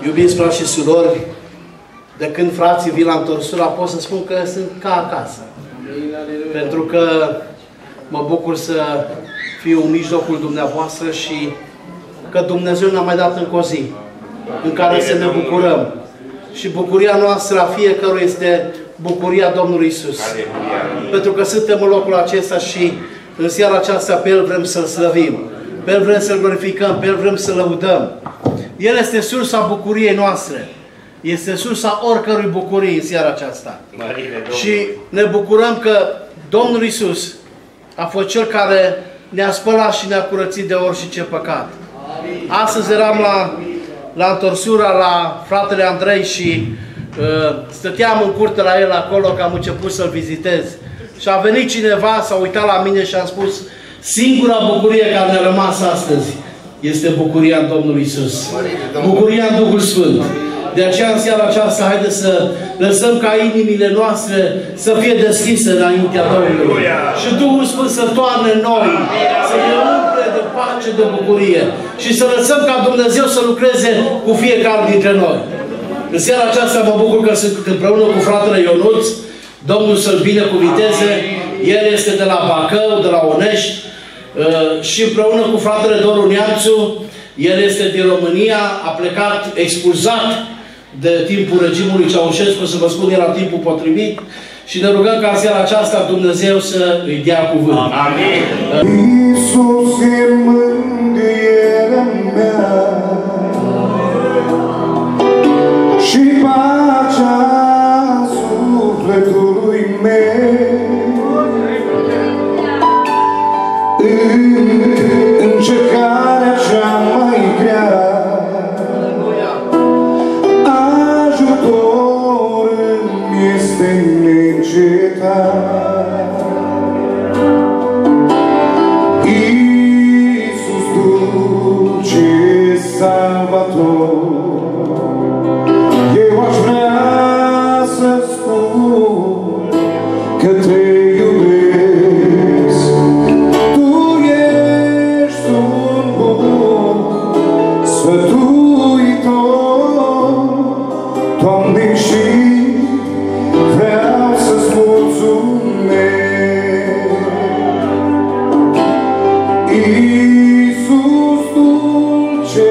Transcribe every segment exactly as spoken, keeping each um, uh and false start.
Iubiți frați și surori, de când frații vin la întorsura, pot să spun că sunt ca acasă. Pentru că mă bucur să fiu în mijlocul dumneavoastră și că Dumnezeu ne-a mai dat încă o zi în care să ne bucurăm. Și bucuria noastră a fiecăruia este bucuria Domnului Iisus. Pentru că suntem în locul acesta și în seara aceasta pe El vrem să-L slăvim, pe El vrem să-L glorificăm, pe El vrem să-L lăudăm. El este sursa bucuriei noastre. Este sursa oricărui bucurii în seara aceasta. Și ne bucurăm că Domnul Iisus a fost Cel care ne-a spălat și ne-a curățit de orice păcat. Astăzi eram la, la întorsura la fratele Andrei și uh, stăteam în curte la el acolo, că am început să-l vizitez. Și a venit cineva, s-a uitat la mine și a spus: singura bucurie care ne-a rămas astăzi este bucuria în Domnul Iisus. Bucuria în Duhul Sfânt. De aceea, în seara aceasta, haideți să lăsăm ca inimile noastre să fie deschise înaintea Domnului. Și Duhul Sfânt să toarne în noi, să ne umple de pace, de bucurie. Și să lăsăm ca Dumnezeu să lucreze cu fiecare dintre noi. În seara aceasta mă bucur că sunt împreună cu fratele Ionuț. Domnul să-l binecuvinteze. El este de la Bacău, de la Onești. Și împreună cu fratele Doru Neamțu. El este din România, a plecat expulzat de timpul regimului Ceaușescu, să vă spun, era timpul potrivit. Și ne rugăm ca în seara aceasta Dumnezeu să îi dea cuvânt. Amin. Iisus e mângâierea mea și pacea sufletului meu. În încercarea cea mai grea, ajutor îmi este neîncetat. Iisus, dulce Salvator, eu aș vrea să spun că te iubesc. Tu ești un bun sfătuitor, Doamne, și vreau să-ți mulțumesc. Iisus, dulce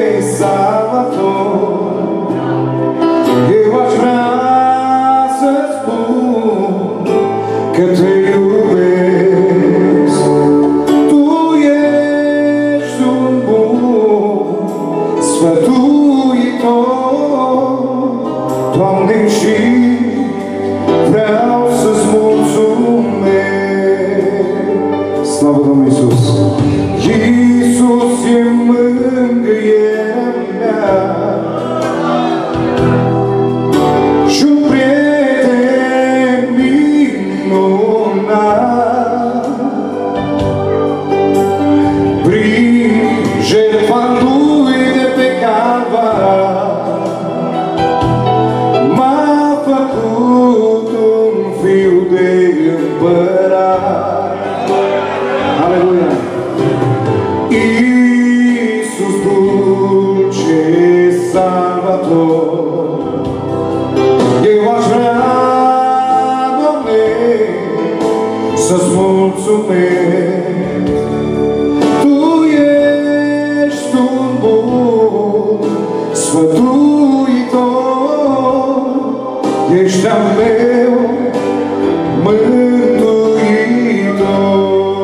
Salvator, eu aș vrea să spun că te iubesc. Tu ești un bun sfătuitor, Doamne, și vreau să-ți mulțumesc. Slavă Domnului Iisus! Iisus e mângâierea mea și-un prieten minunat. Prin jertfa Lui de pe Calvar m-a făcut un fiu de împărat. Aleluia! Iisus, dulce Salvator, eu aș vrea, Doamne, să-ți mulțumesc. Tu ești un bun sfătuitor, ești al meu mântuitor.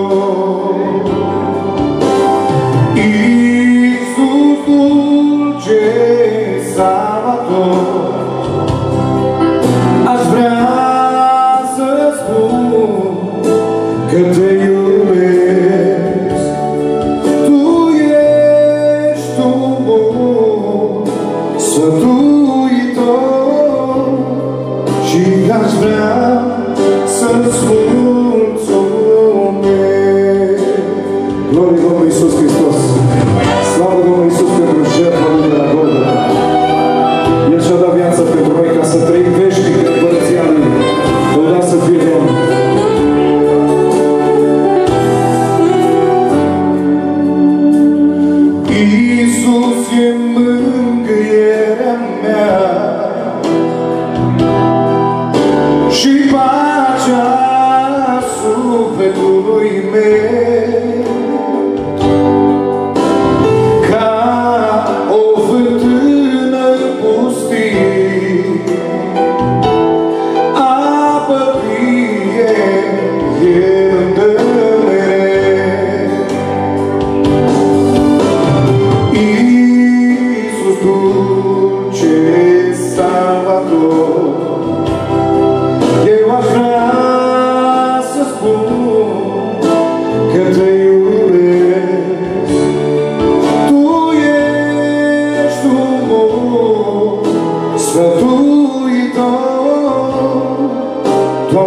Iisus, dulce Salvator, aș vrea să spun că te iubesc.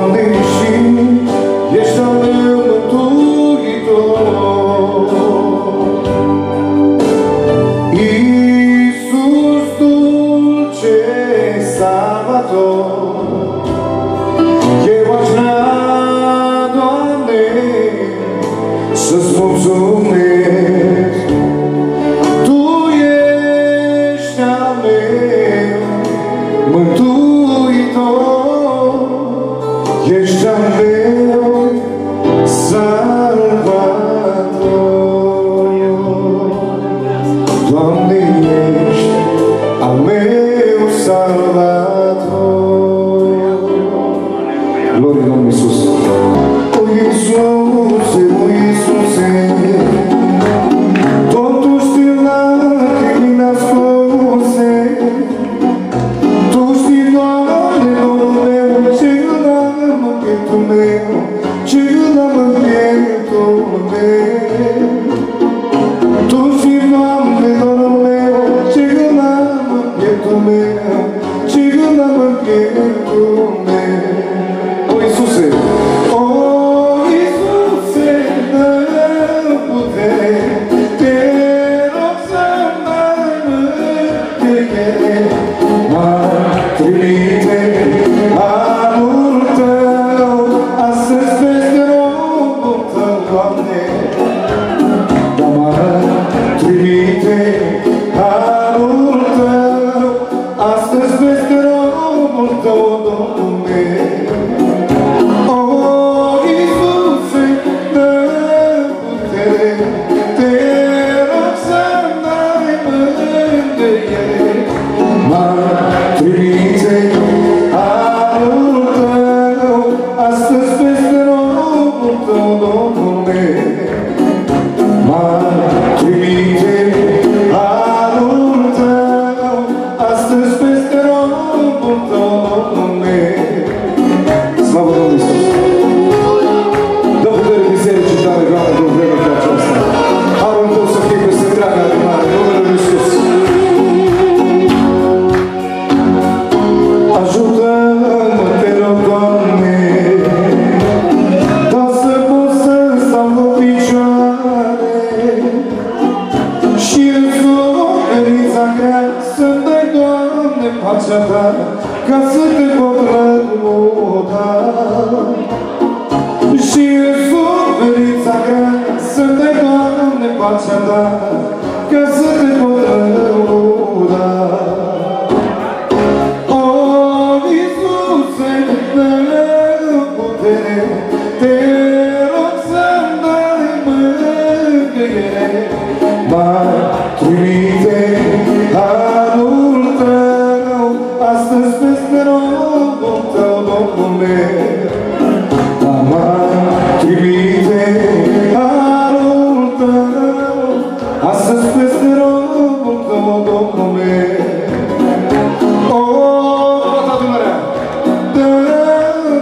Doamne, și ești al meu mântuitor. Iisus dulce Salvator, eu aș vrea, Doamne, să-ți mulțumesc. Tu ești al meu mântuitor, ești al meu Salvator. Doamne, ești al meu Salvator. Glorie Domnului Iisus. O Iisuse, o Iisuse, totul știu lacrimii nascuse. Tu știi, Doamne, Domnul meu, ce îl am în pieptul meu, ce îl am în pieptul meu. Tu știi, Doamne, Domnul meu, ce îl am în pieptul meu, ce îl am în pieptul meu. O Iisuse, o Iisuse, dă-mi putere, te rog să mai mântuie. Mă trimite harul Tău astăzi peste robul Tău, Doamne. Dar mă trimite harul Tău astăzi peste robul Tău, Domnule. O Iisuse, dă-mi putere, te rog să mai mântuie. Mă trimite harul Tău astăzi peste robul Tău, Domnule. Mă trimite harul Tău astăzi peste robul Tău, Domnule. Slavă Domnului Iisus! Dă putere bisericii tale, Doamne, în vremea ca aceasta. Harul Tău să fie peste întreaga adunare, în numele Lui Iisus. Ajută-mă, te rog, Doamne, ca să pot să stau pe picioare și în suferința grea să-mi dai, Doamne, pacea Ta, ca să te pot lăuda. Și în suferința grea să-mi dai, Doamne, pacea Ta, ca să te pot lăuda. O Iisuse, dă-mi putere, te rog să-mi dai mângâiere. Mă trimite harul Tău astăzi peste robul Tău, Domnule. Mă trimite harul Tău astăzi peste robul Tău, Domnule. O, toată adunarea, dă-mi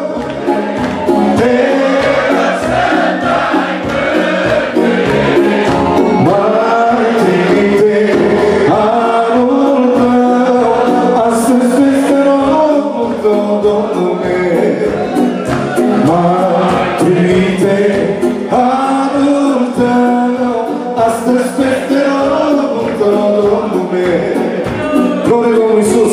mă trimite harul Tău astăzi peste robul Tău, Domnule. Mă trimite harul Tău astăzi peste robul Tău, Domnule. Glorie Domnului Iisus!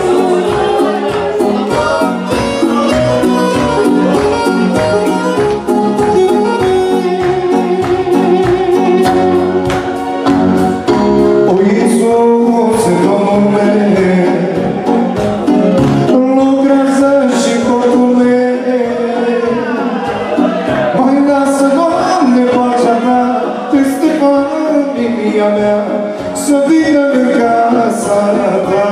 O Iisuse, Domnule, lucrează și corpul meu. Mai lasă, Doamne, pacea Ta peste familia mea, să vină în casa Ta.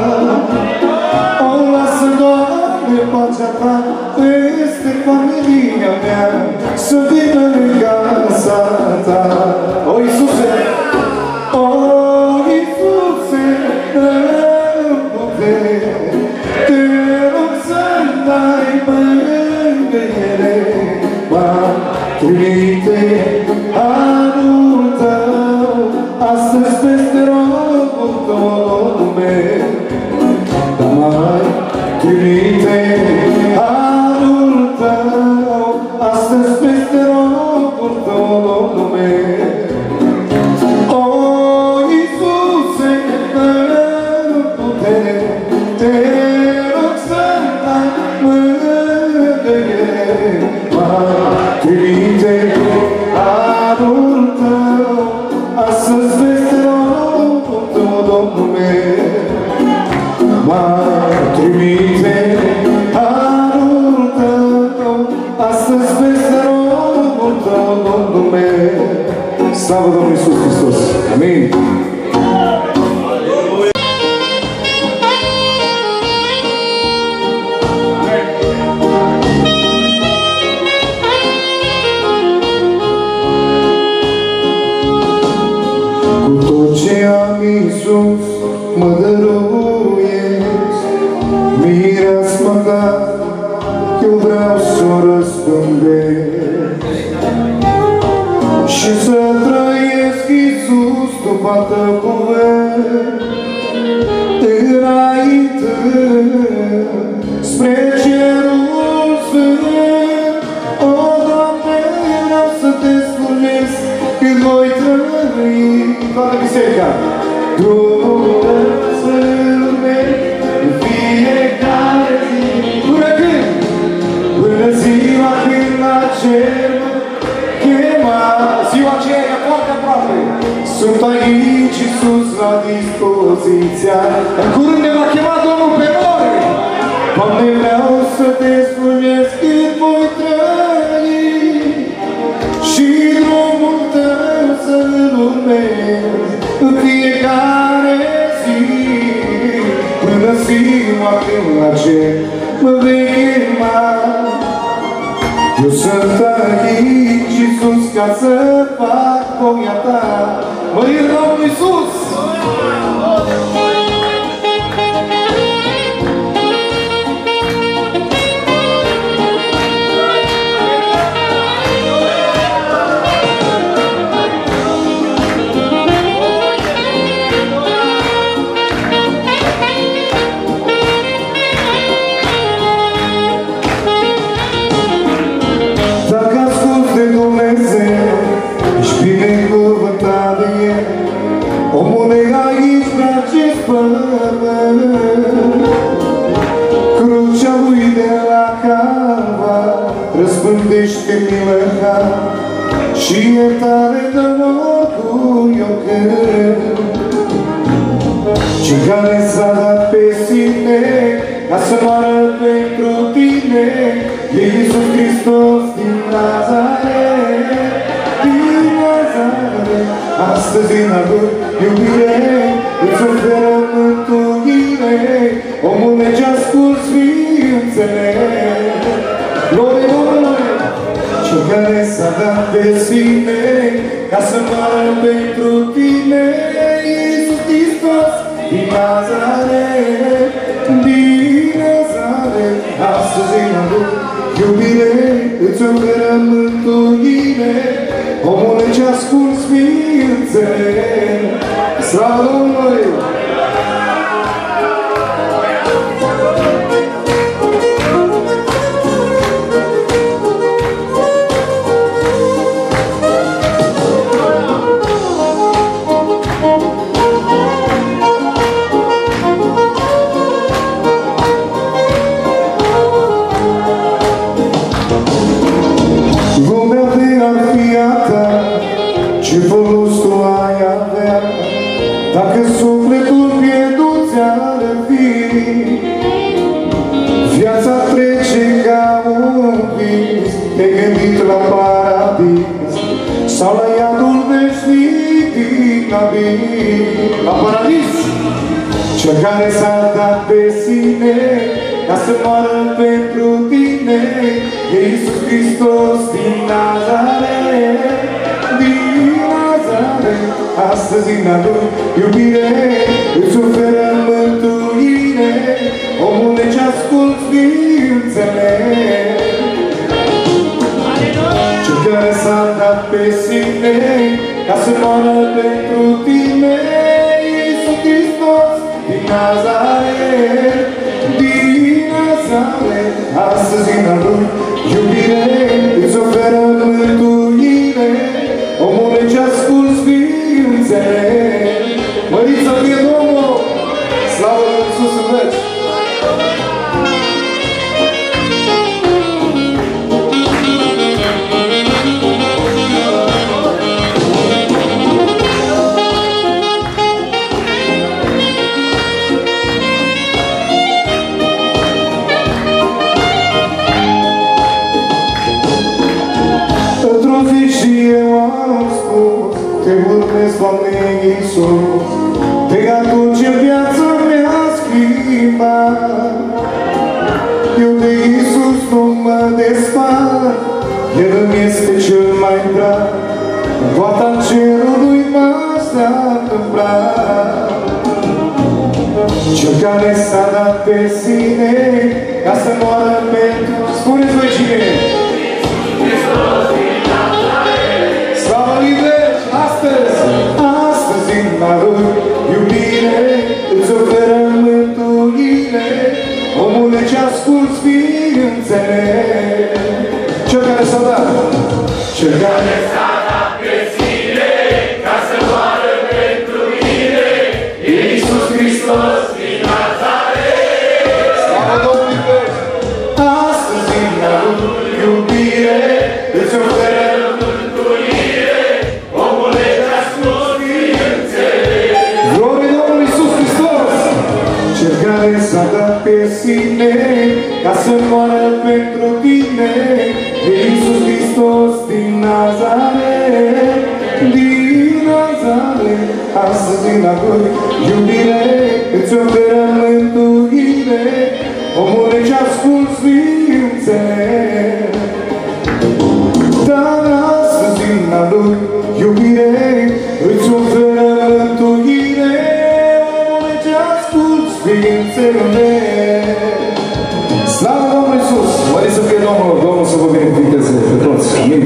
O lasă, Doamne, pacea Ta peste familia mea, să vină în casa Ta. O Iisuse, o Iisuse, dă-mi putere, te rog să-mi dai mângâiere. Mă trimite harul Tău astăzi peste robul Tău, Domnule. Dar mai trimite harul m-a trimite harul tău, astăzi peste omul tău, Domnul meu. M-a trimite harul tău, astăzi peste omul tău, Domnul meu. Slavă Domnului Iisus Hristos! Amin! Iisus, mă dăruiesc mireasma ta, eu vreau să o răspândesc și să trăiesc, Iisus, după tău cuvânt, înainte spre cerul sfânt. O, Doamne, vreau să te slujesc când voi trăi. Toată biserica! Drumul să merg în fiecare zi. Până când? Până ziua când la cer chema. Ziua aceea e foarte aproape. Sunt aici, Iisus, la dispoziția. În curând ne va chema Domnul pe noi. Doamne, vreau să te slujesc când voi trăi și drumul tău să-l urmez în fiecare zi, până ziua când la cer mă vei chema. Eu sunt aici, Iisus, ca să fac voia ta. Mărire Domnului Iisus! Crucea lui de la Calvar răspândește milă și iertare de oricui o cânt. Cel care s-a dat pe sine ca să moară pentru tine e Iisus Hristos din Nazaret, din Nazaret. Astăzi în ador iubire îți oferă mântuire, omule ce ascult sfințele. Glorie Domnului! Cel care s-a dat pe sine ca să moară pentru tine, Iisus Hristos din Nazaret, din Nazaret. Astăzi în ador iubire îți oferă mântuire, omule ce ascult sfințele. Slavă Domnului! Ce folos tu ai avea dacă sufletul pierdut ți-ar fi? Viața trece ca un vis, te-ai gândit la paradis sau la iadul veșnic din abis? La paradis! Cel care s-a dat pe sine ca să moară pentru tine e Iisus Hristos din Nazaret, din Nazaret. Astăzi în ador iubire îți oferă mântuire, omule ce ascult sfințele. Cel care s-a dat pe sine ca să moară pentru tine, Iisus Hristos din Nazaret, din Nazaret. Astăzi în ador iubire îți oferă mântuire, omule ce ascult sfințele. Măriți să fie Domnul! Slavă lui Iisus în veci! mulțumesc, Doamne Iisus, de atunci în viața mea schimbat. Eu de Iisus nu mă despart, El îmi este cel mai drag, în poarta cerului mă așteaptă în braț. Cel care s-a dat pe sine ca să moară pentru... Spuneți voi cine e? Slavă lui veci, astăzi! Astăzi în narul iubire îți oferă mântuire. Omule ce asculți, fii înțeles. Cel care s-a dat, cel care s-a dat pe sine ca să moară pentru mine, Iisus Hristos din Nazaret. Slavă Domnului veci! Astăzi în narul iubire îți oferă mântuire. Omule ce asculți, fii înțeles. Glorie Domnului Iisus Hristos! Cel care s-a dat pe sine ca să moară pentru tine, Iisus Hristos din Nazaret, din Nazaret. Astăzi în narul iubire îți oferă mântuire. Omule ce asculți, fii înțeles. Dar astăzi în narul iubire îți oferă mântuire. Omule ce asculți, fii înțeles. Slavă Domnului Iisus! Mări să fie Domnul, Domnul să vă binecuvânteze pe toți. Amin.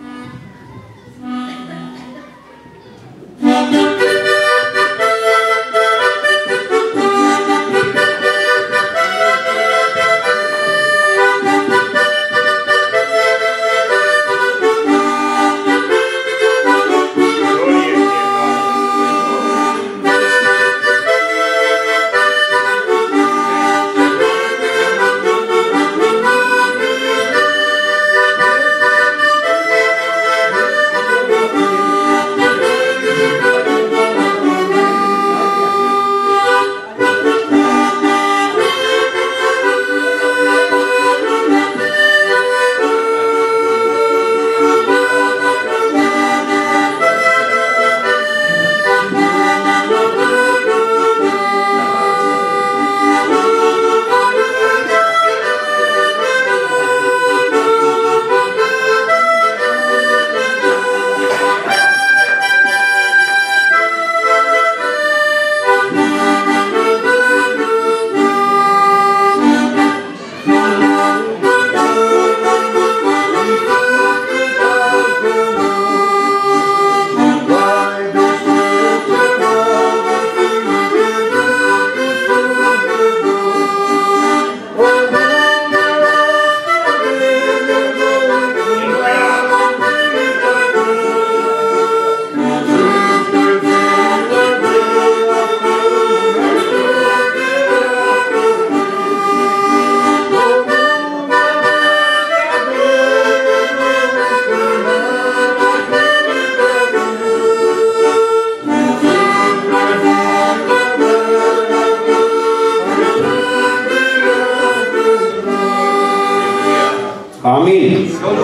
Amin.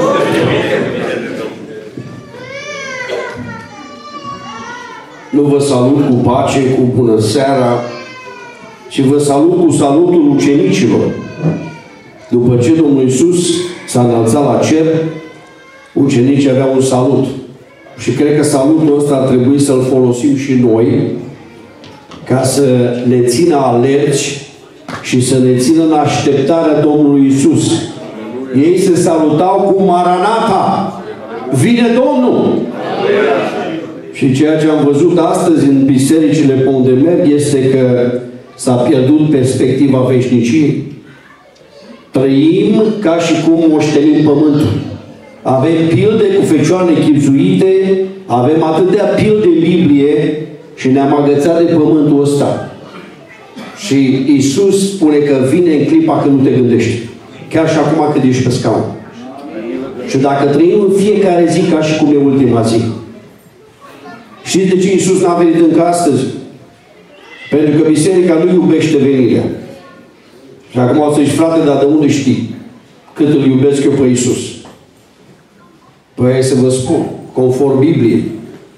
Nu vă salut cu pace, cu bună seara, ci vă salut cu salutul ucenicilor. După ce Domnul Iisus s-a înălțat la cer, ucenicii aveau un salut. Și cred că salutul ăsta ar trebui să-l folosim și noi ca să ne țină alerți și să ne țină în așteptarea Domnului Iisus. Ei se salutau cu Maranata! Vine Domnul! Și ceea ce am văzut astăzi în bisericile pe unde merg este că s-a pierdut perspectiva veșniciei. Trăim ca și cum moștenim pământul. Avem pilde cu fecioare chibzuite, avem atâtea pilde în Biblie și ne-am agățat de pământul ăsta. Și Iisus spune că vine în clipa când nu te gândești. Chiar și acum când ești pe scaun. Și dacă trăim în fiecare zi ca și cum e ultima zi. Știți de ce Iisus n-a venit încă astăzi? Pentru că biserica nu iubește venirea. Și acum o să zici, frate, dar de unde știi cât îl iubesc eu pe Iisus? Păi să vă spun, conform Bibliei,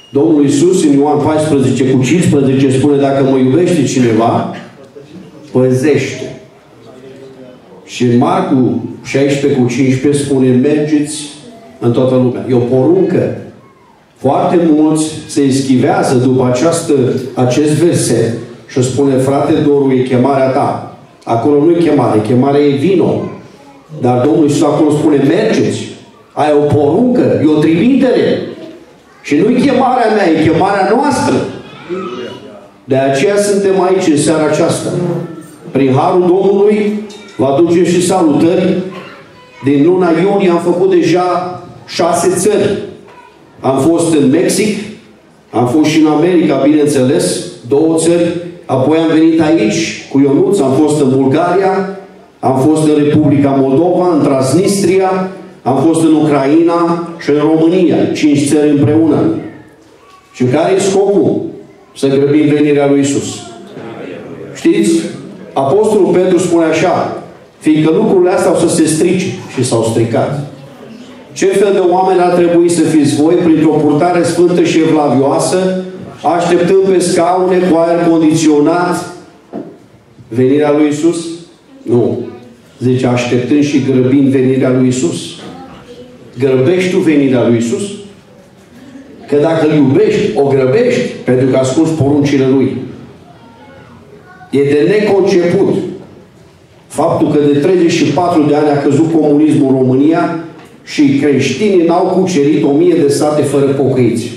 Domnul Iisus în Ioan paisprezece cu cincisprezece spune, dacă mă iubește cineva, păzește. Și în Marcu șaisprezece cu cincisprezece spune, mergeți în toată lumea. E o poruncă. Foarte mulți se ischivează după această, acest verset și spune, frate Doru, e chemarea ta. Acolo nu e chemare, chemarea e vino. Dar Domnul Iisus acolo spune, mergeți. Ai o poruncă, e o trimitere. Și nu-i chemarea mea, e chemarea noastră. De aceea suntem aici în seara aceasta. Prin harul Domnului vă aducem și salutări. Din luna iunie am făcut deja șase țări. Am fost în Mexic, am fost și în America, bineînțeles, două țări. Apoi am venit aici cu Ionuț, am fost în Bulgaria, am fost în Republica Moldova, în Transnistria, am fost în Ucraina și în România, cinci țări împreună. Și care e scopul? Să grăbim venirea lui Iisus. Știți? Apostolul Petru spune așa, fiindcă lucrurile astea o să se strice și s-au stricat. Ce fel de oameni ar trebui să fiți voi printr-o purtare sfântă și evlavioasă, așteptând pe scaune cu aer condiționat venirea lui Iisus? Nu. Zice, așteptând și grăbind venirea lui Iisus. Grăbești tu venirea lui Iisus? Că dacă îl iubești, o grăbești, pentru că asculți poruncile lui. E de neconceput faptul că de treizeci și patru de ani a căzut comunismul în România și creștinii n-au cucerit o mie de sate fără pocăiți.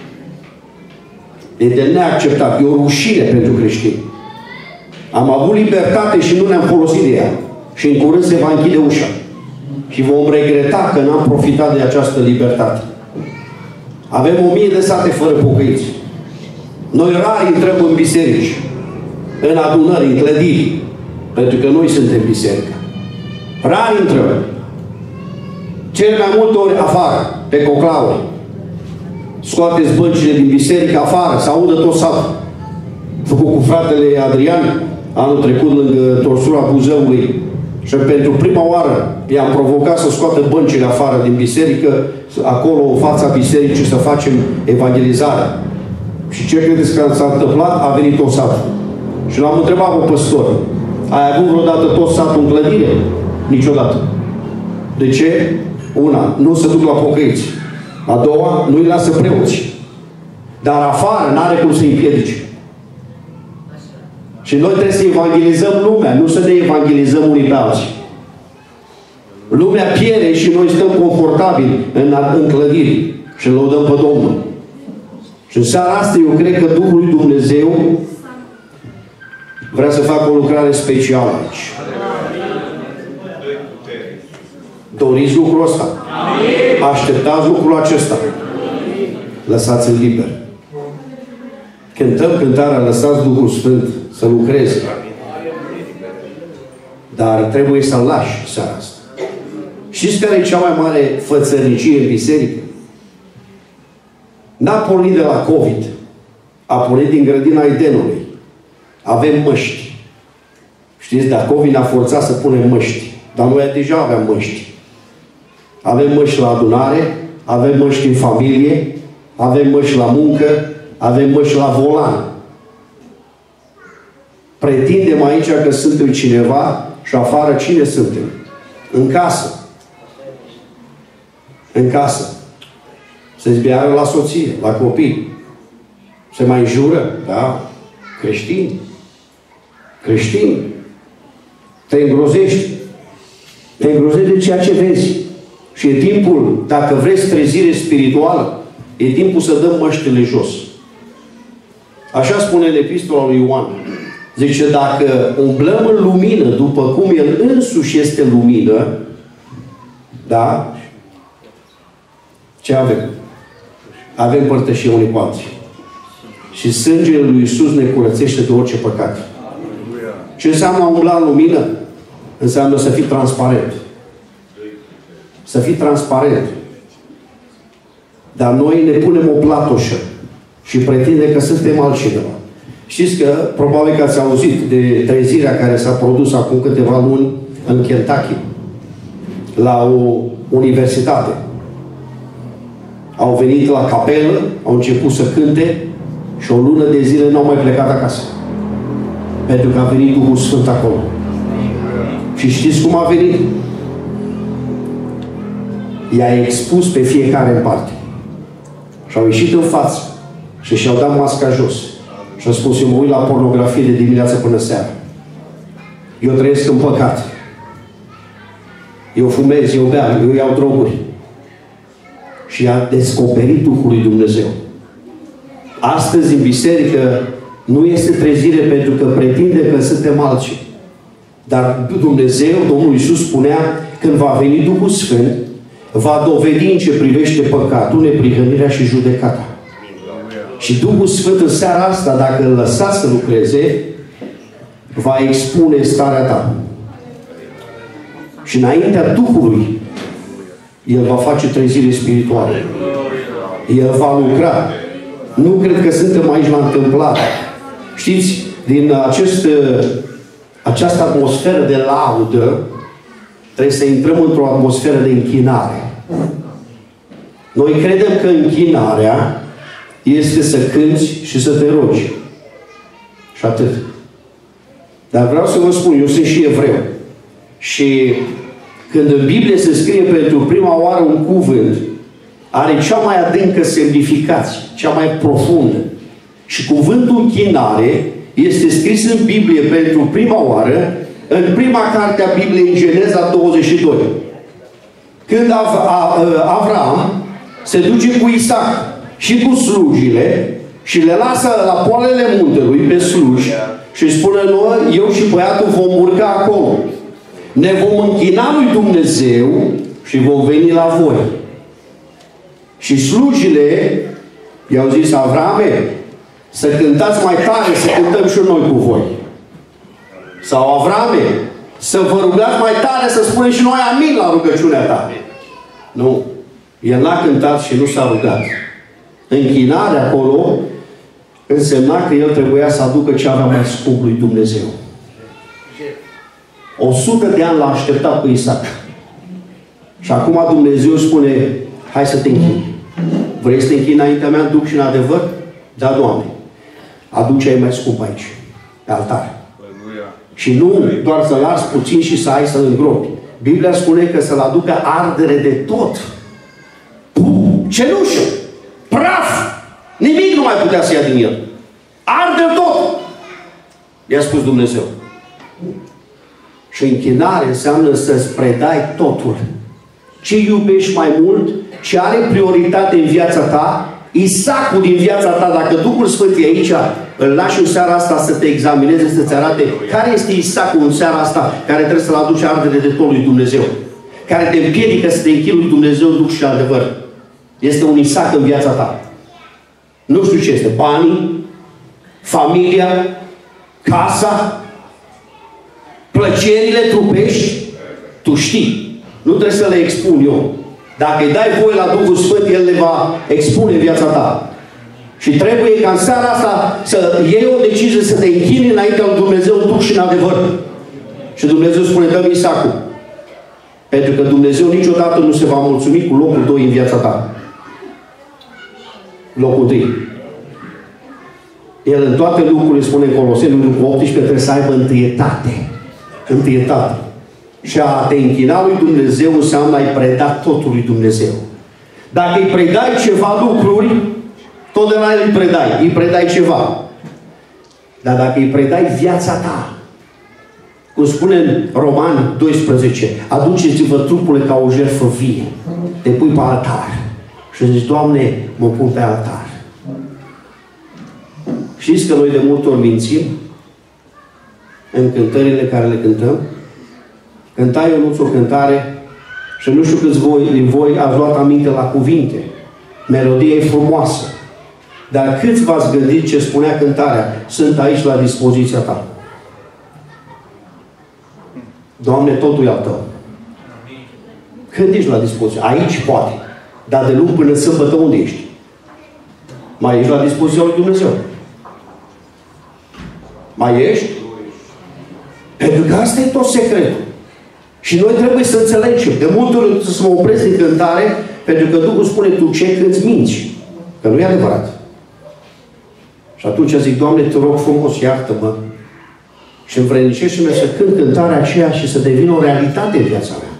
E de neacceptat. E o rușine pentru creștini. Am avut libertate și nu ne-am folosit de ea. Și în curând se va închide ușa. Și vom regreta că n-am profitat de această libertate. Avem o mie de sate fără pocăiți. Noi rari intrăm în biserici, în adunări, în clădiri, pentru că noi suntem biserica. Rari intrăm. Cel mai multe ori afară, pe coclauri. Scoateți băncile din biserică afară, să audă tot satul. Făcut cu fratele Adrian anul trecut lângă torsura Buzăului. Și pentru prima oară i-am provocat să scoată băncile afară din biserică, acolo în fața bisericii să facem evangelizarea. Și ce credeți că s-a întâmplat? A venit tot satul. Și l-am întrebat pe păstor, ai avut vreodată tot satul în clădire? Niciodată. De ce? Una, nu se duc la pocăiți. A doua, nu-i lasă preoți. Dar afară n-are cum să-i împiedice. Și noi trebuie să evangelizăm lumea, nu să ne evangelizăm unii pe alții. Lumea pierde și noi stăm confortabili în, în clădiri și îl lăudăm pe Domnul. Și în seara asta eu cred că Duhul lui Dumnezeu vrea să facă o lucrare specială aici. Doriți lucrul ăsta? Așteptați lucrul acesta. Lăsați-l liber. Cântăm cântarea, lăsați Duhul Sfânt să lucreze. Dar trebuie să-l lași seara asta. Știți care e cea mai mare fățărnicie în biserică? N-a pornit de la COVID. A pornit din grădina Edenului. Avem măști. Știți, dar COVID ne-a forțat să punem măști. Dar noi deja aveam măști. Avem măști la adunare, avem măști în familie, avem măști la muncă, avem măști la volan. Pretindem aici că suntem cineva și afară cine suntem? În casă. În casă. Se zbiară la soție, la copii. Se mai jură? Da. Creștini. Creștini. Te îngrozești. Te îngrozești de ceea ce vezi. Și e timpul, dacă vreți trezire spirituală, e timpul să dăm măștile jos. Așa spune în epistola lui Ioan. Zice, dacă umblăm în lumină, după cum El însuși este lumină, da? Ce avem? Avem părtășie unii cu alții. Și sângele lui Iisus ne curățește de orice păcat. Ce înseamnă a umbla în lumină? Înseamnă să fii transparent. Să fii transparent. Dar noi ne punem o platoșă și pretindem că suntem altcineva. Știți că, probabil că ați auzit de trezirea care s-a produs acum câteva luni în Kentucky, la o universitate. Au venit la capelă, au început să cânte și o lună de zile n-au mai plecat acasă. Pentru că a venit Duhul Sfânt acolo. Și știți cum a venit? I-a expus pe fiecare în parte. Și au ieșit în față și și-au dat masca jos. Și au spus, eu mă uit la pornografie de dimineață până seara. Eu trăiesc în păcat. Eu fumez, eu beau, eu iau droguri. Și a descoperit Duhul lui Dumnezeu. Astăzi, în biserică, nu este trezire pentru că pretinde că suntem alții. Dar Dumnezeu, Domnul Iisus spunea, când va veni Duhul Sfânt, va dovedi în ce privește păcatul, neprihănirea și judecata. Și Duhul Sfânt în seara asta, dacă îl lăsați să lucreze, va expune starea ta. Și înaintea Duhului, El va face trezire spirituală. El va lucra. Nu cred că suntem aici la întâmplare. Știți, din acest, această atmosferă de laudă, trebuie să intrăm într-o atmosferă de închinare. Noi credem că închinarea este să cânți și să te rogi. Și atât. Dar vreau să vă spun, eu sunt și evreu. Și când în Biblie se scrie pentru prima oară un cuvânt, are cea mai adâncă semnificație, cea mai profundă. Și cuvântul închinare este scris în Biblie pentru prima oară, în prima carte a Bibliei, în Geneza douăzeci și doi. Când Avram se duce cu Isaac și cu slujile și le lasă la poalele muntelui pe sluji și spune noi, eu și băiatul vom urca acolo. Ne vom închina lui Dumnezeu și vom veni la voi. Și slujile i-au zis, Avrame, să cântați mai tare, să cântăm și noi cu voi. Sau Avrame, să vă rugați mai tare, să spunem și noi amin la rugăciunea ta. Nu. El n-a cântat și nu s-a rugat. Închinarea acolo însemna că el trebuia să aducă ce avea mai scump lui Dumnezeu. O sută de ani l-a așteptat pe Isaac. Și acum Dumnezeu spune, hai să te închini. Vrei să te închini înaintea mea în duc și în adevăr? Da, Doamne. Aduce ai mai scump aici, pe altar. Și nu doar să las puțin și să ai să-l îngropi. Biblia spune că să-l aducă ardere de tot. Pum, cenușă, praf, nimic nu mai putea să ia din el. Arde tot! I-a spus Dumnezeu. Și închinare înseamnă să-ți predai totul. Ce iubești mai mult, ce are prioritate în viața ta, Isaacul din viața ta, dacă Duhul Sfânt e aici, îl lași în seara asta să te examineze, să-ți arate care este Isaacul în seara asta, care trebuie să-l aduci ardere de tot lui Dumnezeu. Care te împiedică să te închini lui Dumnezeu, Duh și adevăr. Este un Isaac în viața ta. Nu știu ce este. Banii, familia, casa, plăcerile trupești, tu știi. Nu trebuie să le expun eu. Dacă îi dai voie la Duhul Sfânt, El le va expune viața ta. Și trebuie ca în seara asta să iei o decizie să te închini înaintea lui Dumnezeu în Duh și în adevăr. Și Dumnezeu spune, dă-mi Isaacul. Pentru că Dumnezeu niciodată nu se va mulțumi cu locul doi în viața ta. Locul trei. El în toate lucrurile, spune în Coloseni, în optsprezece, trebuie să aibă întâietate. Întâietate. Și a te închina lui Dumnezeu înseamnă a-i preda totul lui Dumnezeu. Dacă îi predai ceva lucruri, tot de la el îi predai. Îi predai ceva. Dar dacă îi predai viața ta, cum spune în Roman doisprezece, aduceți-vă trupurile ca o jertfă vie. Te pui pe altar. Și zici, Doamne, mă pun pe altar. Știți că noi de multe ori mințim în cântările care le cântăm? Cânta Ionuț o cântare și nu știu câți voi, din voi ați luat aminte la cuvinte. Melodia e frumoasă. Dar câți v-ați gândit ce spunea cântarea? Sunt aici la dispoziția ta. Doamne, totul e al tău. Când ești la dispoziție? Aici poate. Dar de luni până sâmbătă unde ești? Mai ești la dispoziția lui Dumnezeu? Mai ești? Pentru că asta e tot secretul. Și noi trebuie să înțelegem. De multe ori trebuie să mă opresc din cântare, pentru că Duhul spune, tu ce cânți minți. Că nu e adevărat. Și atunci zic, Doamne, te rog frumos, iartă-mă. Și învrednicește-mă să cânt cântarea aceea și să devină o realitate în viața mea.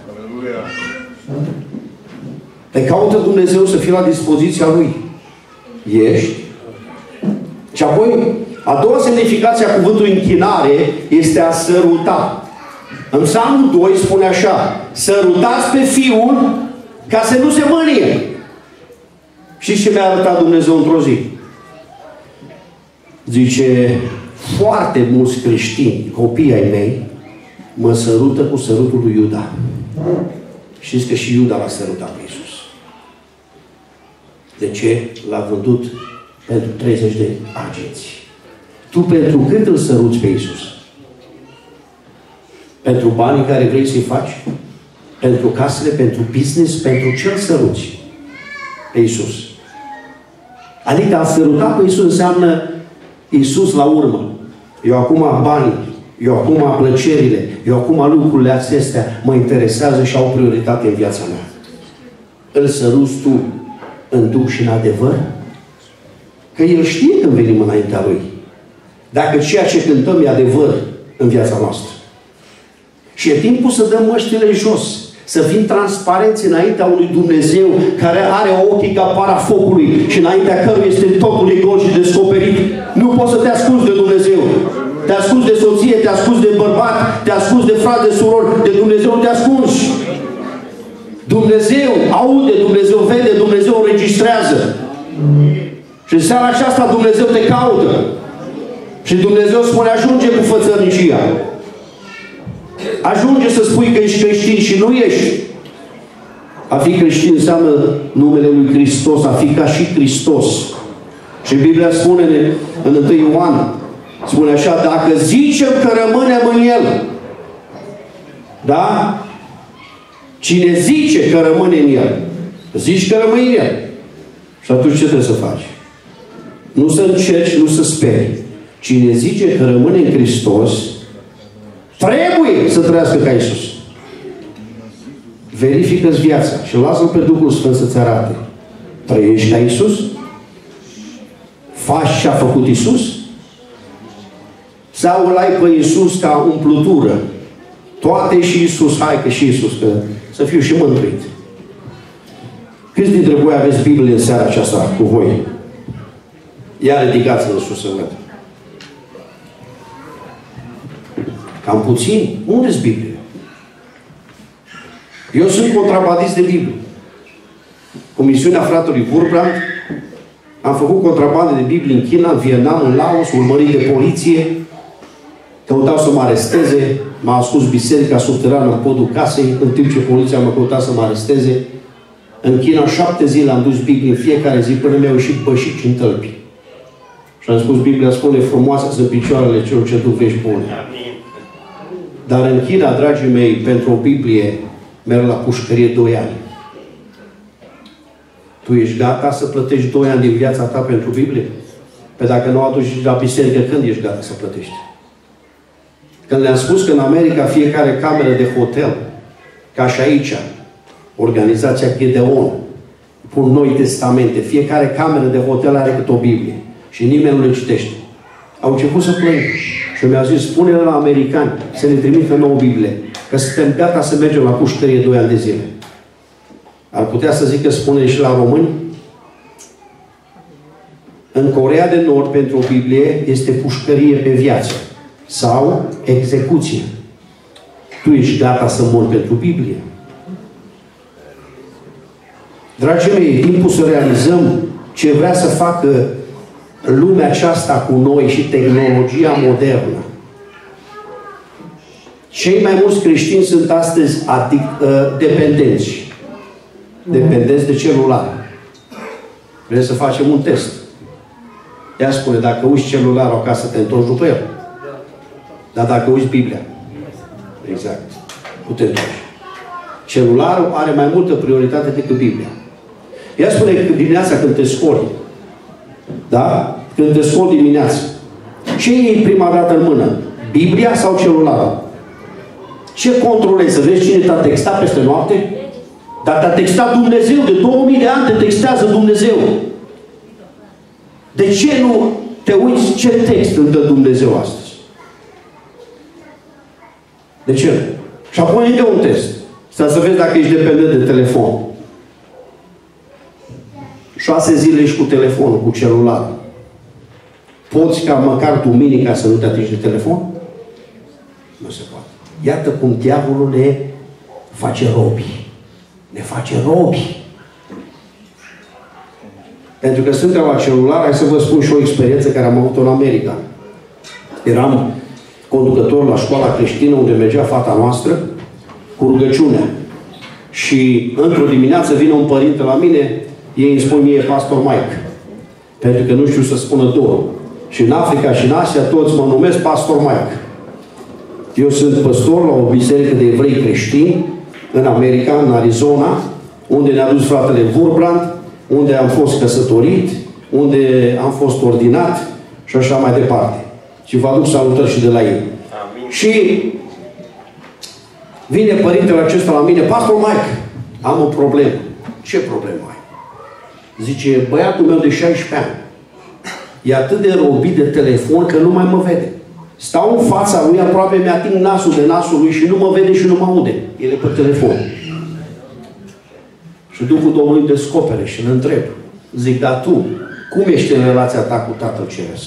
Te caută Dumnezeu să fii la dispoziția Lui. Ești. Și apoi, a doua semnificație a cuvântului închinare este a săruta. În Psalmul doi spune așa, sărutați pe Fiul ca să nu se mânie. Și ce mi-a arătat Dumnezeu într-o zi? Zice, foarte mulți creștini, copii ai mei, mă sărută cu sărutul lui Iuda. Știți că și Iuda l-a sărutat pe Iisus. De ce? L-a vândut pentru treizeci de agenți. Tu pentru cât îl săruți pe Iisus? Pentru banii care vrei să-i faci? Pentru casele, pentru business, pentru ce îl săruți pe Iisus? Adică a săruta pe Iisus înseamnă Iisus la urmă. Eu acum banii, eu acum plăcerile, eu acum lucrurile acestea mă interesează și au prioritate în viața mea. Îl săruți tu în Duh și în adevăr? Că El știe când venim înaintea Lui. Dacă ceea ce cântăm e adevăr în viața noastră. Și e timpul să dăm măștile jos. Să fim transparenți înaintea unui Dumnezeu care are ochii ca para focului și înaintea căruia este totul gol și descoperit. Nu poți să te ascunzi de Dumnezeu. Te ascunzi de soție, te ascunzi de bărbat, te ascunzi de frate, de surori, de Dumnezeu nu te ascunzi. Dumnezeu aude, Dumnezeu vede, Dumnezeu înregistrează. Și în seara aceasta Dumnezeu te caută. Și Dumnezeu spune, ajunge cu fățărnicia. Ajunge să spui că ești creștin și nu ești. A fi creștin înseamnă numele Lui Hristos, a fi ca și Hristos. Și Biblia spune în întâi Ioan, spune așa, dacă zicem că rămânem în El, da? Cine zice că rămâne în El, zici că rămâne în El. Și atunci ce trebuie să faci? Nu să încerci, nu să speri. Cine zice că rămâne în Hristos, trebuie să trăiască ca Iisus. Verifică-ți viața și lasă-L pe Duhul Sfânt să-ți arate. Trăiești ca Iisus? Faci ce a făcut Iisus? Sau îl ai pe Iisus ca umplutură? Toate și Iisus, hai că și Iisus, că să fiu și mântuit. Câți dintre voi aveți Biblie în seara aceasta cu voi? Ia ridicați-vă sus să văd. Cam puțin. Unde-s Biblie? Eu sunt contrabandist de Biblie. Cu misiunea fratelui Burbrand am făcut contrabandă de Biblie în China, în Vietnam, în Laos, urmărit de poliție. Căutau să mă aresteze. M-a ascuns biserica subterană în podul casei, în timp ce poliția mă căuta să mă aresteze. În China șapte zile am dus Biblie în fiecare zi până mi-au ieșit bășici în tălpi. Și am spus, Biblia spune, frumoase sunt picioarele celor ce duc vești bune. Dar în China, dragii mei, pentru o Biblie, merg la pușcărie doi ani. Tu ești gata să plătești doi ani din viața ta pentru Biblie? Pe dacă nu o aduci la biserică, când ești gata să plătești? Când le-am spus că în America fiecare cameră de hotel, ca și aici, organizația Gedeon, pun Noi Testamente, fiecare cameră de hotel are câte o Biblie. Și nimeni nu le citește. Au început să plângă. Și mi-au zis, spune-le la americani să ne trimită nouă Biblie, că suntem gata să mergem la pușcărie doi ani de zile. Ar putea să zică, spune și la români? În Coreea de Nord, pentru o Biblie, este pușcărie pe viață. Sau execuție. Tu ești gata să mori pentru Biblie. Dragii mei, e timpul să realizăm ce vrea să facă lumea aceasta cu noi și tehnologia modernă. Cei mai mulți creștini sunt astăzi adic, uh, dependenți. Dependenți de celular. Vrem să facem un test. Ea spune, dacă uiți celularul acasă, te întorci după el. Dar dacă uiți Biblia, exact, nu te întorci. Celularul are mai multă prioritate decât Biblia. Ea spune că dimineața când te scoli, da? Când te scoli dimineața, ce iei prima dată în mână? Biblia sau celularul? Ce controlezi? Să vezi cine te-a textat peste noapte? Dar te-a textat Dumnezeu. De două mii de ani te textează Dumnezeu. De ce nu te uiți ce text îmi dă Dumnezeu astăzi? De ce? Și apoi încă un test. Să vezi dacă ești dependent de telefon. Șase zile ești cu telefonul, cu celularul. Poți ca măcar duminica să nu te atingi de telefon? Nu se poate. Iată cum diavolul ne face robi. Ne face robi. Pentru că suntem la celular, hai să vă spun și o experiență care am avut-o în America. Eram conducător la școala creștină unde mergea fata noastră cu rugăciunea. Și într-o dimineață vine un părinte la mine, ei îmi spun mie Pastor Mike. Pentru că nu știu să spună două. Și în Africa și în Asia toți mă numesc Pastor Mike. Eu sunt păstor la o biserică de evrei creștini în America, în Arizona, unde ne-a dus fratele Wurbrand, unde am fost căsătorit, unde am fost ordinat și așa mai departe. Și vă aduc salutări și de la ei. Amin. Și vine părintele acesta la mine, Pastor Mike, am o problemă. Ce problemă ai? Zice, băiatul meu de șaisprezece ani e atât de robit de telefon că nu mai mă vede. Stau în fața lui, aproape mi-ating nasul de nasul lui și nu mă vede și nu mă aude. El e pe telefon. Și Duhul Domnului descopere și îl întreb. Zic, dar tu, cum ești în relația ta cu Tatăl Ceresc?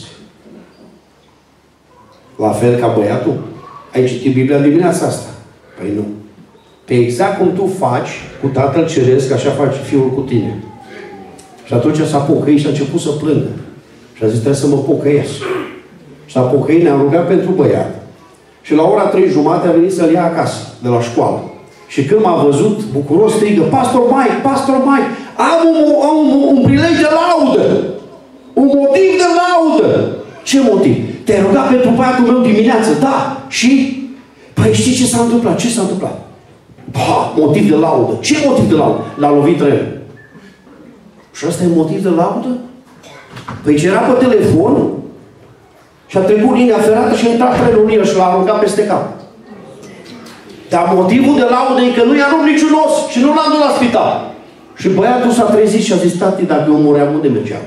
La fel ca băiatul? Ai citit Biblia dimineața asta? Păi nu. Pe exact cum tu faci cu Tatăl Ceresc, așa face Fiul cu tine. Și atunci s-a pocăit și a început să plângă. Și a zis, trebuie să mă pocăiesc. Și s-a pocăit, ne-am rugat pentru băiat. Și la ora trei jumate a venit să-l ia acasă, de la școală. Și când m-a văzut, bucuros, strigă, Pastor Mike, Pastor Mike, am un, am un, un prilej de laudă. Un motiv de laudă. Ce motiv? Te-ai rugat pentru băiatul meu dimineață, da. Și? Păi știi ce s-a întâmplat? Ce s-a întâmplat? Pa, motiv de laudă. Ce motiv de laudă? L-a lovit trenul. Și ăsta e motiv de laudă? Păi ce era pe telefon și a trecut linia ferată și a intrat trenul în el și l-a aruncat peste cap. Dar motivul de laudă e că nu i-a rupt niciun os și nu l-a dus la spital. Și băiatul s-a trezit și a zis, tati, dacă eu muream, unde mergeam?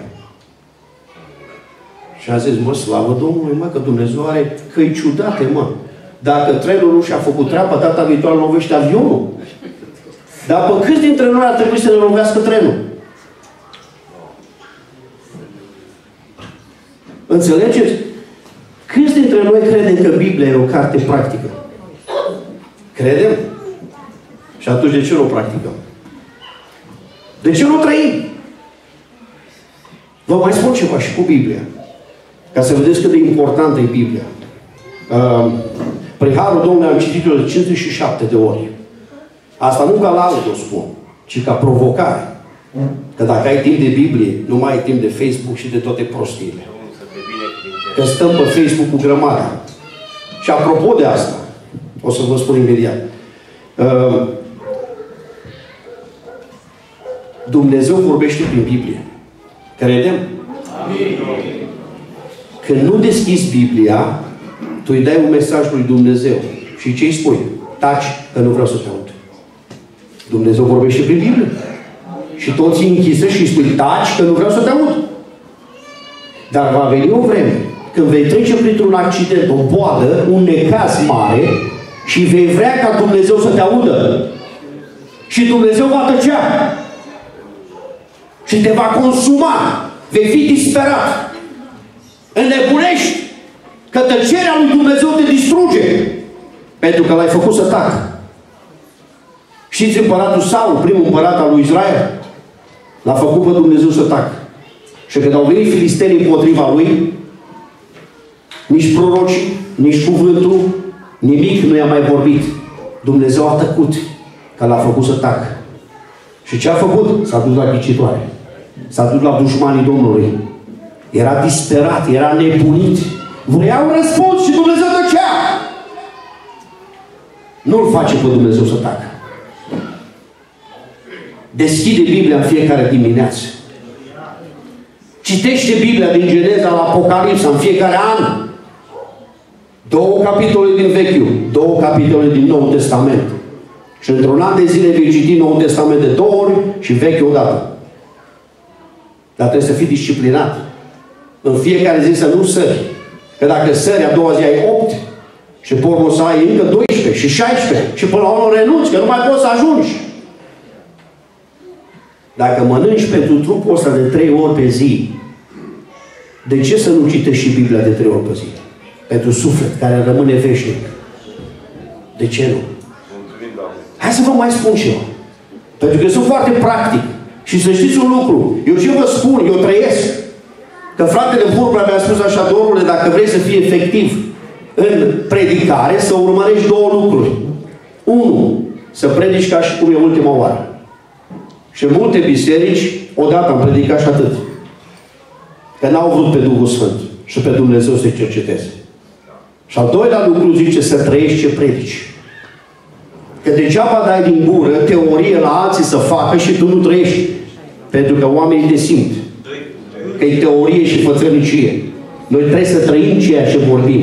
Și a zis, mă, slavă Domnului, mă, că Dumnezeu are căi ciudate, mă. Dacă trenul nu și-a făcut treaba, data viitoare lovește avionul. Dar pe câți dintre noi ar trebui să ne lovească trenul? Înțelegeți? Câți dintre noi credem că Biblia e o carte practică? Credem? Și atunci de ce nu o practicăm? De ce nu trăim? Vă mai spun ceva și cu Biblia. Ca să vedeți cât de importantă e Biblia. Uh, Priharul Domnului am citit-o de cincizeci și șapte de ori. Asta nu ca laudă o spun, ci ca provocare. Că dacă ai timp de Biblie, nu mai ai timp de Facebook și de toate prostiile. Că stăm pe Facebook cu grămadă. Și apropo de asta, o să vă spun imediat. Uh, Dumnezeu vorbește prin Biblie. Credem? Amin. Când nu deschizi Biblia, tu îi dai un mesaj lui Dumnezeu. Și ce îi spui? Taci, că nu vreau să te aud. Dumnezeu vorbește prin Biblie. Și toți îi închisă și îi spui, taci, că nu vreau să te aud. Dar va veni o vreme când vei trece printr-un accident, o boală, un necaz mare și vei vrea ca Dumnezeu să te audă. Și Dumnezeu va tăcea. Și te va consuma. Vei fi disperat. Înnebunești că tăcerea lui Dumnezeu te distruge. Pentru că l-ai făcut să tacă. Știți împăratul Saul, primul împărat al lui Israel? L-a făcut pe Dumnezeu să tacă. Și când au venit filistenii împotriva lui, nici prorocii, nici cuvântul, nimic nu i-a mai vorbit. Dumnezeu a tăcut, că l-a făcut să tacă. Și ce a făcut? S-a dus la ghicitoare. S-a dus la dușmanii Domnului. Era disperat, era nebunit. Vrea un răspuns și Dumnezeu tăcea. Nu-L face pe Dumnezeu să tacă. Deschide Biblia în fiecare dimineață. Citește Biblia din Geneza la Apocalipsa în fiecare an. Două capitole din Vechiul, două capitole din Noul Testament. Și într-un an de zile vei citi Noul Testament de două ori și Vechiul odată. Dar trebuie să fii disciplinat. În fiecare zi să nu sări. Că dacă sări, a doua zi ai opt și pe urmă să ai încă doisprezece și șaisprezece și până la urmă renunți, că nu mai poți să ajungi. Dacă mănânci pentru trupul ăsta de trei ori pe zi, de ce să nu citești și Biblia de trei ori pe zi? Pentru suflet, care rămâne veșnic. De ce nu? Hai să vă mai spun ceva. Pentru că sunt foarte practic. Și să știți un lucru. Eu ce vă spun, eu trăiesc. Că fratele Burbra mi-a spus așa, domnule, dacă vrei să fii efectiv în predicare, să urmărești două lucruri. Unu, să predici ca și cum e ultima oară. Și în multe biserici, odată am predicat și atât. Că n-au vrut pe Duhul Sfânt și pe Dumnezeu să-i cerceteze. Și al doilea lucru zice să trăiești ce predici. Că degeaba dai din gură teorie la alții să facă și tu nu trăiești. Pentru că oamenii te simt. Că e teorie și fățărnicie. Noi trebuie să trăim ceea ce vorbim.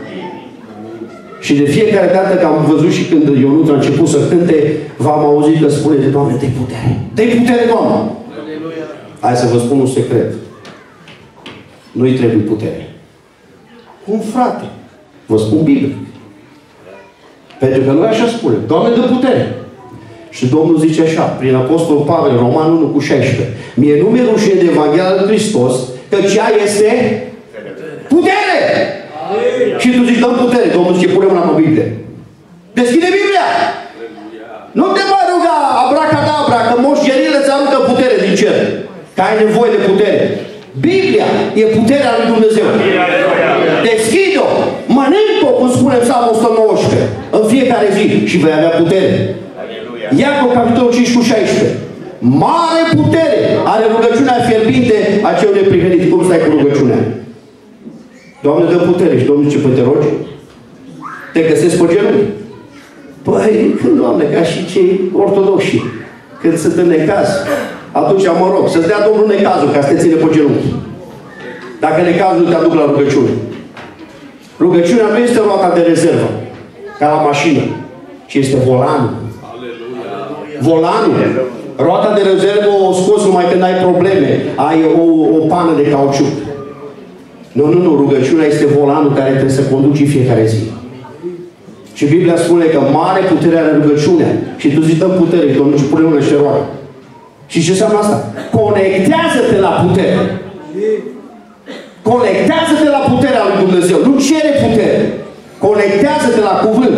Și de fiecare dată că am văzut și când Ionuț a început să cânte, v-am auzit că spune de Doamne, dă-i putere. Dă-i putere, Doamne! Hai să vă spun un secret. Nu-i trebuie putere. Cum, frate? Vă spun Biblie. Pentru că noi așa spune. Doamne, dă putere. Și Domnul zice așa, prin Apostolul Pavel, Roman unu cu șaisprezece. Mie nu mi-e rușine de Evanghelia lui Hristos, că cea este putere! Și tu zici, dăm putere. Domnul zice, pune mâna pe Biblie. Deschide Biblia! Nu te mai ruga abracadabra, că moșgerile îți aruncă putere din cer. Că ai nevoie de putere. Biblia e puterea lui Dumnezeu. Deschide-o! Mănânc-o, cum spune Psalmul o sută nouăsprezece, în fiecare zi și vei avea putere. Iacov, capitolul cinci cu șaisprezece. Mare putere are rugăciunea fierbinte a celui neprihănit. Cum stai cu rugăciunea? Doamne, dă putere. Și Domnul zice, păi te rogi? Te găsesc pe genunchi? Păi, când, Doamne, ca și cei ortodoxi, când sunt în necaz, atunci mă rog, să-ți dea Domnul necazul ca să te ține pe genunchi. Dacă necazul te aduc la rugăciune. Rugăciunea nu este roata de rezervă, ca la mașină, ci este volanul. Volanul. Roata de rezervă o scoți numai când ai probleme, ai o, o pană de cauciuc. Nu, nu, nu. Rugăciunea este volanul care trebuie să conduci în fiecare zi. Și Biblia spune că mare putere are rugăciunea. Și tu zici, dăm putere. Și Domnul își pune mână și te roagă. Și ce înseamnă asta? Conectează-te la putere. Conectează-te la puterea lui Dumnezeu. Nu cere putere. Conectează-te la cuvânt.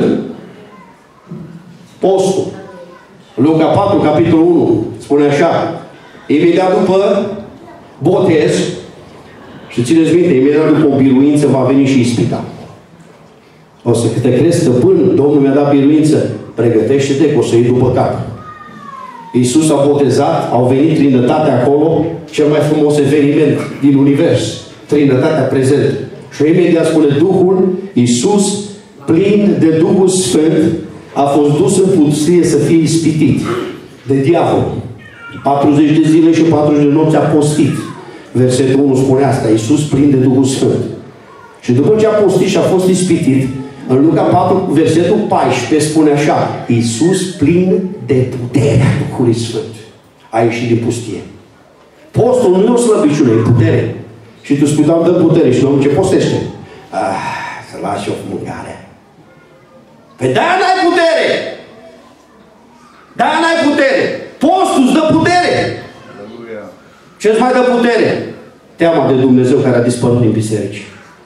Postul. Luca patru, capitolul unu. Spune așa. Imediat după botez, și țineți minte, imediat după o biruință va veni și ispita. O să te crezi stăpân, Domnul mi-a dat biruință, pregătește-te că o să iei după cap. Iisus a botezat, au venit Trinitatea acolo, cel mai frumos eveniment din univers. Trinitatea prezentă. Și imediat spune Duhul, Iisus, plin de Duhul Sfânt, a fost dus în pustie să fie ispitit de diavol. patruzeci de zile și patruzeci de nopți a postit. Versetul unu spune asta. Iisus plin de Duhul Sfânt. Și după ce a postit și a fost ispitit, în Luca patru, versetul paisprezece spune așa. Iisus plin de puterea Duhului Sfânt a ieșit din pustie. Postul nu e o slăbiciune, e putere. Și tu spui, Doamne, dă putere. Și Domnul ce postește? Ah, să lași o mâncare. Păi de-aia n-ai putere! De-aia n-ai putere! Postul îți dă putere! Ce-ți mai dă putere? Teama de Dumnezeu care a dispărut din biserici.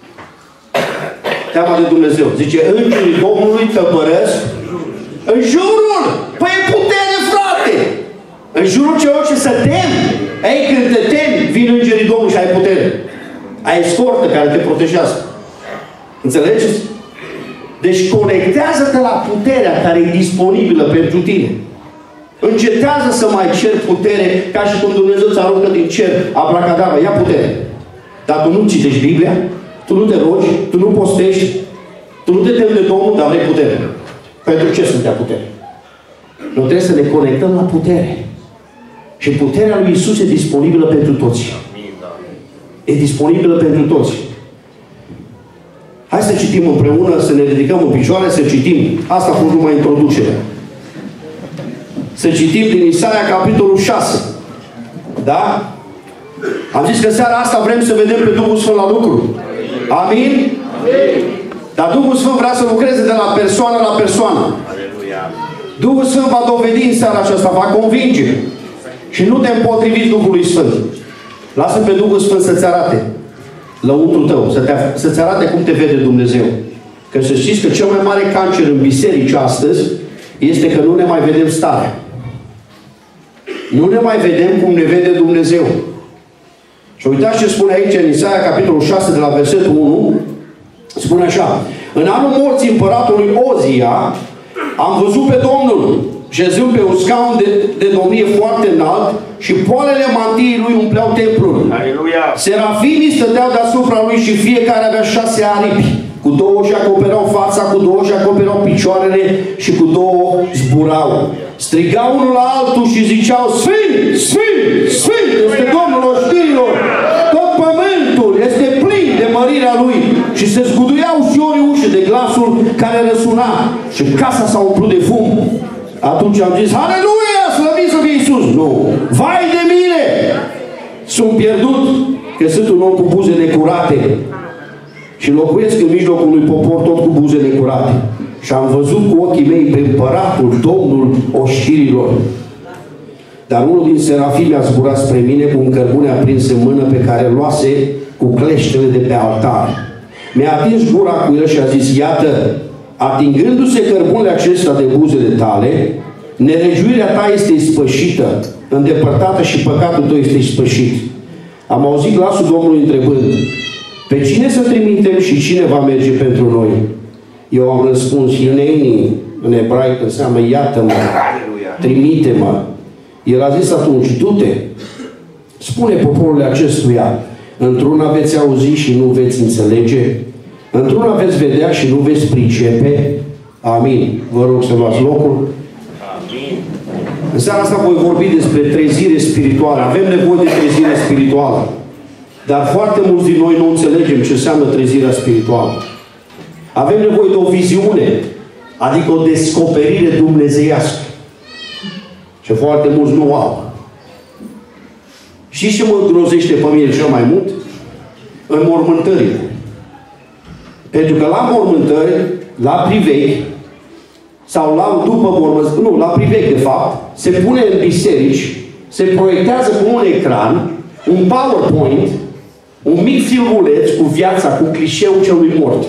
Teama de Dumnezeu. Zice, îngerii Domnului tăpăresc în jurul. Păi e putere, frate! În jurul celor ce să temi. Ei, când te temi, vin îngerii Domnului și ai putere. Ai escortă care te protejează. Înțelegeți? Deci conectează-te la puterea care e disponibilă pentru tine. Încetează să mai ceri putere ca și când Dumnezeu ți aruncă din cer abracadabra, ia putere. Dar tu nu citești Biblia, tu nu te rogi, tu nu postești, tu nu te temi de Domnul, dar vrei putere. Pentru ce să dea putere? Noi trebuie să ne conectăm la putere. Și puterea lui Iisus e disponibilă pentru toți. E disponibilă pentru toți. Hai să citim împreună, să ne ridicăm în picioare, să citim. Asta a fost numai introducerea. Să citim din Isaia, capitolul șase. Da? Am zis că seara asta vrem să vedem pe Duhul Sfânt la lucru. Amin? Amin. Dar Duhul Sfânt vrea să lucreze de la persoană la persoană. Aleluia. Duhul Sfânt va dovedi în seara aceasta, va convinge. Și nu te împotrivi Duhului Sfânt. Lasă pe Duhul Sfânt să-ți arate lăuntrul tău, să te, să-ți arate cum te vede Dumnezeu. Că să știți că cel mai mare cancer în biserici astăzi este că nu ne mai vedem starea. Nu ne mai vedem cum ne vede Dumnezeu. Și uitați ce spune aici în Isaia, capitolul șase, de la versetul unu. Spune așa: în anul morții împăratului Ozia am văzut pe Domnul șezând pe un scaun de, de domnie foarte înalt și poalele mantiei lui umpleau templul. Aleluia! Serafimii stăteau deasupra lui și fiecare avea șase aripi. Cu două și acoperau fața, cu două și acoperau picioarele și cu două zburau. Strigau unul la altul și ziceau: Sfânt, Sfânt, Sfânt este Domnul oștirilor. Tot pământul este plin de mărirea Lui. Și se zguduiau șorii uși de glasul care răsuna. Și casa s-a umplut de fum. Atunci am zis: Aleluia, slăvit să fie Iisus. Nu. Vai de mine! Sunt pierdut, că sunt un om cu buze necurate. Și locuiesc în mijlocul unui popor tot cu buze necurate. Și am văzut cu ochii mei pe împăratul, Domnul oștirilor. Dar unul din serafimi a zburat spre mine cu un cărbune aprins în mână pe care luase cu cleștele de pe altar. Mi-a atins gura cu el și a zis: iată, atingându-se cărbunele acesta de buzele tale, nelegiuirea ta este ispășită, îndepărtată și păcatul tău este ispășit. Am auzit glasul Domnului întrebând: pe cine să trimitem și cine va merge pentru noi? Eu am răspuns: Hineni, în ebraică înseamnă iată-mă, trimite-mă. El a zis atunci: du-te, spune poporului acestuia, într-una veți auzi și nu veți înțelege, într-una veți vedea și nu veți pricepe. Amin. Vă rog să luați locul. Amin. În seara asta voi vorbi despre trezire spirituală. Avem nevoie de trezire spirituală. Dar foarte mulți din noi nu înțelegem ce înseamnă trezirea spirituală. Avem nevoie de o viziune, adică o descoperire dumnezeiască. Și foarte mulți nu au. Și ce mă îngrozește pe mine cel mai mult? Înmormântările. Pentru că la mormântări, la priveghi, sau la, după mormântări, nu, la priveghi de fapt, se pune în biserici, se proiectează pe un ecran, un PowerPoint, un mic filmuleț cu viața, cu clișeul celui mort.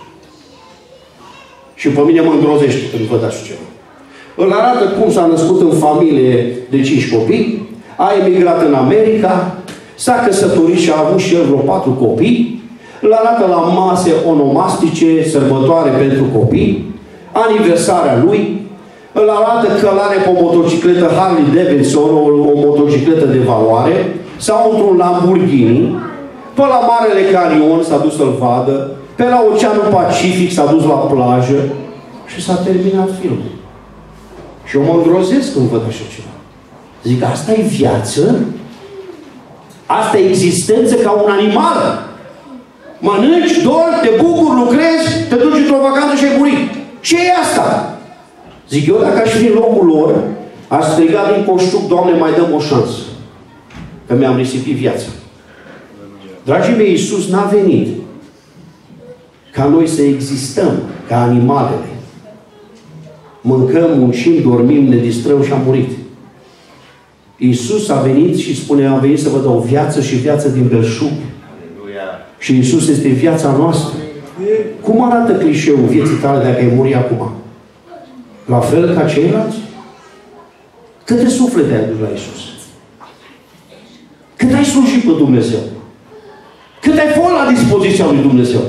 Și pe mine mă îngrozește când văd așa ceva. Îl arată cum s-a născut în familie de cinci copii, a emigrat în America, s-a căsătorit și a avut și el vreo patru copii, îl arată la mase onomastice, sărbătoare pentru copii, aniversarea lui, îl arată călare pe o motocicletă Harley Davidson, o, o motocicletă de valoare, sau într-un Lamborghini, pe la Marele Canion s-a dus să-l vadă, pe la Oceanul Pacific s-a dus la plajă și s-a terminat filmul. Și eu mă îngrozesc când văd așa ceva. Zic, asta e viață? Asta e existență ca un animal? Mănânci, dormi, te bucuri, lucrezi, te duci într-o vacanță și ai murit. Ce e asta? Zic, eu dacă aș fi în locul lor, aș striga din coștuc: Doamne, mai dăm o șansă. Că mi-am risipit viața. Dragii mei, Iisus n-a venit ca noi să existăm ca animalele. Mâncăm, muncim, dormim, ne distrăm și am murit. Iisus a venit și spune: am venit să vă dau viață și viață din belșug. Și Iisus este viața noastră. Cum arată clișeul vieții tale dacă ai muri acum? La fel ca ceilalți? Câte suflete ai dus la Iisus? Cât ai slujit pe Dumnezeu? Cât ai fost la dispoziția lui Dumnezeu?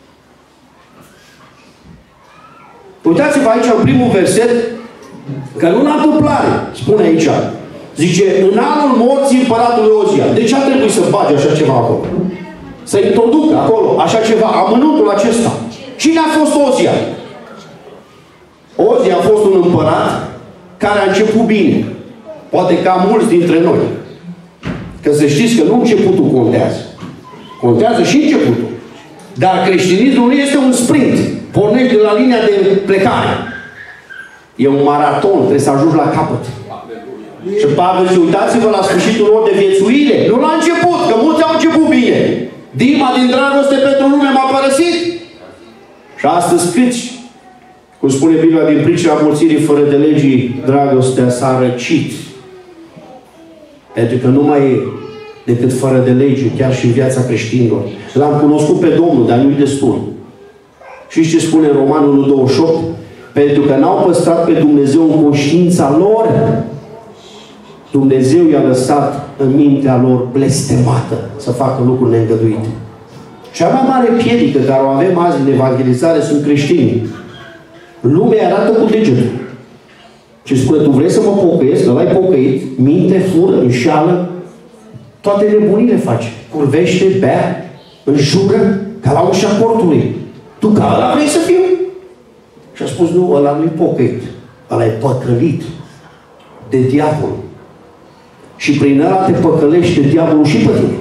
Uitați-vă aici în primul verset, că nu la întâmplare, spune aici. Zice, în anul morții împăratului Ozia. De ce a trebuit să bage așa ceva acolo? Să introducă acolo așa ceva, amănuntul acesta. Cine a fost Ozia? Ozia a fost un împărat care a început bine. Poate ca mulți dintre noi. Că să știți că nu începutul contează. Contează și începutul. Dar creștinismul nu este un sprint. Pornești de la linia de plecare. E un maraton, trebuie să ajungi la capăt. Și Pavel zice, uitați-vă la sfârșitul lor de viețuire. Nu la început, că mulți au început bine. Dima din dragoste pentru lume m-a părăsit. Și astăzi câți, cum spune Biblia, din pricina mulțirii fără de legii, dragostea s-a răcit. Pentru că nu mai e decât fără de lege, chiar și în viața creștinilor. L-am cunoscut pe Domnul, dar nu-i destul. Și ce spune în Romanul douăzeci și opt? Pentru că n-au păstrat pe Dumnezeu în conștiința lor, Dumnezeu i-a lăsat în mintea lor blestemată să facă lucruri neîngăduite. Cea mai mare piedică care o avem azi în evangelizare sunt creștinii. Lumea arată cu degetul. Și spune, tu vrei să mă pocăiesc, că l-ai pocăit, minte, fură, înșeală, toate nebunile face. Curvește, bea, înjură, ca la ușa cortului. Tu ca ăla vrei să fiu? Și a spus, nu, ăla nu-i pocăit. Ăla e păcălit de diavol. Și prin ăla te păcălește diavolul și pe tine.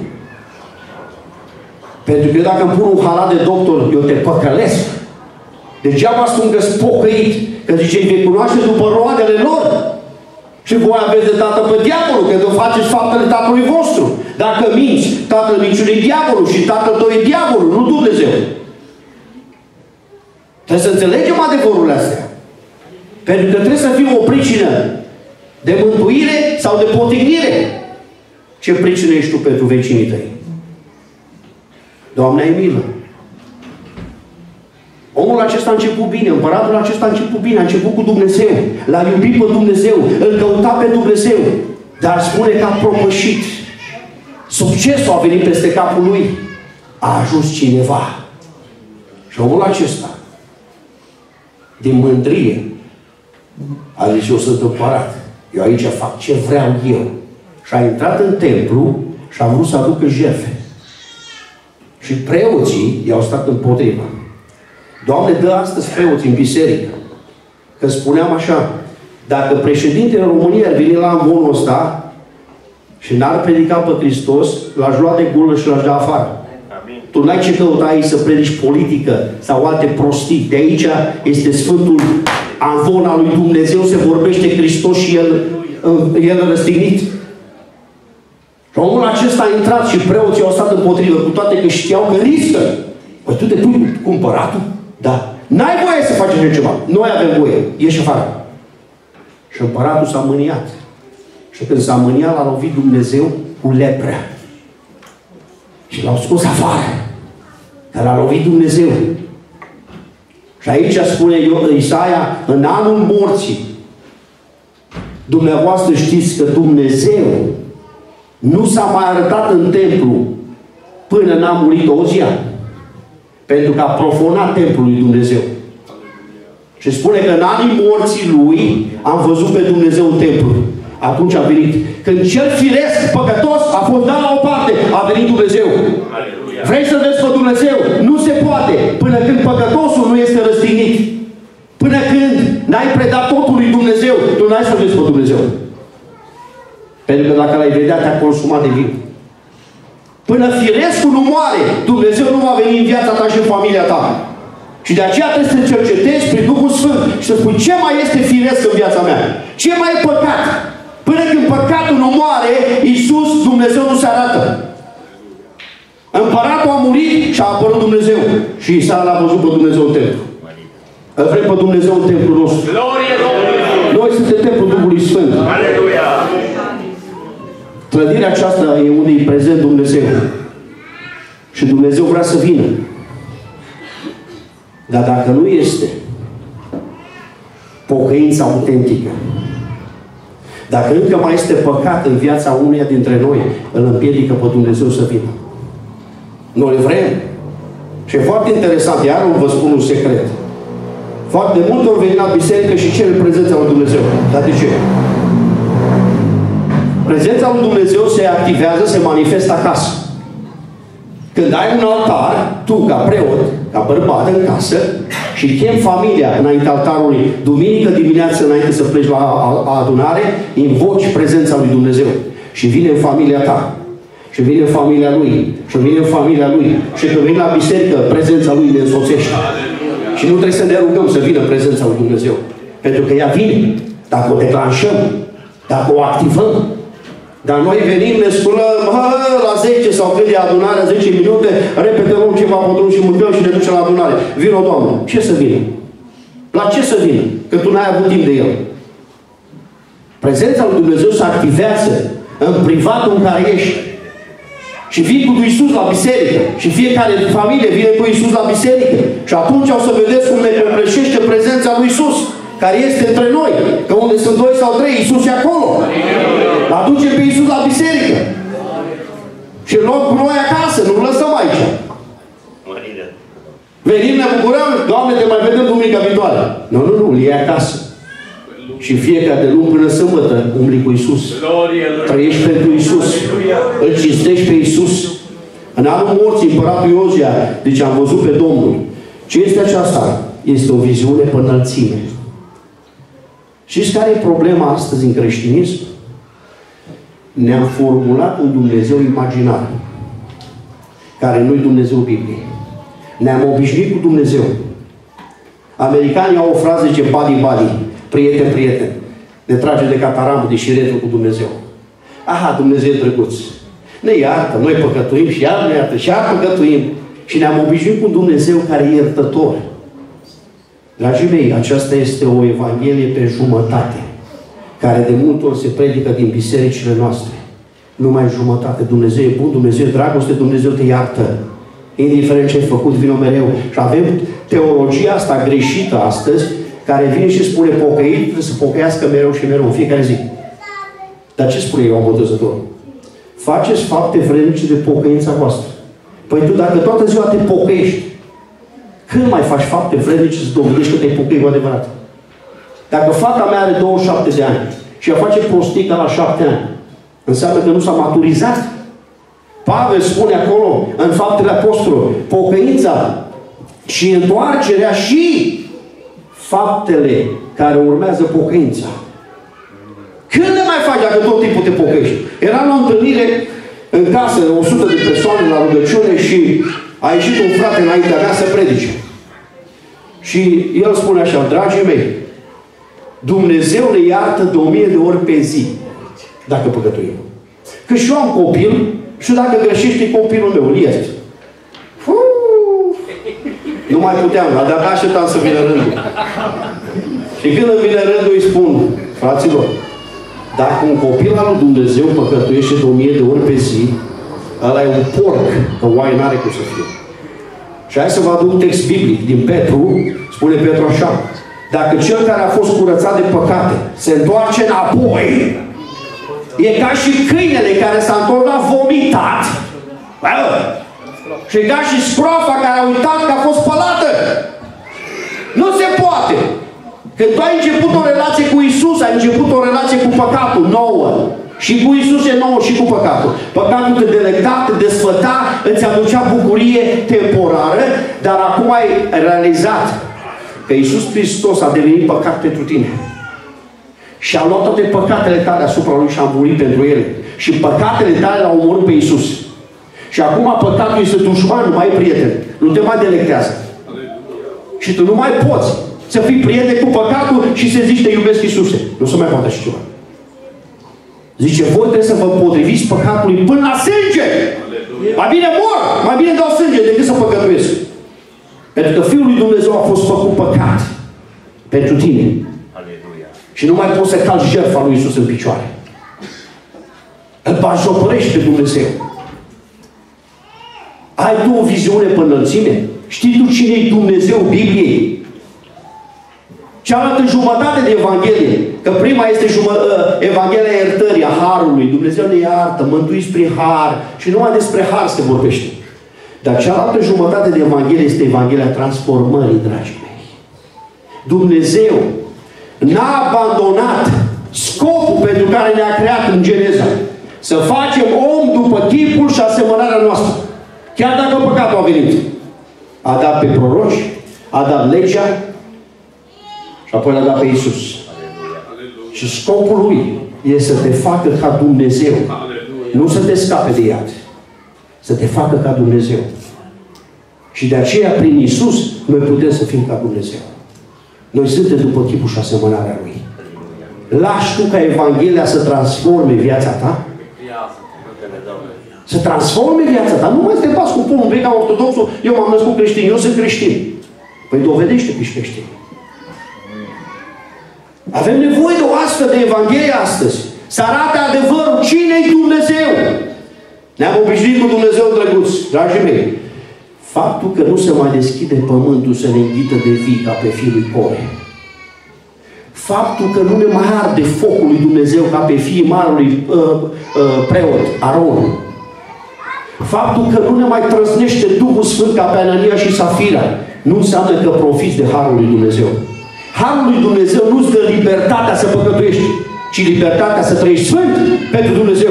Pentru că dacă îmi pun un halat de doctor, eu te păcălesc. Degeaba spun că sunt pocăit. Că zice, îi vei cunoaște după roadele lor. Și voi aveți de tată pe diavolul, că nu faceți faptele tatălui vostru. Dacă minți, tatăl minciunii e diavolul și tatăl tău e diavolul, nu Dumnezeu. Trebuie să înțelegem adevărurile astea. Pentru că trebuie să fie o pricină de mântuire sau de potignire. Ce pricină ești tu pentru vecinii tăi? Doamne, ai milă. Omul acesta a început bine, împăratul acesta a început bine, a început cu Dumnezeu. L-a iubit pe Dumnezeu, îl căuta pe Dumnezeu. Dar spune că a propășit. Succesul a venit peste capul lui. A ajuns cineva. Și omul acesta, din mândrie, a zis, eu sunt împărat. Eu aici fac ce vreau eu. Și a intrat în templu și a vrut să aducă jertfe. Și preoții i-au stat împotriva. Doamne, dă astăzi preoții în biserică. Că spuneam așa, dacă președintele României ar veni la amvonul ăsta și n-ar predica pe Hristos, l-aș lua de gură și l-aș da afară. Amin. Tu n-ai ce căuta aici să predici politică sau alte prostii. De aici este Sfântul amvon al lui Dumnezeu, se vorbește Hristos și El, el răstignit. Și omul acesta a intrat și preoții au stat împotrivă, cu toate că știau că riscă. Păi tu te pui cu împăratul? Da. N-ai voie să faci așa ceva. Noi avem voie. Ieși afară. Și împăratul s-a mâniat. Și când s-a mâniat, l-a lovit Dumnezeu cu leprea. Și l-au scos afară. Că l-a lovit Dumnezeu. Și aici spune Isaia, în anul morții, dumneavoastră știți că Dumnezeu nu s-a mai arătat în templu până n-a murit Ozia. Pentru că a profanat templul lui Dumnezeu. Și spune că în anii morții lui am văzut pe Dumnezeu în templu. Atunci a venit. Când cel firesc, păcătos, a fost dat la o parte, a venit Dumnezeu. Aleluia. Vrei să vezi pe Dumnezeu? Nu se poate. Până când păcătosul nu este răstignit. Până când n-ai predat totul lui Dumnezeu, tu n-ai să vezi pe Dumnezeu. Pentru că dacă l-ai vedea, te-a consumat de vin. Până firescul nu moare, Dumnezeu nu va veni în viața ta și în familia ta. Și de aceea trebuie să te cercetezi prin Duhul Sfânt și să spui ce mai este firesc în viața mea. Ce mai e păcat? Până când păcatul nu moare, Iisus, Dumnezeu nu se arată. Împăratul a murit și a apărut Dumnezeu. Și Isaia l-a văzut pe Dumnezeu în templu. Îl vrem pe Dumnezeu în templul nostru. Glorie Domnului! Noi suntem templul Duhului Sfânt. Aleluia! Clădirea aceasta e unde e prezent Dumnezeu. Și Dumnezeu vrea să vină. Dar dacă nu este pocăința autentică, dacă încă mai este păcat în viața uneia dintre noi, îl împiedică pe Dumnezeu să vină. Noi vrem. Și e foarte interesant, iar vă spun un secret. Foarte mult ori veni la biserică și cere prezența lui Dumnezeu. Dar de ce? Prezența lui Dumnezeu se activează, se manifestă acasă. Când ai un altar, tu ca preot, ca bărbat în casă, și chem familia înainte altarului, duminică dimineață înainte să pleci la adunare, invoci prezența lui Dumnezeu. Și vine în familia ta. Și vine în familia lui. Și vine în familia lui. Și când vine la biserică, prezența lui ne însoțește. Și nu trebuie să ne rugăm să vină prezența lui Dumnezeu. Pentru că ea vine. Dacă o declanșăm, dacă o activăm. Dar noi venim, ne spunăm, la zece sau când e adunarea, zece minute, repede luăm ceva pe drum și mâncăm și ne ducem la adunare. Vino, Doamne. Ce să vină? La ce să vină? Că tu n-ai avut timp de el. Prezența lui Dumnezeu se activează în privatul în care ești. Și vii cu Iisus la biserică. Și fiecare din familie vine cu Iisus la biserică. Și atunci o să vedeți cum ne copleșește prezența lui Iisus, care este între noi. Că unde sunt doi sau trei, Iisus e acolo. Aduce pe Iisus la biserică. Și în loc cu noi acasă, nu-L lăsăm aici. Venim, ne bucurăm, Doamne, te mai vedem duminica viitoare. Nu, nu, nu, îl iei acasă. Și fiecare de luni până sâmbătă umbli cu Iisus. Trăiești pentru Iisus. Îl cinstești pe Iisus. În anul morții, împăratul Iozia, deci am văzut pe Domnul. Ce este aceasta? Este o viziune pe înălțime. Știți care e problema astăzi în creștinism? Ne-am formulat un Dumnezeu imaginar, care nu-i Dumnezeu Bibliei. Ne-am obișnuit cu Dumnezeu. Americanii au o frază, zice, buddy, buddy, prieten, prieten. Ne trage de cataramul, de șiretul cu Dumnezeu. Aha, Dumnezeu e drăguț. Ne iartă, noi păcătuim și iar ne iartă și iar păcătuim. Și ne-am obișnuit cu Dumnezeu care e iertător. Dragii mei, aceasta este o Evanghelie pe jumătate, care de multe ori se predică din bisericile noastre. Numai jumătate. Dumnezeu e bun, Dumnezeu e dragoste, Dumnezeu te iartă. Indiferent ce ai făcut, vină mereu. Și avem teologia asta greșită astăzi, care vine și spune pocăit, trebuie să pocăiască mereu și mereu, în fiecare zi. Dar ce spune Ioan Botezătorul? Faceți fapte vrednice de pocăința voastră. Păi tu, dacă toată ziua te pocăiești, când mai faci fapte vrednice să dovedești că te-ai pocăit cu adevărat? Dacă fata mea are douăzeci și șapte de ani și ea face prostica la șapte ani, înseamnă că nu s-a maturizat. Pavel spune acolo, în Faptele Apostolilor, pocăința și întoarcerea și faptele care urmează pocăința. Când le mai faci dacă tot timpul te pocăiești? Era la o întâlnire în casă, o sută de persoane la rugăciune și a ieșit un frate înaintea mea să predice. Și el spune așa, dragii mei, Dumnezeu ne iartă de o mie de ori pe zi, dacă păcătuim. Că și eu am copil și dacă greșește copilul meu, îl iert. Nu mai puteam, dar de-abia așteptam să vină rândul. Și când îmi vine rândul, îi spun, fraților, dacă un copil al lui Dumnezeu păcătuiește de o mie de ori pe zi, ăla e un porc, că oaie n-are cum să fie. Și hai să vă aduc text biblic din Petru, spune Petru așa, dacă cel care a fost curățat de păcate se întoarce înapoi, e ca și câinele care s-a întors la vomitat. Și e ca și scroafa care a uitat că a fost spălată. Nu se poate. Când tu ai început o relație cu Iisus, ai început o relație cu păcatul nouă. Și cu Iisus e nouă și cu păcatul. Păcatul te delecta, te desfăta, îți aducea bucurie temporară, dar acum ai realizat că Iisus Hristos a devenit păcat pentru tine. Și a luat toate păcatele tale asupra Lui și a murit pentru ele. Și păcatele tale l-au omorât pe Iisus. Și acum păcatul este dușman, nu mai e prieten. Nu te mai delectează. Și tu nu mai poți să fii prieten cu păcatul și să zici te iubesc Iisuse. Nu se mai poate așa ceva. Zice, voi trebuie să vă potriviți păcatului până la sânge. Mai bine mor, mai bine dau sânge decât să păcătuiesc. Pentru că Fiul lui Dumnezeu a fost făcut păcat pentru tine. Și nu mai poți să calci jertfa lui Iisus în picioare. Îl batjocărești pe Dumnezeu. Ai tu o viziune pe înălțime? Știi tu cine e Dumnezeu Bibliei? Cealaltă jumătate de Evanghelie, că prima este Evanghelia iertării, a Harului. Dumnezeu ne iartă, mântuiți prin Har. Și numai despre Har se vorbește. Dar cealaltă jumătate de Evanghelie este Evanghelia transformării, dragii mei. Dumnezeu n-a abandonat scopul pentru care ne-a creat în Geneza. Să facem om după chipul și asemănarea noastră. Chiar dacă păcatul a venit. A dat pe proroci, a dat legea și apoi l-a dat pe Iisus. Și scopul Lui este să te facă ca Dumnezeu. Nu să te scape de iad. să te facă ca Dumnezeu. Și de aceea, prin Iisus, noi putem să fim ca Dumnezeu. Noi suntem după chipul și asemănarea Lui. Lași tu ca Evanghelia să transforme viața ta? Să transforme viața ta. Nu mai să te bați cu pomul vechi ca ortodoxul, eu m-am născut creștin, eu sunt creștin. Păi dovedește că ești creștin. Avem nevoie de o astfel de Evanghelie astăzi. Să arate adevărul. Cine-i Dumnezeu? Ne-am obișnuit cu Dumnezeu drăguț, dragii mei. Faptul că nu se mai deschide pământul să ne înghită de vii ca pe fiul lui Core. Faptul că nu ne mai arde focul lui Dumnezeu ca pe fiii marului uh, uh, preot, Aron. Faptul că nu ne mai trăsnește Duhul Sfânt ca pe Anania și Safira. Nu înseamnă că profiți de Harul lui Dumnezeu. Harul lui Dumnezeu nu-ți dă libertatea să păcătuiești, ci libertatea să trăiești sfânt pentru Dumnezeu.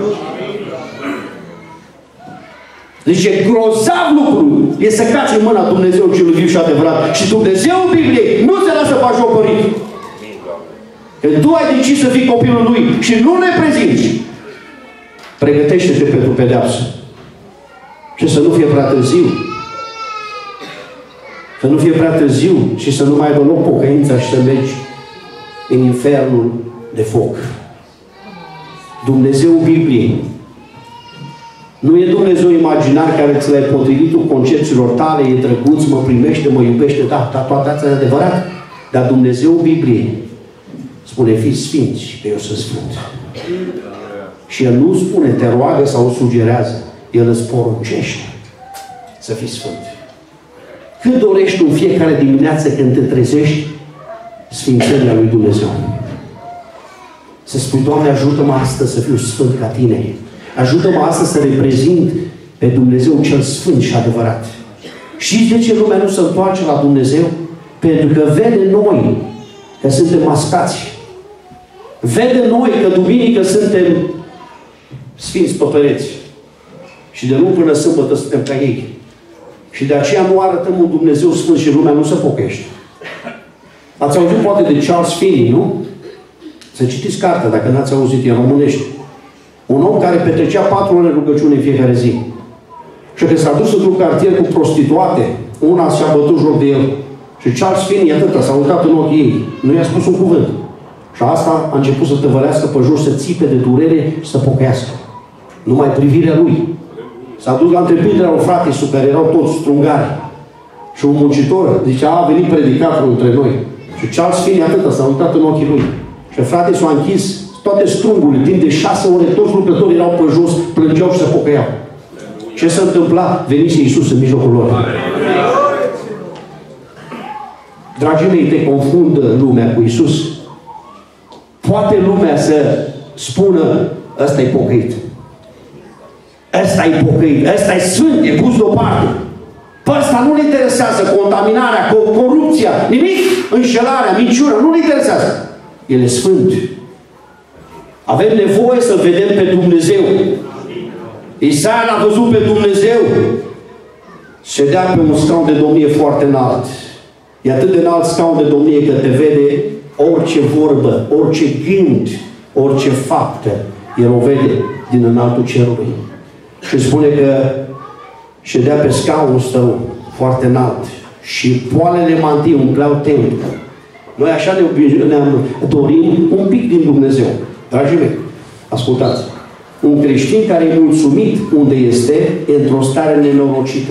Deci e grozav lucru. E să cați în mâna Dumnezeu celui viu și adevărat. Și Dumnezeu în Biblie nu se lasă bajocorit. Că tu ai decis să fii copilul Lui și nu ne prezinți. Pregătește-te pentru pedeapsă. Și să nu fie prea târziu. Să nu fie prea târziu și să nu mai aibă loc pocăința și să mergi în infernul de foc. Dumnezeu Bibliei nu e Dumnezeu imaginar care ți l-ai potrivit tu concepțiilor tale, e drăguț, mă primește, mă iubește, da, da, toate astea e adevărat. Dar Dumnezeu Bibliei spune, fiți sfinți, că eu sunt sfânt. Și El nu spune, te roagă sau sugerează. El îți poruncește să fii sfânt. Cât dorești tu în fiecare dimineață când te trezești sfințenia lui Dumnezeu? Să spui, Doamne, ajută-mă astăzi să fiu sfânt ca Tine. Ajută-mă astăzi să reprezint pe Dumnezeu cel sfânt și adevărat. Știți de ce lumea nu se întoarce la Dumnezeu? Pentru că vede noi că suntem mascați. Vede noi că duminică suntem sfinți pe pereți. Și de luni până sâmbătă suntem ca ei. Și de aceea nu arătăm un Dumnezeu sfânt și lumea nu se pocăiește. Ați auzit poate de Charles Finney, nu? Să citiți cartea, dacă n-ați auzit, e în românește. Un om care petrecea patru ore rugăciune în fiecare zi. Și că s-a dus într-un cartier cu prostituate, una și-a bătut joc de el. Și Charles Finney, atâta, s-a uitat în ochii ei. Nu i-a spus un cuvânt. Și asta a început să tăvălească pe jos, să țipe de durere și să pocăiască. Numai privirea lui. S-a dus la întreprinderea lui frate su care erau toți strungari. Și un muncitor zicea, a venit predicatul între noi. Și Charles Finney atâta, s-a uitat în ochii lui. Și frate s-a închis toate strungurile. Timp de șase ore, toți lucrătorii erau pe jos, plângeau și se pocăiau. Ce se întâmpla? Venise Iisus în mijlocul lor. Dragii mei, te confundă lumea cu Iisus. Poate lumea să spună, ăsta e pocăit. Ăsta e pocăit, ăsta e sfânt, e pus deoparte. Pe ăsta nu-l interesează contaminarea, corupția, nimic, înșelarea, minciuna, nu-l interesează. El e sfânt. Avem nevoie să vedem pe Dumnezeu. Isaia l-a văzut pe Dumnezeu. Ședea pe un scaun de domnie foarte înalt. E atât de înalt scaun de domnie că te vede orice vorbă, orice gând, orice faptă. El o vede din înaltul cerului. Și spune că ședea pe scaunul său foarte înalt și poalele mantii umpleau templul. Noi așa ne, ne dorim un pic din Dumnezeu. Dragii mei, ascultați. Un creștin care e mulțumit unde este, e într-o stare nenorocită.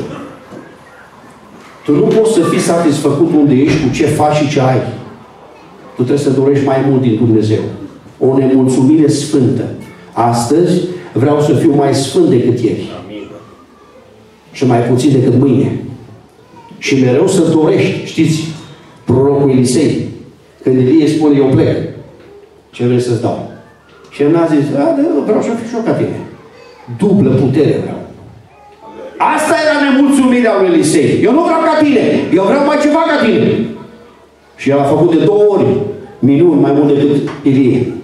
Tu nu poți să fii satisfăcut unde ești, cu ce faci și ce ai. Tu trebuie să dorești mai mult din Dumnezeu. O nemulțumire sfântă. Astăzi vreau să fiu mai sfânt decât ieri. Și mai puțin decât mâine. Și mereu să dorești, știți, prorocul Elisei, când Elie spune, eu plec, ce vrei să-ți dau? Și el n-a zis, a, da, vreau să fiu și eu ca tine. Dublă putere vreau. Asta era nemulțumirea lui Elisei. Eu nu vreau ca tine, eu vreau mai ceva ca tine. Și el a făcut de două ori minuni mai mult decât Elie.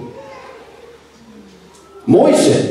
Moise.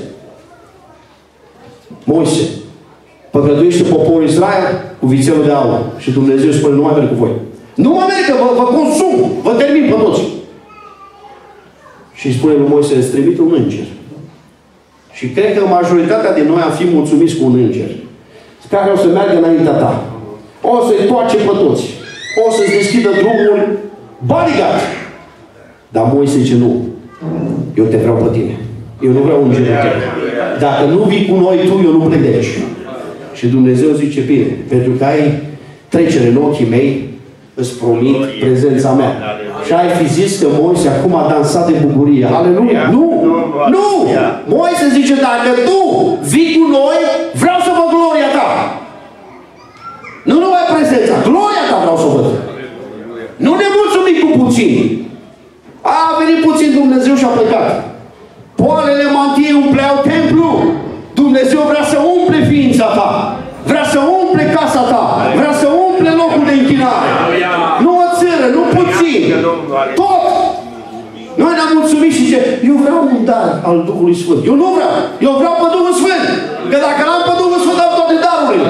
Moise. Păcătuiește poporul Israel cu vițelul de aur. Și Dumnezeu spune, nu mai merg cu voi. Nu mai merg, că vă, vă consum, vă termin pe toți. Și spune lui Moise, îți trimit un înger. Și cred că majoritatea din noi am fi mulțumiți cu un înger care o să meargă înaintea ta. O să-i toace pe toți. O să-ți deschidă drumul bodyguard. Dar Moise zice, nu. Eu te vreau pe tine. Eu nu vreau îngerul tău. Dacă nu vii cu noi tu, eu nu plec de aici. Și Dumnezeu zice, bine, pentru că ai trecere în ochii mei, îți promit prezența mea. Și ai fi zis că Moise acum a dansat de bucurie. Aleluia! Nu! Nu! Moise zice, dacă tu vii cu noi, vreau să văd gloria ta. Nu numai prezența, gloria ta vreau să văd. Nu ne mulțumim cu puțin. A venit puțin Dumnezeu și a plecat. Poalele mantiei umpleau templu. Dumnezeu vrea să umple ființa ta. Vrea să umple casa ta. Vrea să umple locul de închinare. Nu o țără, nu puțin. Tot. Noi ne-am mulțumit și zice, eu vreau un dar al Duhului Sfânt. Eu nu vreau. Eu vreau pe Duhul Sfânt. Că dacă n-am pe Duhul Sfânt, am toate darurile.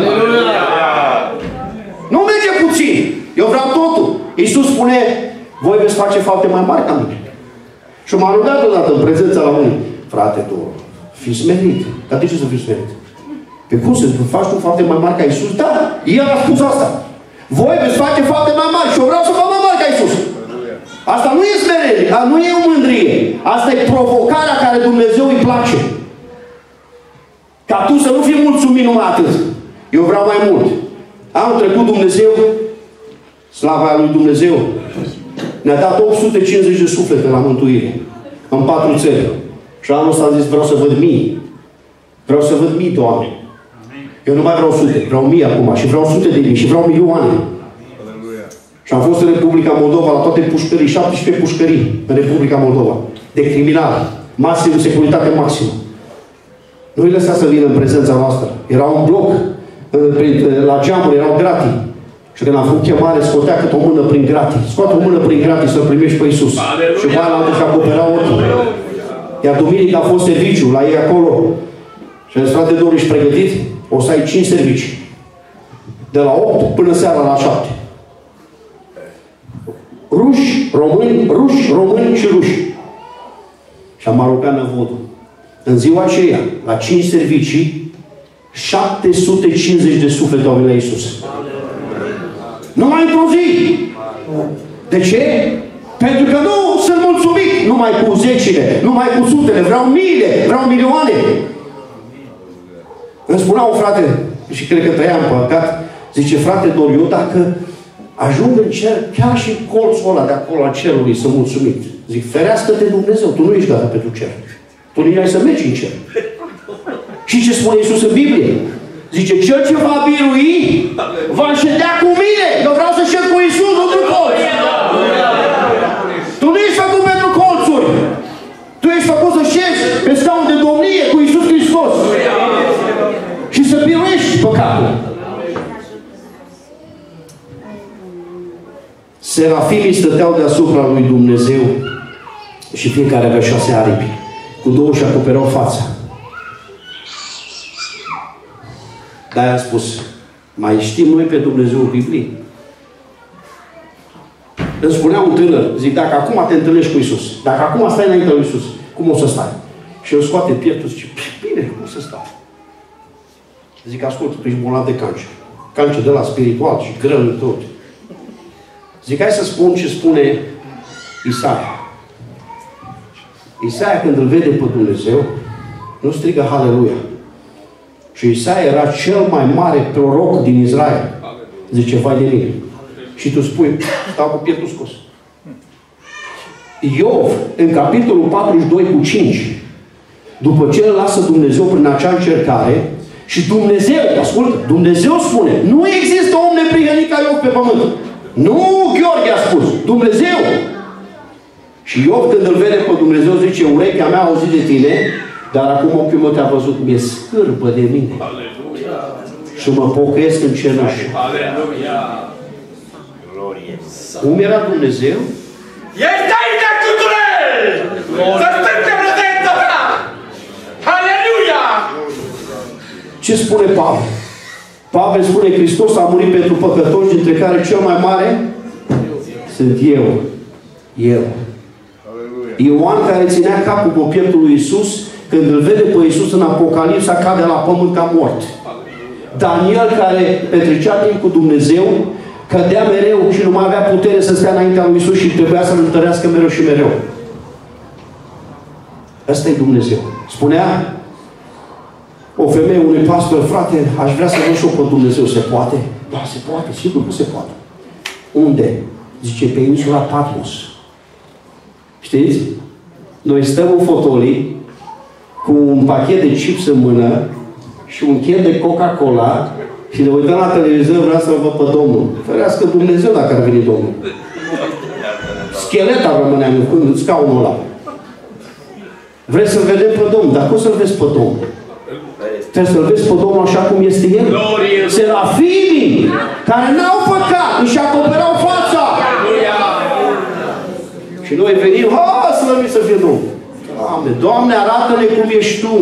Nu merge puțin. Eu vreau totul. Iisus spune, voi veți face fapte mai mari ca mine. Și m-a rugat odată în prezența la unii. Frate, tu, fii smerit. Dar de ce să fiu smerit? Pe cum să faci tu fapte mai mari ca Iisus? Da, El a spus asta. Voi veți face fapte mai mari și eu vreau să fac mai mari ca Iisus. Asta nu e smerenie, nu e o mândrie. Asta e provocarea care Dumnezeu îi place. Ca tu să nu fii mulțumit numai atât. Eu vreau mai mult. Anul trecut Dumnezeu, slava lui Dumnezeu, ne-a dat opt sute cincizeci de suflete la mântuire. În patru țări. Și anul ăsta am zis, vreau să văd mii. Vreau să văd mii de oameni. Eu nu mai vreau sute, vreau mii acum. Și vreau sute de mii. Și vreau milioane. Și am fost în Republica Moldova la toate pușcării, șaptesprezece pușcării în Republica Moldova. De criminali. Maxim, securitate maximă. Nu îi lăsa să vină în prezența noastră. Era un bloc. La geamuri erau gratii. Și când am făcut chemare, scotea cât o mână prin gratii. Scoate o mână prin gratii să-L primești pe Iisus. Aleluia. Și mai la și acopera ochii. Iar duminică a fost serviciu la ei acolo. Și am zis, frate, Doru, ești pregătit? O să ai cinci servicii. De la opt până seara la șapte. Ruși, români, ruși, români și ruși. Și am aruncat năvodul. În ziua aceea, la cinci servicii, șapte sute cincizeci de suflete au venit la Iisus. Numai într-o zi. De ce? Pentru că nu sunt mulțumit numai cu zecile, numai cu sutele. Vreau miile, vreau milioane. Îmi spunea un frate, și cred că trăia în păcat, zice, frate Dor, eu dacă ajung în cer, chiar și colțul ăla de acolo al cerului, să mulțumit. Zic, ferească-te Dumnezeu, tu nu ești gata pentru cer. Tu nu ai să mergi în cer. Și ce spune Iisus în Biblie? Zice, cel ce va birui, va ședea cu mine. Eu vreau să șed cu Iisus, nu cu colț. Tu nu ești făcut pentru colțuri. Tu ești făcut să șezi pe scaun de domnie cu Iisus Hristos. Și să biruiești păcatul. Serafimii stăteau deasupra lui Dumnezeu și fiecare avea șase aripi. Cu două și acoperau fața. Dar i-am spus, mai știm noi pe Dumnezeu în Biblie? Îmi spunea un tânăr, zic, dacă acum te întâlnești cu Iisus, dacă acum stai înainte lui Iisus, cum o să stai? Și el scoate pieptul și zice, bine, cum să stau? Zic, ascultă, tu ești bolnav de cancer. Cancer de la spiritual și greu în tot. Zic, hai să spun ce spune Isaia. Isaia, când îl vede pe Dumnezeu, nu strigă Haleluia. Și Isaia era cel mai mare proroc din Israel. Zice, vai de mine. Și tu spui, stau cu pieptul scos. Iov, în capitolul patruzeci și doi cu cinci, după ce îl lasă Dumnezeu prin acea încercare, și Dumnezeu, ascultă, Dumnezeu spune, nu există om neprihănit ca Iov pe pământ. Nu Gheorghe a spus, Dumnezeu. Și Iov, când îl vede pe Dumnezeu, zice, urechea mea a auzit de tine, dar acum ochiul meu te-a văzut, mi-e scârbă de mine. Aleluia. Și mă pocăiesc în cenușă. Aleluia. Cum era Dumnezeu? Ești aici, necutule! Să stând pe prezența ta! Aleluia! Ce spune Pavel? Pavel spune, Hristos a murit pentru păcătoși, dintre care cel mai mare sunt eu. Eu. Ioan, care ținea capul pe pieptul lui Iisus, când îl vede pe Iisus în Apocalipsa, cade la pământ ca mort. Daniel, care petrecea timp cu Dumnezeu, cădea mereu și nu mai avea putere să stea înaintea lui Iisus și trebuia să-L întărească mereu și mereu. Ăsta e Dumnezeu. Spunea o femeie unui pastor: frate, aș vrea să văd și eu pe Dumnezeu. Se poate? Da, se poate. Sigur că se poate. Unde? Zice, pe insula Patmos. Știți? Noi stăm în fotolii cu un pachet de chips în mână și un chet de Coca-Cola și ne uităm la televizor, vreau să-L văd pe Domnul. Ferească Dumnezeu dacă ar veni Domnul. Scheleta rămânea în scaunul ăla. Vrei să-L vedem pe Domnul? Dar cum să-L vezi pe Domnul? Trebuie să-L vezi pe Domnul așa cum este El. Serafimii care n-au păcat, își acoperau fața. Și noi venim, ha, slăvit să fie Domnul. Doamne, Doamne, arată-ne cum ești Tu.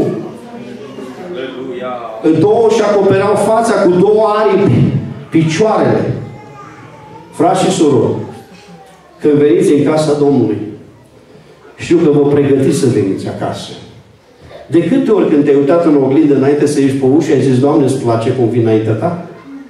În două își acoperau fața cu două aripi, picioarele. Frați și surori, când veniți în casa Domnului, știu că vă pregătiți să veniți acasă. De câte ori când te-ai uitat în oglindă înainte să ieși pe ușă, ai zis, Doamne, îți place cum vin înaintea Ta?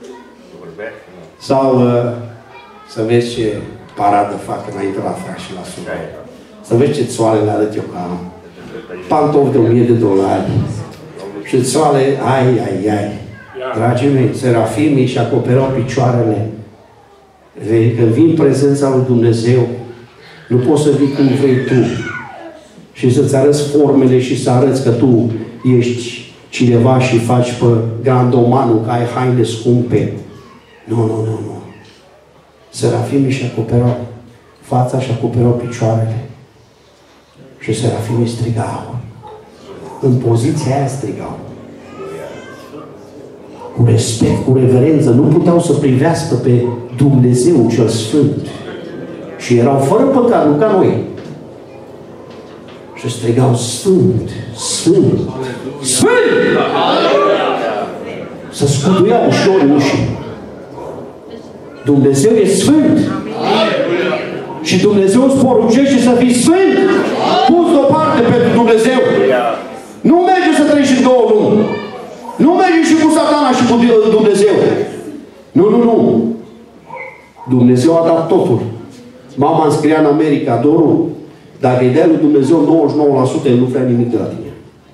Sau uh, să vezi ce paradă fac înainte la frați și la surori. Să vezi ce țoale le arăt eu că am. Pantofi de o mie de dolari. Și țoale, ai, ai, ai. Dragii mei, serafimii și acoperau picioarele. Când vii în prezența lui Dumnezeu, nu poți să vii cum vrei tu și să-ți arăți formele și să arăți că tu ești cineva și faci pe grandomanul, că ai haine scumpe. Nu, nu, nu, nu. Serafimii și acoperau fața și acoperau picioarele. Și serafimii strigau. În poziția aia strigau. Cu respect, cu reverență. Nu puteau să privească pe Dumnezeu cel Sfânt. Și erau fără păcat, nu ca noi. Și strigau, Sfânt, Sfânt, Sfânt! Să scuduiau ușor în ușii. Dumnezeu e Sfânt. Și Dumnezeu îți poruncește să fii Sfânt. Pus deoparte pentru Dumnezeu. Nu merge să trăiești în două lumi. Nu merge și cu Satana și cu Dumnezeu. Nu, nu, nu. Dumnezeu a dat totul. Mama îmi scria în America, Doru, dacă îi dai lui Dumnezeu nouăzeci și nouă la sută, El nu vrea nimic de la tine.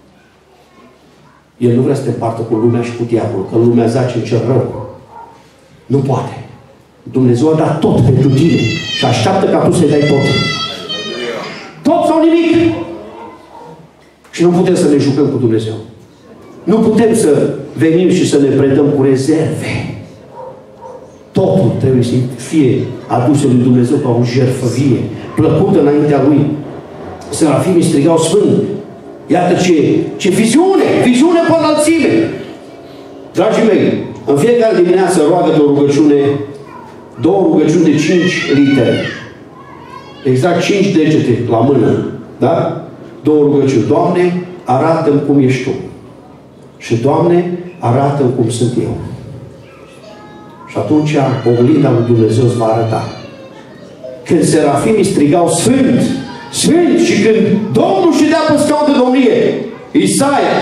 El nu vrea să te împartă cu lumea și cu diavolul, că lumea zace în cer rău. Nu poate. Dumnezeu a dat tot pentru tine și așteaptă ca tu să-i dai tot. Tot sau nimic. Și nu putem să ne jucăm cu Dumnezeu. Nu putem să venim și să ne predăm cu rezerve. Totul trebuie să fie adus lui Dumnezeu ca o jertfă vie, plăcută înaintea Lui. Serafimii strigau, Sfânt! Iată ce, ce viziune! Viziune pe înălțime! Dragii mei, în fiecare dimineață roagă de o rugăciune, două rugăciuni de cinci litere. Exact cinci degete la mână. Da? Două rugăciuni. Doamne, arată-mi cum ești Tu. Și Doamne, arată-mi cum sunt eu. Și atunci oglinda lui Dumnezeu îți va arăta. Când serafimii strigau Sfânt, Sfânt, și când Domnul ședea pe scaun de domnie, Isaia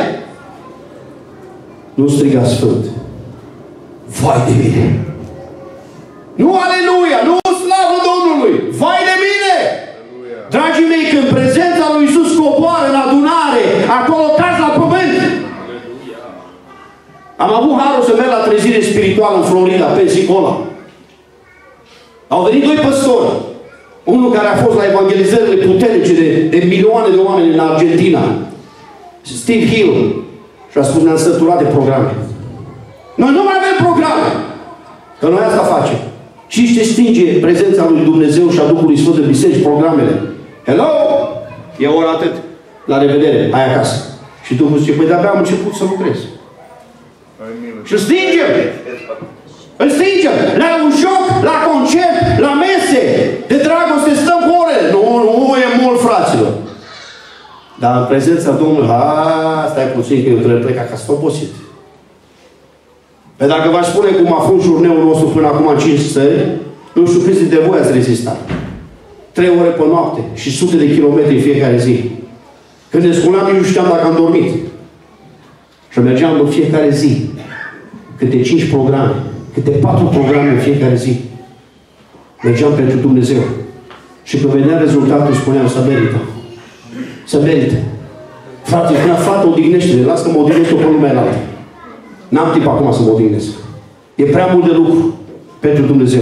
nu striga Sfânt. Vai de mine! Nu aleluia! Nu slavă Domnului! Vai de mine! Aleluia. Dragii mei, când prezența lui Iisus coboară în adunare, acolo cazi la pământ. Aleluia. Am avut harul să merg la trezire spirituală în Florida, Pensacola. Au venit doi păstori. Unul care a fost la evangelizările puternice de, de milioane de oameni în Argentina. Steve Hill. Și a spus, ne-am săturat de programe. Noi nu mai avem programe. Că noi asta facem. Și ce stinge prezența lui Dumnezeu și a Duhului Sfânt în biserici, programele. Hello? E ora atât. La revedere. Hai acasă. Și Duhul zice, păi de-abia am început să lucrez. Și îl stingem. Îl stingem. La un joc, la concert, la mese. De dragoste stăm cu ore. Nu, nu e mult, fraților. Dar în prezența Domnului, ha, stai puțin că eu trebuie pleca ca să obosit. Pe dacă v-aș spune cum a fost jurneul nostru până acum în cinci țări, nu știu câți de voi ați rezistat. Trei ore pe noapte și sute de kilometri în fiecare zi. Când ne sculam, nici nu știam dacă am dormit. Și mergeam în fiecare zi. Câte cinci programe, câte patru programe în fiecare zi. Mergeam pentru Dumnezeu. Și când venea rezultatul, spuneam, să merită. Să merită. Frate, spunea, frate, odihnește-te, las că mă odihnesc pe lumea înaltă. N-am timp acum să mă odihnesc. E prea mult de lucru pentru Dumnezeu.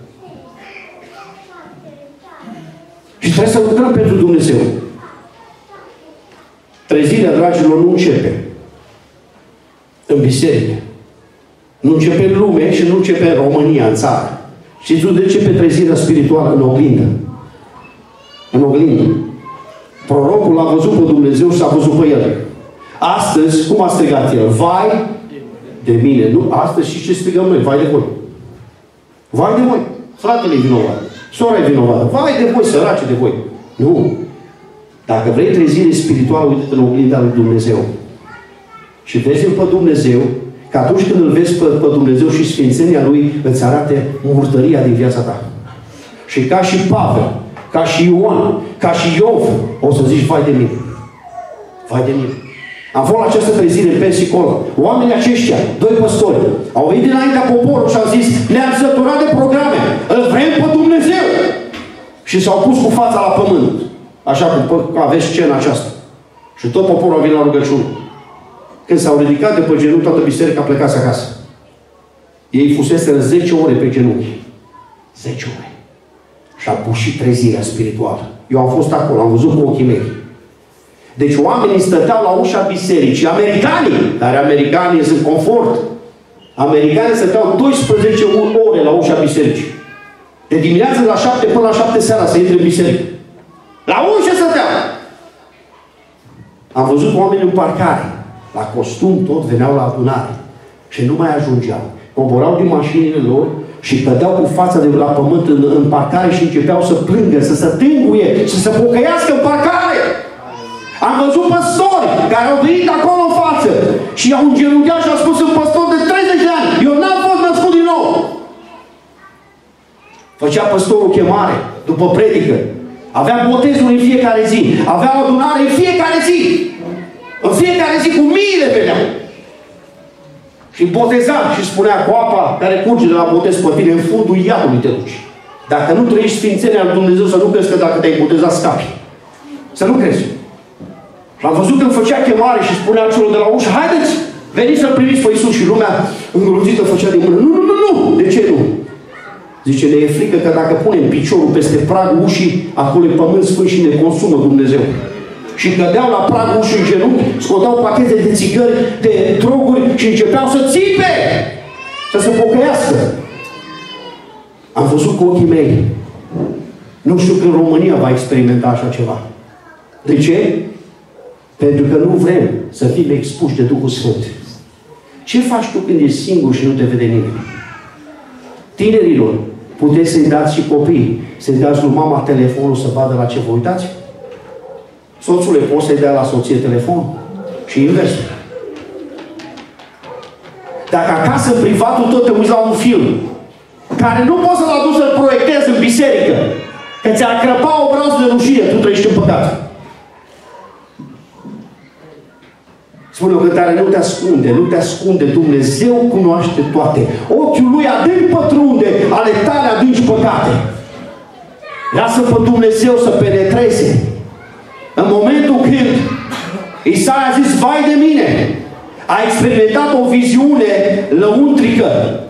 Și trebuie să lucrăm pentru Dumnezeu. Trezirea, dragilor, nu începe în biserică. Nu începe în lume și nu începe în România, în țară. Știți unde începe trezirea spirituală? În oglindă. În oglindă. Prorocul l-a văzut pe Dumnezeu și s-a văzut pe el. Astăzi, cum a strigat el? Vai de mine. Nu? Astăzi și ce strigăm noi? Vai de voi. Vai de voi. Fratele e vinovat. Sora e vinovată. Vai de voi, sărace de voi. Nu. Dacă vrei trezire spirituală, uite-te în oglinda lui Dumnezeu. Și vezi-l pe Dumnezeu, că atunci când îl vezi pe, pe Dumnezeu și sfințenia Lui, îți arate murdăria din viața ta. Și ca și Pavel, ca și Ioan, ca și Iov, o să zici, vai de mine. Vai de mine. Am fost la această trezire în Pensacola. Oamenii aceștia, doi păstori, au venit dinaintea poporului și au zis, ne-am săturat de programe, îl vrem pe Dumnezeu. Și s-au pus cu fața la pământ. Așa cum aveți scena aceasta. Și tot poporul a venit la rugăciune. Când s-au ridicat de pe genunchi, toată biserica a plecat acasă. Ei fuseseră zece ore pe genunchi. zece ore. Și a pus și trezirea spirituală. Eu am fost acolo, am văzut cu ochii mei. Deci oamenii stăteau la ușa bisericii. Americanii, care americanii sunt confort. Americanii stăteau douăsprezece ore la ușa bisericii. De dimineață la șapte până la șapte seara să intre în biserică. La ușă stăteau. Am văzut oameni în parcare. La costum tot veneau la adunare. Și nu mai ajungeau. Coborau din mașinile lor și cădeau cu fața de la pământ în, în parcare și începeau să plângă, să se tânguie, să se pocăiască în parcare. Am văzut păstori care au venit acolo în față și au îngenunchiat și au spus, sunt păstor de treizeci de ani. Eu n-am fost născut din nou. Făcea păstorul chemare după predică. Avea botezul în fiecare zi. Avea o adunare în fiecare zi. În fiecare zi cu miile veneau. Și boteza și spunea, cu apa care curge de la botez pe tine, în fundul iadului te duci. Dacă nu trăiești sfințenia lui Dumnezeu, să nu crezi că dacă te-ai botezat scapi. Să nu crezi. Și am văzut când făcea chemare și spunea celor de la ușă, haideți, veniți să-L primiți pe Iisus. Și lumea îngrozită făcea de mână. Nu, nu, nu, nu. De ce nu? Zice, ne e frică că dacă punem piciorul peste pragul ușii, acolo e pământ sfânt și ne consumă Dumnezeu. Și cădeau la pragul ușii în genunchi, scoteau pachete de țigări, de droguri și începeau să țipe, să se pocăiască. Am văzut cu ochii mei. Nu știu când România va experimenta așa ceva. De ce? Pentru că nu vrem să fim expuși de Duhul Sfânt. Ce faci tu când ești singur și nu te vede nimeni? Tinerilor, puteți să-i dați și copii, să-i dați lui mama telefonul să vadă la ce vă uitați? Soțule, poți să-i dea la soție telefon? Și invers. Dacă acasă, în privatul tău, te uiți la un film care nu poți să-l aduci să-l proiectezi în biserică, că ți-ar crăpa obrazul de rușine, tu trăiești în păcat. Spune o cântare, nu te ascunde, nu te ascunde, Dumnezeu cunoaște toate. Ochiul Lui adânc pătrunde, ale tale adânci păcate. Lasă pe Dumnezeu să penetreze. În momentul când Isaia a zis, vai de mine, a experimentat o viziune lăuntrică.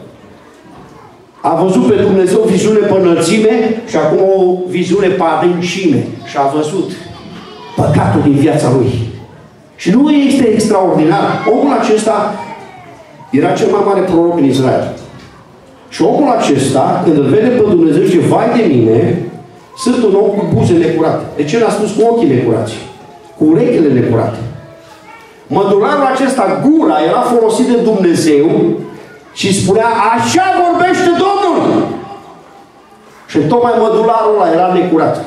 A văzut pe Dumnezeu o viziune pe înălțime și acum o viziune pe adâncime. Și a văzut păcatul din viața lui. Și nu este extraordinar. Omul acesta era cel mai mare proroc în Israel. Și omul acesta, când îl vede pe Dumnezeu, zice, vai de mine, sunt un om cu buze necurate. De ce l-a spus cu ochii necurați? Cu urechile necurate. Mădularul acesta, gura, era folosit de Dumnezeu și spunea, așa vorbește Domnul! Și tocmai mădularul ăla era necurat.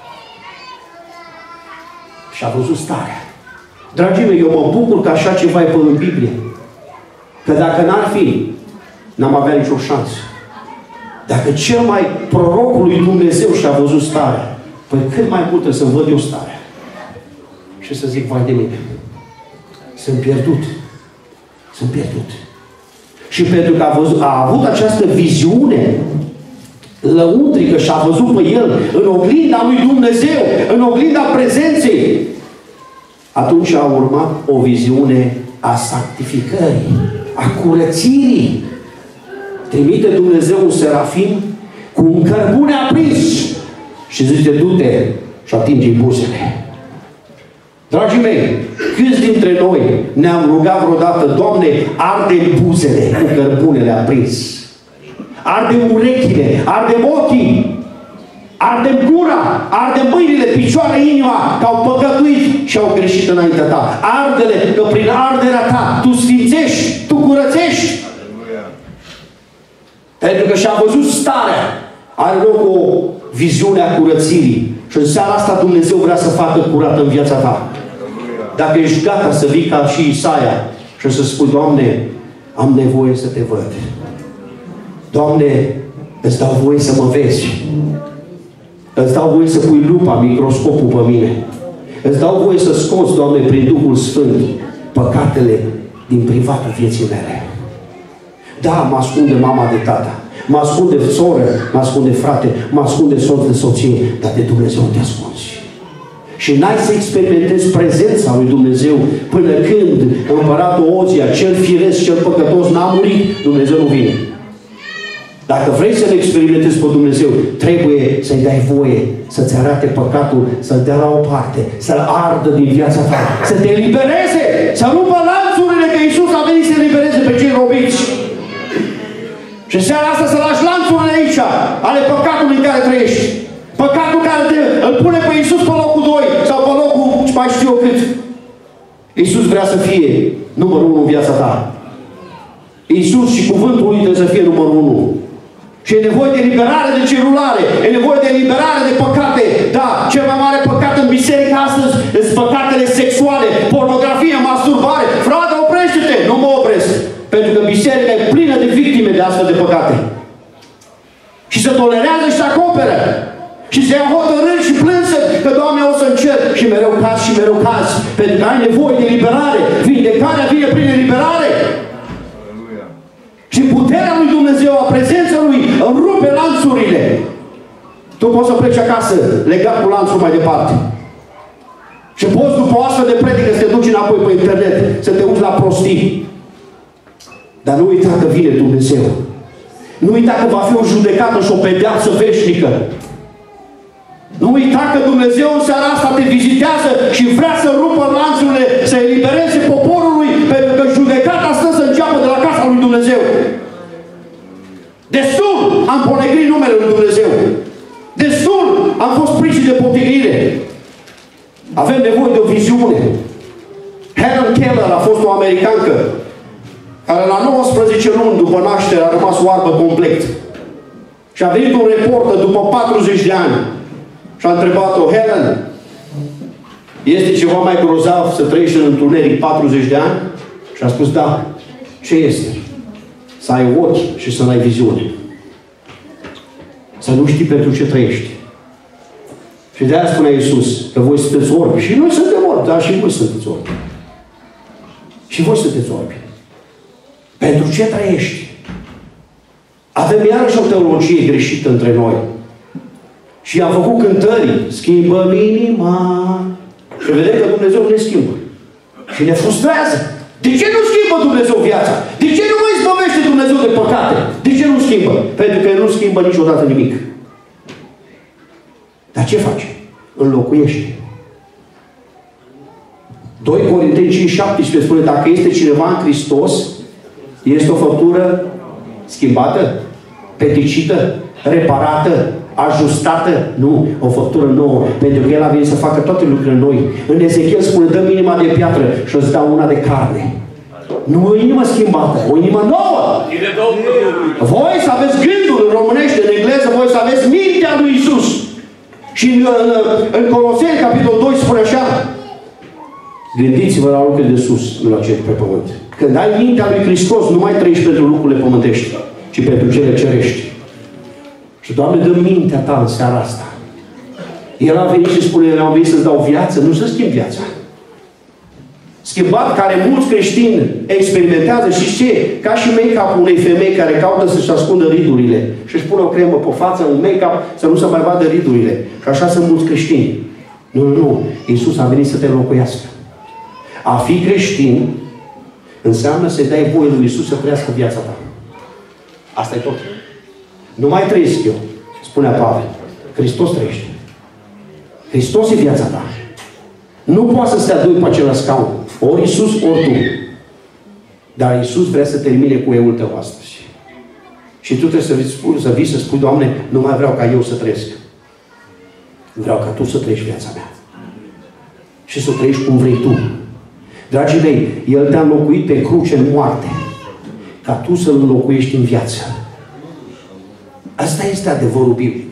Și a văzut starea. Dragii mei, eu mă bucur că așa ceva e pe în Biblie. Că dacă n-ar fi, n-am avea nicio șansă. Dacă cel mai prorocul lui Dumnezeu și-a văzut starea, păi cât mai mult să văd eu starea. și să zic, vai de mine, sunt pierdut. Sunt pierdut. Și pentru că a, văzut, a avut această viziune lăuntrică și a văzut pe el în oglinda lui Dumnezeu, în oglinda prezenței, atunci a urmat o viziune a sanctificării, a curățirii. Trimite Dumnezeu un serafim cu un cărbune aprins și zice, du-te și atinge buzele. Dragii mei, câți dintre noi ne-am rugat vreodată, Doamne, arde buzele cu cărbunele aprins, arde urechile, arde ochii, arde gura, arde mâinile, picioare, inima, că au păcătuit și au greșit înaintea ta. Arde-le, că prin arderea ta tu sfințești, tu curățești. Pentru că și-a văzut starea, are loc o viziune a curățirii. Și în seara asta Dumnezeu vrea să facă curată în viața ta. Dacă ești gata să vii ca și Isaia și să spui, Doamne, am nevoie să te văd. Doamne, îți dau voie să mă vezi. Îți dau voie să pui lupa, microscopul pe mine. Îți dau voie să scoți, Doamne, prin Duhul Sfânt, păcatele din privatul vieții mele. Da, mă ascunde mama de tata, mă ascunde soră, mă ascunde frate, mă ascunde soț de soție, dar de Dumnezeu nu te ascunzi. Și n-ai să experimentezi prezența lui Dumnezeu până când împăratul Ozia, cel firesc, cel păcătos, n-a murit, Dumnezeu nu vine. Dacă vrei să-L experimentezi pe Dumnezeu, trebuie să-i dai voie să-ți arate păcatul, să-l dea la o parte, să-l ardă din viața ta, să te elibereze, să rupă lanțurile, că Iisus a venit să elibereze pe cei robiți. Și seara asta să lași lanțurile aici, ale păcatului în care trăiești. Păcatul care te, îl pune pe Iisus pe locul doi sau pe locul mai știu eu cât. Iisus vrea să fie numărul unu în viața ta. Iisus și cuvântul lui trebuie să fie numărul unu. Și e nevoie de liberare de celulare, e nevoie de liberare de păcate. Da, cel mai mare păcat în biserică astăzi sunt păcatele sexuale, pornografie, masturbare. Frate, oprește-te! Nu mă opresc. Pentru că biserica e plină de victime de astfel de păcate. Și se tolerează și se acoperă. Și se ia hotărâri și plânsă că, Doamne, o să încerc. Și mereu caz și mereu caz. Pentru că ai nevoie de liberare. Vindecarea vine prin eliberare. Și puterea lui Dumnezeu, a prezența lui, îmi rupe lanțurile. Tu poți să pleci acasă, legat cu lanțul mai departe. Și poți după o astfel de predică să te duci înapoi pe internet, să te uiți la prostii. Dar nu uita că vine Dumnezeu. Nu uita că va fi o judecată și o pedeapsă veșnică. Nu uita că Dumnezeu în seara asta te vizitează și vrea să rupă lanțurile, să elibereze poporul lui, pentru că judecata stă să înceapă de la casa lui Dumnezeu. Destul am ponegrit numele lui Dumnezeu. Destul am fost prinși de potignire. Avem nevoie de o viziune. Helen Keller a fost o americancă care la nouăsprezece luni după naștere a rămas oarbă complet. Și a venit un reporter după patruzeci de ani și a întrebat-o, Helen, este ceva mai grozav să trăiești în întuneric patruzeci de ani? Și a spus, da. Ce este? Să ai ochi și să n-ai viziune. Să nu știi pentru ce trăiești. Și de aia spunea Iisus că voi sunteți orbi. Și noi suntem orbi, dar și voi sunteți orbi. Și voi sunteți orbi. Pentru ce trăiești? Avem iarăși o teologie greșită între noi. Și am făcut cântări. Schimbă inima. Și vedem că Dumnezeu nu ne schimbă. Și ne frustrează. De ce nu schimbă Dumnezeu viața? De ce nu mă izbăvește Dumnezeu de păcate? De ce nu schimbă? Pentru că El nu schimbă niciodată nimic. Dar ce face? Înlocuiește. doi Corinteni cinci șaptesprezece spune, dacă este cineva în Hristos, este o făptură schimbată, peticită, reparată, ajustată? Nu, o făptură nouă, pentru că El a venit să facă toate lucrurile noi. În Ezechiel spune, dă-mi inima de piatră și îți dau una de carne. Nu o inimă schimbată, o inimă nouă. Voi să aveți gândul în românește, în engleză, voi să aveți mintea lui Iisus. Și în, în, în Coloseni, capitolul doi, spune așa, gândiți-vă la lucrurile de sus, nu la cele pe pământ. Când ai mintea lui Hristos, nu mai trăiești pentru lucrurile pământești, ci pentru cele cerești. Și, Doamne, dă mintea Ta în seara asta. El a venit și spune, eu am venit să-ți dau viață, nu să schimb viața. schimbat care mulți creștini experimentează și ce? Ca și make-up unei femei care caută să-și ascundă ridurile și își pune o cremă pe față, un make-up, să nu se mai vadă ridurile. Și așa sunt mulți creștini. Nu, nu, nu. Iisus a venit să te înlocuiască. A fi creștin înseamnă să-i dai voie lui Iisus să trăiască viața ta. Asta e tot. Nu mai trăiesc eu, spunea Pavel. Hristos trăiește. Hristos e viața ta. Nu poți să stea doi pe același scaun. Ori Iisus, ori tu. Dar Iisus vrea să termine cu eul tău astăzi. Și tu trebuie să vii, să, vii să spui, Doamne, nu mai vreau ca eu să trăiesc. Vreau ca Tu să trăiești viața mea. Și să trăiești cum vrei Tu. Dragii mei, El te-a înlocuit pe cruce în moarte. Ca tu să-L înlocuiești în viață. Asta este adevărul biblic.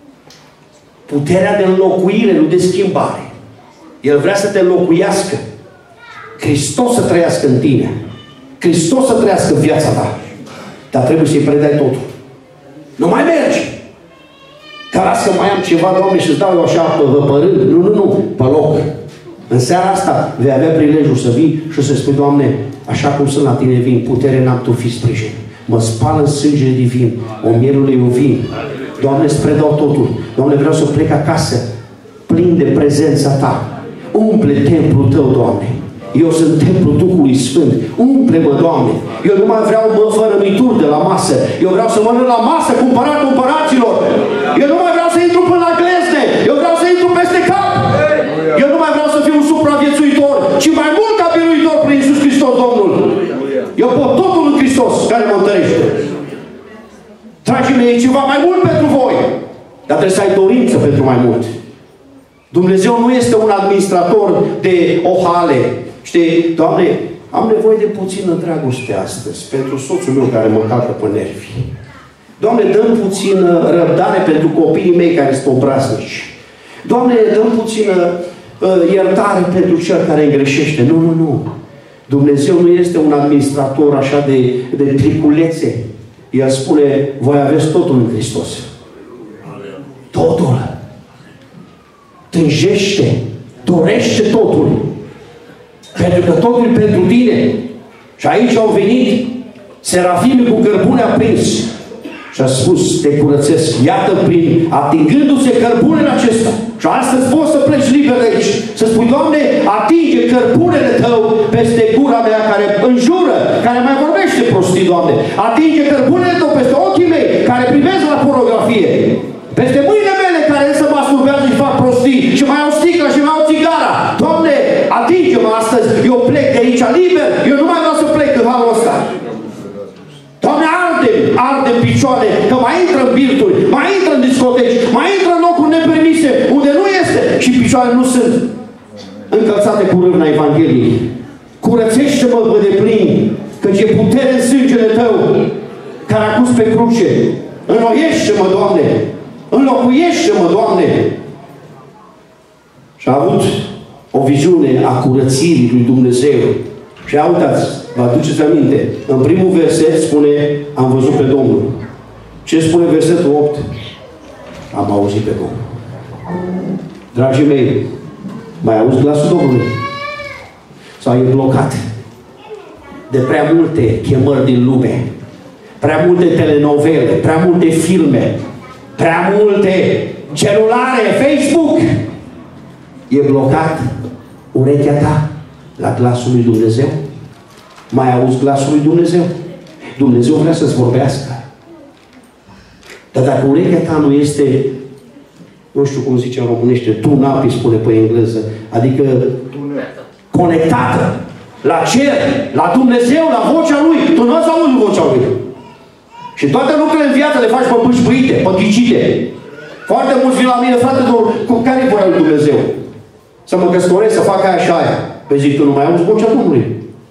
Puterea de înlocuire, nu de schimbare. El vrea să te înlocuiască. Hristos să trăiască în tine. Hristos să trăiască în viața ta. Dar trebuie să-i predai totul. Nu mai mergi. Că las că mai am ceva, Doamne, și îți dau eu așa părând. Nu, nu, nu. Pe loc. În seara asta vei avea prilejul să vii și să spui, Doamne, așa cum sunt la tine vin, putere n-am, Tu fi sprijin. Mă spală în sângele divin, o mielul eu vin. Doamne, îți predau totul. Doamne, vreau să plec acasă, plin de prezența Ta. Umple templul Tău, Doamne. Eu sunt templul Duhului Sfânt. Umple-mă, Doamne. Eu nu mai vreau, mă, fără mituri de la masă. Eu vreau să mănânc la masă cu împăratul împăraților. Eu nu mai vreau să intru până la glezne. Eu vreau să intru peste cap. Eu nu mai vreau să fiu un supraviețuitor, ci mai mult ca biruitor prin Iisus Hristos, Domnul. Eu pot totul în Hristos care mă întărește. Dragii mei, e ceva mai mult pentru voi. Dar trebuie să ai dorință pentru mai mult. Dumnezeu nu este un administrator de ohale. Știi, Doamne, am nevoie de puțină dragoste astăzi pentru soțul meu care mă calcă pe nervi. Doamne, dă-mi puțină răbdare pentru copiii mei care sunt obraznici. Doamne, dă-mi puțină uh, iertare pentru cel care îngreșește. Nu, nu, nu. Dumnezeu nu este un administrator așa de, de triculețe. El spune, voi aveți totul în Hristos. Totul. Tânjește, dorește totul. Pentru că totul e pentru tine. Și aici au venit serafimii cu cărbune aprins. Și a spus, te curățesc. Iată, prin atingându-se cărbunele acesta. Și astăzi poți să pleci liber de aici. Să spui, Doamne, atinge cărbunele Tău peste gura mea care înjură, care mai vorbește prostii, Doamne. Atinge cărbunele Tău peste ochii mei care privesc la pornografie. Peste mâinile mele care însă mă asculbează și fac prostii și mai au sticla și mai au țigara. Doamne, atinge-mă astăzi. Eu plec de aici liber. Eu nu mai vreau să plec în halul ăsta. Doamne, arde, arde în picioare, că mai intră în birturi, mai intră în discoteci, mai intră în locuri nepermise, unde nu este și picioarele nu sunt încălțate cu râvna Evangheliei. Curățește-mă de plin, căci e putere în sângele Tău, care a pus pe cruce. Înnoiește-mă, Doamne! Înlocuiește-mă, Doamne! Și a avut o viziune a curățirii lui Dumnezeu. Și uitați, vă aduceți aminte, în primul verset spune, am văzut pe Domnul. Ce spune versetul opt? Am auzit pe Domnul. Dragii mei, mai auzi glasul Domnului? Sau e blocat de prea multe chemări din lume, prea multe telenovele, prea multe filme, prea multe celulare, Facebook? E blocat urechea ta la glasul lui Dumnezeu? Mai auzi glasul lui Dumnezeu? Dumnezeu vrea să-ți vorbească. Dar dacă urechea ta nu este, nu știu cum zice în românește, tune-up, îi spune pe engleză, adică conectată la cer, la Dumnezeu, la vocea Lui, tu nu ați auzit vocea Lui. Și toate lucrurile în viață le faci pe pâșpâite, pe ghicite. Foarte mulți vin la mine, frate, cu care e voia lui Dumnezeu? Să mă căsătoresc, să fac aia și aia. Păi zic, tu nu mai auzi vocea Domnului.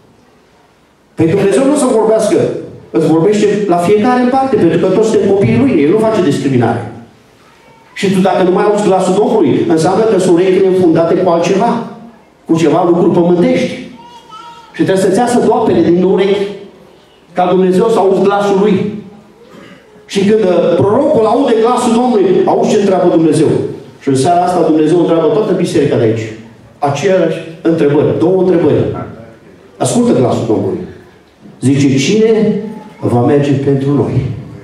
Păi Dumnezeu nu o să vorbească. Îți vorbește la fiecare în parte, pentru că toți suntem copiii Lui. El nu face discriminare. Și tu dacă nu mai auzi glasul Domnului, înseamnă că sunt urechile înfundate cu altceva. Cu ceva lucruri pământești. Și trebuie să-ți iasă doapele din urechi, ca Dumnezeu să auzi glasul Lui. Și când prorocul aude glasul Domnului, auzi ce întreabă Dumnezeu. Și în seara asta Dumnezeu întreabă toată biserica de aici. Aceeași întrebări. Două întrebări. Ascultă glasul Domnului. Zice, cine va merge pentru noi?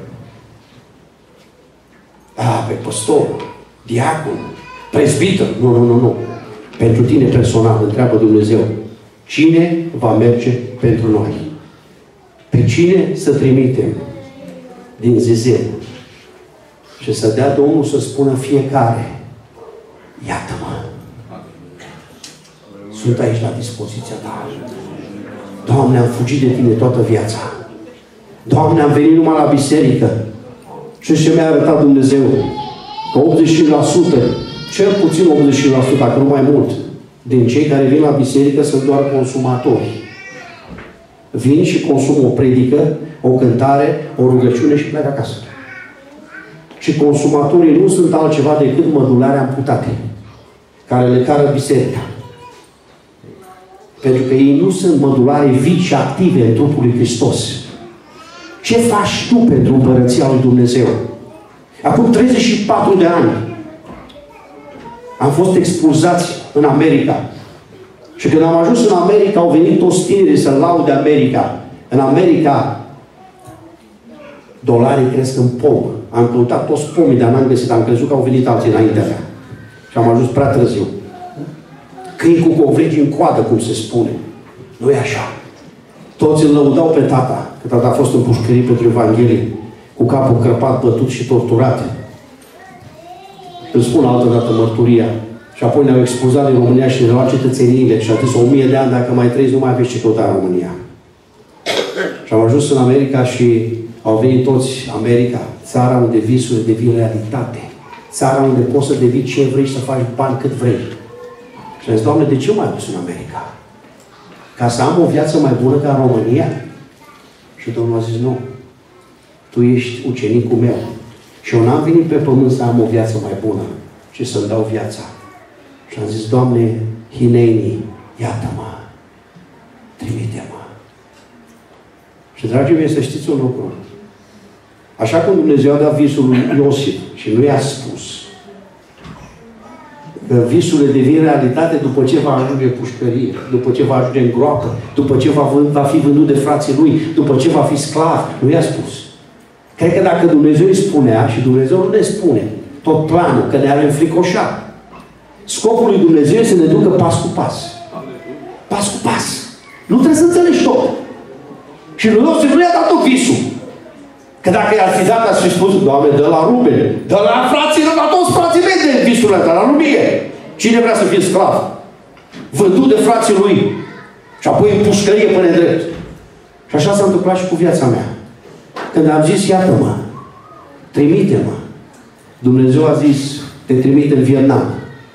A, pe păstor, diacon, prezbiter. Nu, nu, nu, nu. Pentru tine personal, întreabă Dumnezeu. Cine va merge pentru noi? Pe cine să trimitem din Zizeu? Și să dea Domnul să spună fiecare, iată-mă. Sunt aici la dispoziția ta. Doamne, am fugit de tine toată viața. Doamne, am venit numai la biserică. Și ce mi-a arătat Dumnezeu? Că optzeci la sută, cel puțin optzeci la sută, dacă nu mai mult, din cei care vin la biserică sunt doar consumatori. Vin și consumă o predică, o cântare, o rugăciune și pleacă acasă. Și consumatorii nu sunt altceva decât mădulare amputate, care le cară biserica. Pentru că ei nu sunt mădulare vii și active în trupul lui Hristos. Ce faci tu pentru Împărăția lui Dumnezeu? Acum treizeci și patru de ani am fost expulzați în America. Și când am ajuns în America, au venit toți tinerii să laude America. În America, dolarii cresc în pom. Am căutat toți pomii, dar n-am găsit. Am crezut că au venit alții înaintea mea. Și am ajuns prea târziu. Câini cu covrigi în coadă, cum se spune. Nu e așa. Toți îl lăudau pe tata, că tata a fost în pușcărie pentru Evanghelie, cu capul crăpat, bătut și torturat. Îmi spun altă dată mărturia. Și apoi ne-au expulzat din România și ne luat cetățeniile. Și a zis, o mie de ani, dacă mai trăiți, nu mai aveți ce căuta în România. Și am ajuns în America și au venit toți America, țara unde visurile devin realitate. Țara unde poți să devii ce vrei și să faci bani cât vrei. Și am zis, Doamne, de ce m-ai dus în America? Ca să am o viață mai bună ca în România? Și Domnul a zis, nu. Tu ești ucenicul meu. Și eu n-am venit pe pământ să am o viață mai bună, ci să-mi dau viața. Și am zis, Doamne, Hineni, iată-mă, trimite-mă. Și, dragii mei, să știți un lucru. Așa cum Dumnezeu a dat visul lui Iosif și nu i-a spus că visurile devin realitate după ce va ajunge în pușcărie, după ce va ajunge în groapă, după ce va, va fi vândut de frații lui, după ce va fi sclav, nu i-a spus. Cred că dacă Dumnezeu îi spunea, și Dumnezeu nu ne spune tot planul, că ne-ar înfricoșa. Scopul lui Dumnezeu este să ne ducă pas cu pas. Pas cu pas. Nu trebuie să înțelegi tot. Și lui Iosif nu i-a dat tot visul. Că dacă i-ar fi dat, ați fi spus, Doamne, dă la Ruben, dă la frații, la toți frații mei de visul ăsta, la nu mie. Cine vrea să fie sclav? Vândut de frații lui. Și apoi în pușcărie până drept. Și așa s-a întâmplat și cu viața mea. Când am zis, iată-mă, trimite-mă. Dumnezeu a zis, te trimite în Vietnam.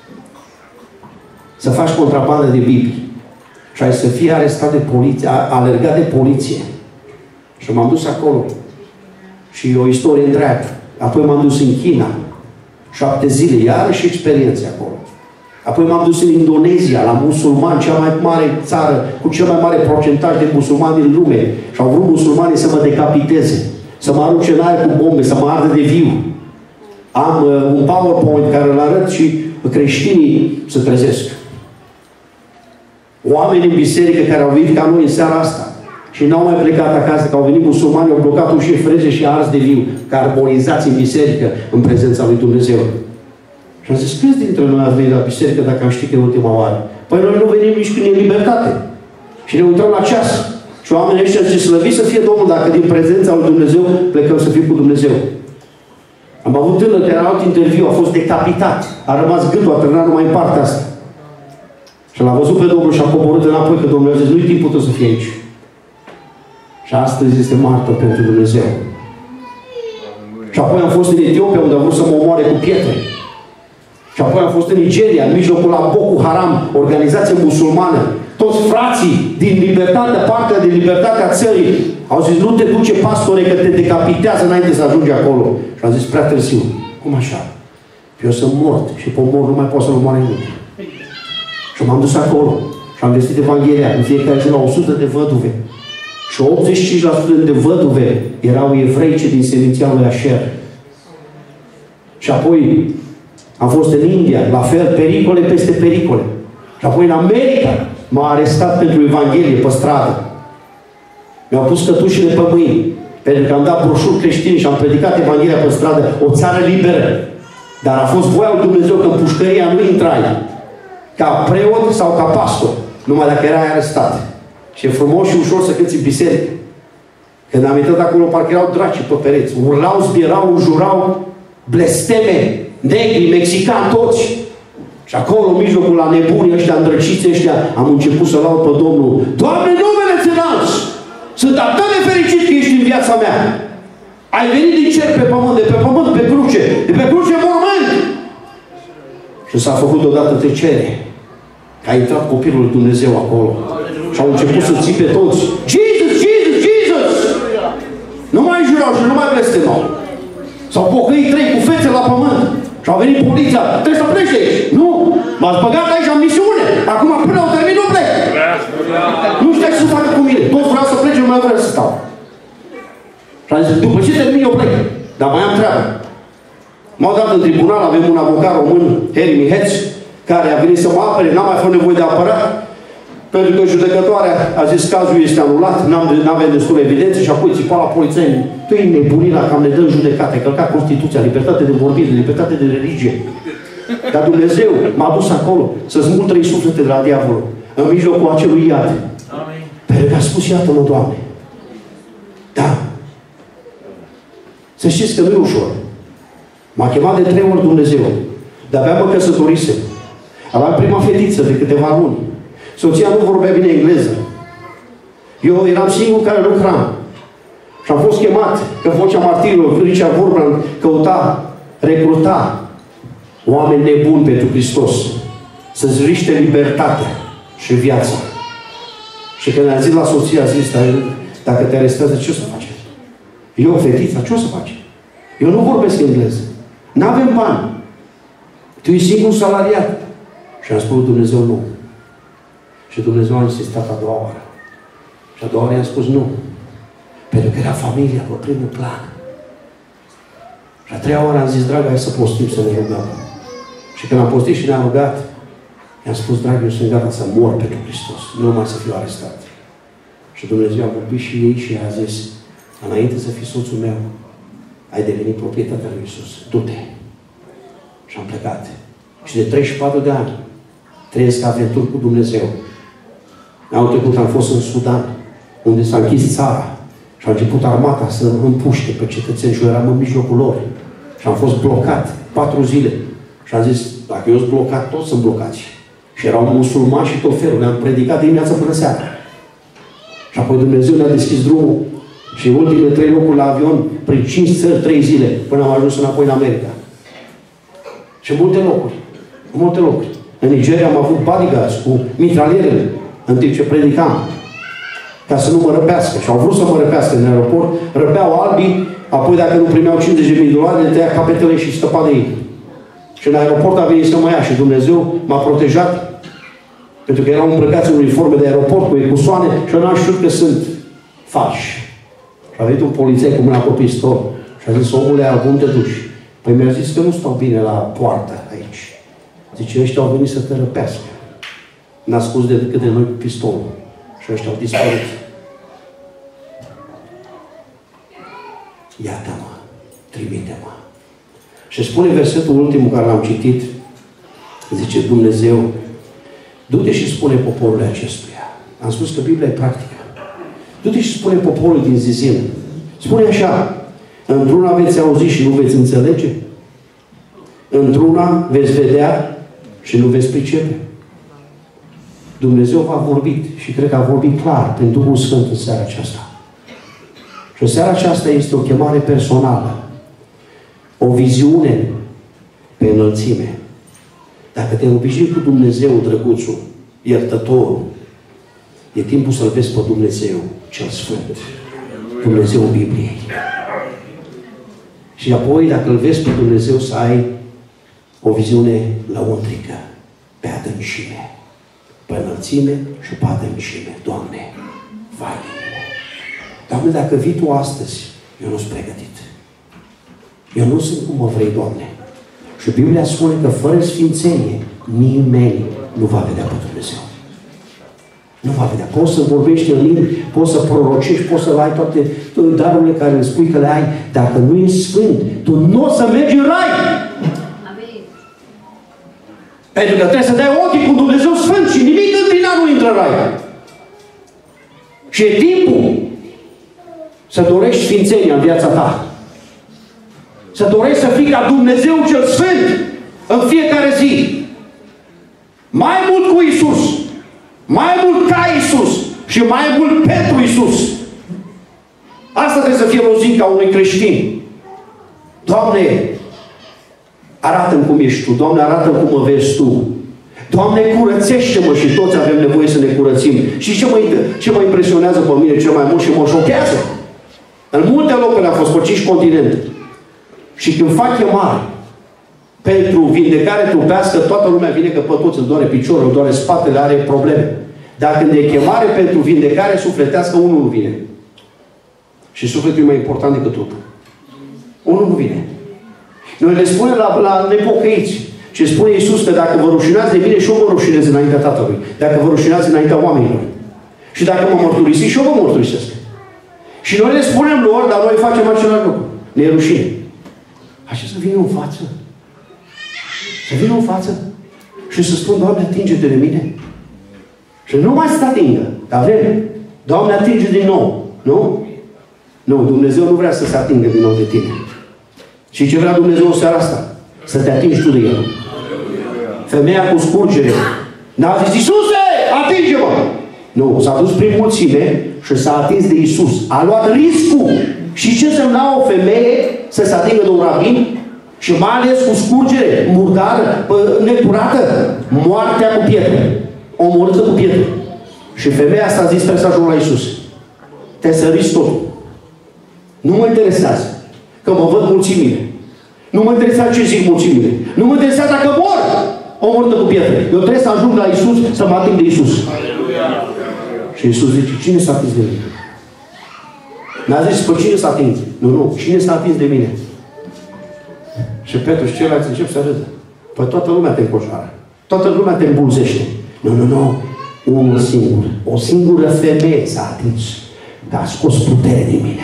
Să faci contrabandă de Bibii. Și ai să fii arestat de poliție, alergat de poliție. Și m-am dus acolo. Și o istorie întreagă. Apoi m-am dus în China. Șapte zile, iarăși experiențe acolo. Apoi m-am dus în Indonezia, la musulmani, cea mai mare țară, cu cel mai mare procentaj de musulmani din lume. Și au vrut musulmanii să mă decapiteze, să mă arunce în aer cu bombe, să mă ardă de viu. Am uh, un PowerPoint care îl arăt și creștinii se trezesc. Oameni în biserică care au venit ca noi în seara asta și n-au mai plecat acasă, că au venit musulmani, au blocat ușii freze și ars de viu, carbonizați în biserică în prezența lui Dumnezeu. Și am zis, câți dintre noi ați venit la biserică dacă am ști că e ultima oară? Păi noi nu venim nici când e libertate. Și ne uităm la ceas. Și oamenii ăștia zice, slăvit să fie Domnul dacă din prezența lui Dumnezeu plecăm să fim cu Dumnezeu. Am avut tânăr care în alt interviu a fost decapitat. A rămas gândul, a terminat numai în partea asta. Și l-a văzut pe Domnul și a coborât înapoi, că Domnul a zis, nu-i timpul tău să fie aici. Și astăzi este martor pentru Dumnezeu. Și apoi am fost în Etiopia, unde au vrut să mă omoare cu pietre. Și apoi am fost în Nigeria, în mijlocul la Boko Haram, organizație musulmană. Toți frații din libertatea, partea din libertatea țării, au zis, nu te duce, pastore, că te decapitează înainte să ajungi acolo. Și am zis, prea târziu. Cum așa? Eu sunt mort și pe mort nu mai pot să-l omoare nimeni. Și m-am dus acolo și am vestit Evanghelia în fiecare zi la o sută de văduve. Și optzeci și cinci la sută de văduve erau evreice din seminția lui Asher. Și apoi am fost în India, la fel, pericole peste pericole. Și apoi în America, m-a arestat pentru Evanghelie pe stradă. Mi-au pus cătușile pe mâini, pentru că am dat broșuri creștini și am predicat Evanghelia pe stradă, o țară liberă. Dar a fost voia lui Dumnezeu că în pușcăria nu intrai ca preot sau ca pastor, numai dacă erai arestat. Și e frumos și ușor să cânti în biserică. Când am intrat acolo, parcă erau draci pe pereți. Urlau, zbierau, înjurau, blesteme, negri, mexicani, toți. Și acolo, în mijlocul la nebunii ăștia, îndrăciți ăștia, am început să laud pe Domnul. Doamne, numele ți înalți! Sunt atât de fericit că ești în viața mea. Ai venit din cer pe pământ, de pe pământ, pe cruce, de pe cruce mormânt. Și s-a făcut odată tăcere. Că a intrat copilul lui Dumnezeu acolo. Și au început să țipe toți. Jesus, Jesus, Jesus! Nu mai jurau și nu mai blestemau. S-au pocăit trei cu fețe la pământ. Și au venit poliția. Trebuie să pleci de aici. Nu! M-ați băgat aici în misiune. Acum până au terminat, nu plec. Nu știu ce să facă cu mine. Toți vreau să plece, nu mai vreau să stau. Și am zis, după ce termin, eu plec. Dar mai am treabă. M-au dat în tribunal, avem un avocat român, Harry Miheț, care a venit să mă apere, n-am mai fost nevoie de apărat, pentru că judecătoarea a zis cazul este anulat, n-avem destul evidențe și apoi țipa la polițieni. Tu e nebunit la cam ne dă în judecată, ai călcat Constituția, libertate de vorbire, libertate de religie. Dar Dumnezeu m-a dus acolo să smulg trei suflete de la diavolul, în mijlocul acelui iad. Amin. Pentru că a spus, iată-mă, Doamne. Da. Să știți că nu e ușor. M-a chemat de trei ori Dumnezeu. De-abia mă căsătorisem. Aveam prima fetiță de câteva luni. Soția nu vorbea bine engleză. Eu eram singur care lucram. Și am fost chemat, că vocea martirilor, Richard Vorbrand, căuta, recruta oameni nebuni pentru Hristos. Să-ți riște libertatea și viața. Și când a zis la soția, a zis, dacă te arestează, ce o să faci? Eu, fetița, ce o să faci? Eu nu vorbesc engleză. N-avem bani. Tu ești singur salariat. Și am spus Dumnezeu nu. Și Dumnezeu a insistat a doua oară. Și a doua oară i-am spus nu. Pentru că era familia pe primul plan. Și a treia oară am zis, dragă, hai să postim, să ne rugăm. Și când am postit și ne-am rugat, i-am spus, dragă, eu sunt gata să mor pentru Hristos. Nu numai să fiu arestat. Și Dumnezeu a vorbit și ei și a zis, înainte să fii soțul meu, ai devenit proprietatea lui Iisus. Du-te. Și am plecat. Și de treizeci și patru de ani trăiesc aventuri cu Dumnezeu. Anul trecut am fost în Sudan, unde s-a închis țara și a început armata să împuște pe cetățeni și eu eram în mijlocul lor. Și am fost blocat patru zile. Și am zis, dacă eu sunt blocat, toți sunt blocați. Și erau musulmani și tot felul. Ne-am predicat dimineața până seara. Și apoi Dumnezeu ne-a deschis drumul și ultimele trei locuri la avion, prin cinci țări, trei zile, până am ajuns înapoi în America. Și multe locuri. Multe locuri. În Nigeria am avut bodyguards cu mitralierele în timp ce predicam. Ca să nu mă răpească. Și au vrut să mă răpească în aeroport. Răpeau albii, apoi dacă nu primeau cincizeci de mii de dolari, le tăia capetele și scăpa de ei. Și în aeroport a venit să mă ia și Dumnezeu m-a protejat. Pentru că erau îmbrăcați în uniforme de aeroport cu ecusoane și eu n-am știut că sunt falși. Și a venit un polițai cu mâna pe pistol și a zis, omule, acum te duci. Păi mi-a zis că nu stau bine la poartă aici. Zice, ăștia au venit să te răpească. N-a spus de decât de noi cu pistolul. Și ăștia au dispărut. Iată-mă, trimite-mă. Și spune versetul ultimul care l-am citit, zice Dumnezeu, du-te și spune poporului acestuia. Am spus că Biblia e practică. Du-te și spune poporului din Zizim. Spune așa, într-una veți auzi și nu veți înțelege. Într-una veți vedea și nu veți pricepe. Dumnezeu v-a vorbit și cred că a vorbit clar prin Duhul Sfânt în seara aceasta. Și în seara aceasta este o chemare personală. O viziune pe înălțime. Dacă te obișnui cu Dumnezeu, drăguțul, iertătorul, e timpul să-L vezi pe Dumnezeu cel Sfânt. Dumnezeu Bibliei. Și apoi, dacă îl vezi pe Dumnezeu, să ai o viziune lăuntrică, pe adâncime, pe înălțime și pe adâncime. Doamne, vai de mine. Doamne, dacă vii Tu astăzi, eu nu sunt pregătit. Eu nu sunt cum mă vrei, Doamne. Și Biblia spune că fără sfințenie, nimeni nu va vedea pe Dumnezeu. Nu va vedea. Poți să vorbești în limbi, poți să prorocești, poți să ai toate darurile care îți spui că le ai. Dacă nu ești sfânt, tu nu o să mergi în rai. Amin. Pentru că trebuie să dai ochii cu Dumnezeu Sfânt și nimic într-una nu intră în rai. Și e timpul să dorești sfințenia în viața ta. Să dorești să fii ca Dumnezeu cel Sfânt în fiecare zi. Mai mult cu Iisus. Mai mult ca Iisus. Și mai mult pentru Iisus. Asta trebuie să fie lozinca unui creștin. Doamne, arată-mi cum ești Tu. Doamne, arată-mi cum mă vezi Tu. Doamne, curățește-mă, și toți avem nevoie să ne curățim. Și ce mă, ce mă impresionează pe mine cel mai mult și mă șochează? În multe locuri am fost pe cinci continente. Și când fac chemare pentru vindecare trupească, toată lumea vine că pe toți îți doare piciorul, îți doare spatele, are probleme. Dar când e chemare pentru vindecare sufletească, unul nu vine. Și sufletul e mai important decât trupul. Unul nu vine. Noi le spunem la, la nepocăiți. Și spune Iisus că dacă vă rușinați de mine, și eu mă rușinez înaintea Tatălui. Dacă vă rușinați înaintea oamenilor. Și dacă mă mărturisiți, și eu vă mărturisesc. Și noi le spunem lor, dar noi facem același lucru. Ne e rușine. Așa să vină în față. Să vină în față și să spun, Doamne, atinge-te de mine. Și nu mai să te atingă. Dar vrem. Doamne, atinge din nou. Nu? Nu, Dumnezeu nu vrea să se atingă din nou de tine. Și ce vrea Dumnezeu în seara asta? Să te atingi tu de El. Femeia cu scurgere n-a zis, Iisuse, atinge-mă! Nu, s-a dus prin mulțime și s-a atins de Iisus. A luat riscul. Și ce însemna o femeie să se atingă de un rabin? Și mai ales cu scurgere, murdară, necurată, moartea cu pietre. Omorâtă cu pietre. Și femeia asta a zis, trebuie să ajung la Iisus. Te săriți totul. Nu mă interesează că mă văd mulțimile. Nu mă interesează ce zic mulțimile. Nu mă interesează dacă mor omorâtă cu pietre. Eu trebuie să ajung la Iisus, să mă ating de Iisus. Și Iisus zice, cine s-a atins de mine? N-a zis, pe cine s-a atins? Nu, nu, cine s-a atins de mine? Și Petru și ceilalți încep să râdă. Păi toată lumea te încojoară. Toată lumea te îmbulzește. Nu, nu, nu. Unul singur. O singură femeie s-a atins. Dar a scos putere din mine.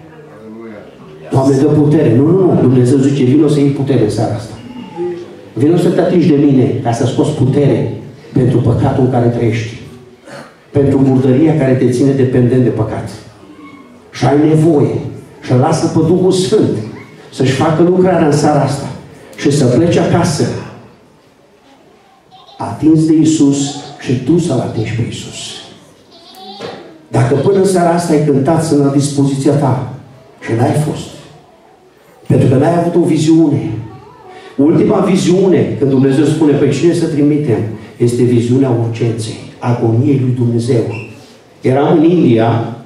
Doamne, dă putere. Nu, nu, nu. Dumnezeu zice, vină să iei putere în seara asta. Vină să te atingi de mine ca să scoți putere pentru păcatul în care trăiești. Pentru murdăria care te ține dependent de păcat. Și ai nevoie. Și lasă pe Duhul Sfânt să-și facă lucrarea în seara asta. Și să pleci acasă. Atins de Iisus și tu să-L atingi pe Iisus. Dacă până în seara asta ai cântat, sunt la dispoziția ta și n-ai fost. Pentru că n-ai avut o viziune. Ultima viziune, când Dumnezeu spune pe cine să trimitem, este viziunea urgenței, agoniei lui Dumnezeu. Eram în India,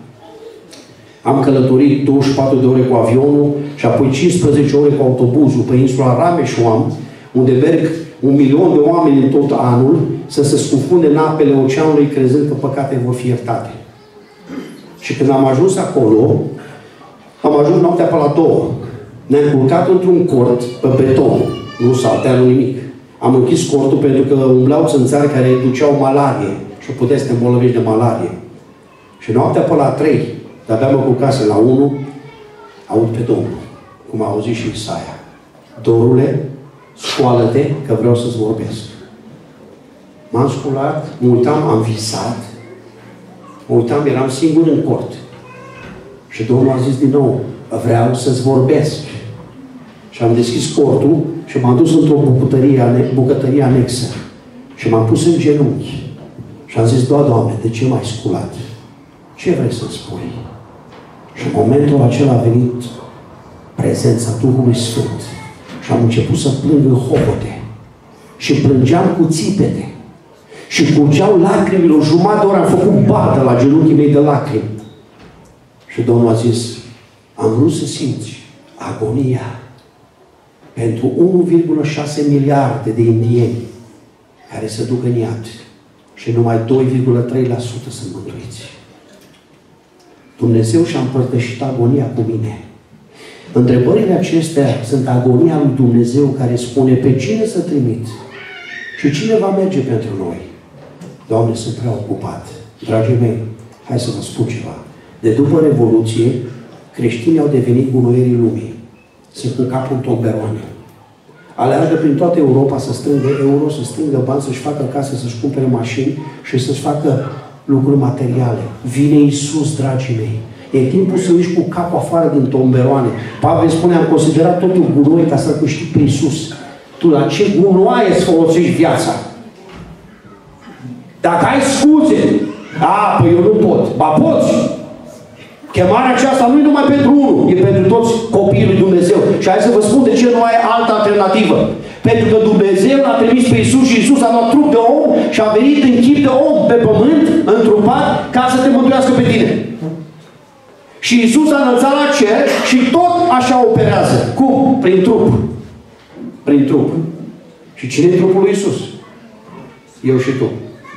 am călătorit douăzeci și patru de ore cu avionul și apoi cincisprezece ore cu autobuzul pe insula Rameshwam, unde merg un milion de oameni în tot anul să se scufunde în apele oceanului crezând că păcatele vor fi iertate. Și când am ajuns acolo, am ajuns noaptea pe la două. Ne-am culcat într-un cort pe beton. Nu saltea, nu nimic. Am închis cortul pentru că umblau țânțari care duceau malarie și puteai să te îmbolnăvești de malarie. Și noaptea pe la trei, de-abia mă culcase la unu, aud pe Domnul, cum a auzit și Isaia. Dorule, scoală-te că vreau să-ți vorbesc. M-am sculat, mă uitam, am visat, mă uitam, eram singur în cort. Și Domnul a zis din nou, vreau să-ți vorbesc. Și am deschis cortul și m-am dus într-o bucătărie, bucătărie anexă. Și m-am pus în genunchi. Și am zis, Doamne, de ce m-ai sculat? Ce vrei să-mi spui? Și în momentul acela a venit prezența Duhului Sfânt. Și am început să plâng în hohote. Și plângeam cu țipete. Și curgeau lacrimile. O jumătate de oră am făcut bată la genunchii mei de lacrimi. Și Domnul a zis, am vrut să simți agonia pentru unu virgulă șase miliarde de indieni care se duc în iad și numai doi virgulă trei la sută sunt mântuiți. Dumnezeu și-a împărtășit agonia cu mine. Întrebările acestea sunt agonia lui Dumnezeu care spune pe cine să trimit și cine va merge pentru noi. Doamne, sunt preocupat. Dragii mei, hai să vă spun ceva. De după Revoluție, creștinii au devenit gunoierii lumii. Sunt cu capul în tomberoane. Aleargă prin toată Europa să strângă euro, să strângă bani, să-și facă case, să-și cumpere mașini și să-și facă lucruri materiale. Vine Iisus, dragii mei. E timpul să ieși cu capul afară din tomberoane. Pavel spune, am considerat totul gunoi ca să câștig pe Iisus. Tu la ce gunoaie îți folosești viața? Dacă ai scuze, a, păi eu nu pot. Ba poți. Chemarea aceasta nu e numai pentru unul, e pentru toți copiii lui Dumnezeu. Și hai să vă spun de ce nu ai altă alternativă. Pentru că Dumnezeu l-a trimis pe Iisus și Iisus a luat trup de om și a venit în chip de om pe pământ, întrupat, ca să te mântuiască pe tine. Și Iisus a înălțat la cer și tot așa operează. Cum? Prin trup. Prin trup. Și cine e trupul lui Iisus? Eu și tu.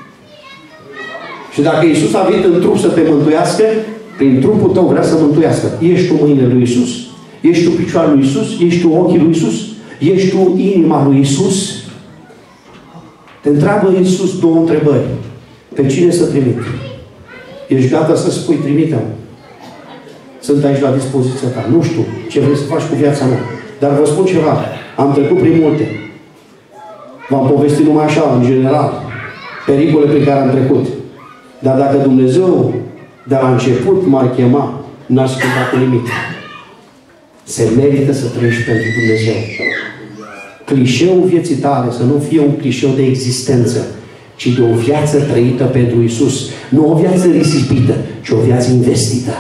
Și dacă Iisus a venit în trup să te mântuiască, prin trupul tău vrea să mântuiască. Ești tu mâinile lui Iisus? Ești tu picioarele lui Iisus? Ești tu ochii lui Iisus? Ești tu inima lui Iisus? Te întreabă Iisus două întrebări. Pe cine să trimit? Ești gata să spui, trimite-mă. Sunt aici la dispoziția ta. Nu știu ce vrei să faci cu viața mea. Dar vă spun ceva. Am trecut prin multe. V-am povestit numai așa, în general. Pericole prin care am trecut. Dar dacă Dumnezeu de la început m-ar chema, n-aș schimba cu nimic. Se merită să trăiești pentru Dumnezeu. Clișeul vieții tale să nu fie un clișeu de existență, ci de o viață trăită pentru Iisus. Nu o viață risipită, ci o viață investită.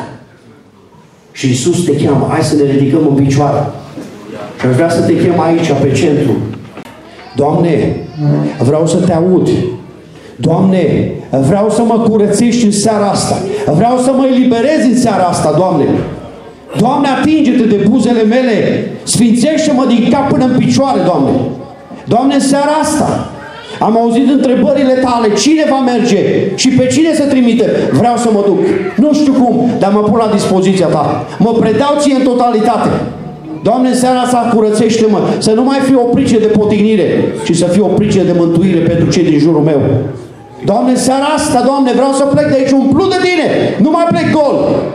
Și Iisus te cheamă. Hai să ne ridicăm în picioare. Și aș vrea să te chem aici, pe centru. Doamne, vreau să te aud. Doamne, vreau să mă curățești în seara asta. Vreau să mă eliberezi în seara asta, Doamne. Doamne, atinge-te de buzele mele. Sfințește-mă din cap până în picioare, Doamne. Doamne, în seara asta am auzit întrebările tale. Cine va merge? Și pe cine să trimite? Vreau să mă duc. Nu știu cum, dar mă pun la dispoziția ta. Mă predau ție în totalitate. Doamne, în seara asta curățește-mă. Să nu mai fie o pricină de potignire, ci să fie o pricină de mântuire pentru cei din jurul meu. Doamne, în seara asta, Doamne, vreau să plec de aici umplut de Tine. Nu mai plec gol.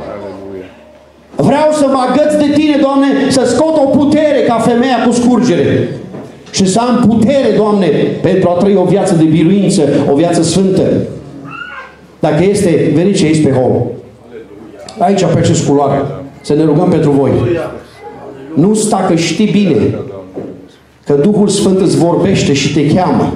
Vreau să mă agăț de Tine, Doamne, să scot o putere ca femeia cu scurgere. Și să am putere, Doamne, pentru a trăi o viață de biruință, o viață sfântă. Dacă este, veniți aici pe hol. Aici, pe acest culoare. Să ne rugăm pentru voi. Nu sta că știi bine că Duhul Sfânt îți vorbește și te cheamă.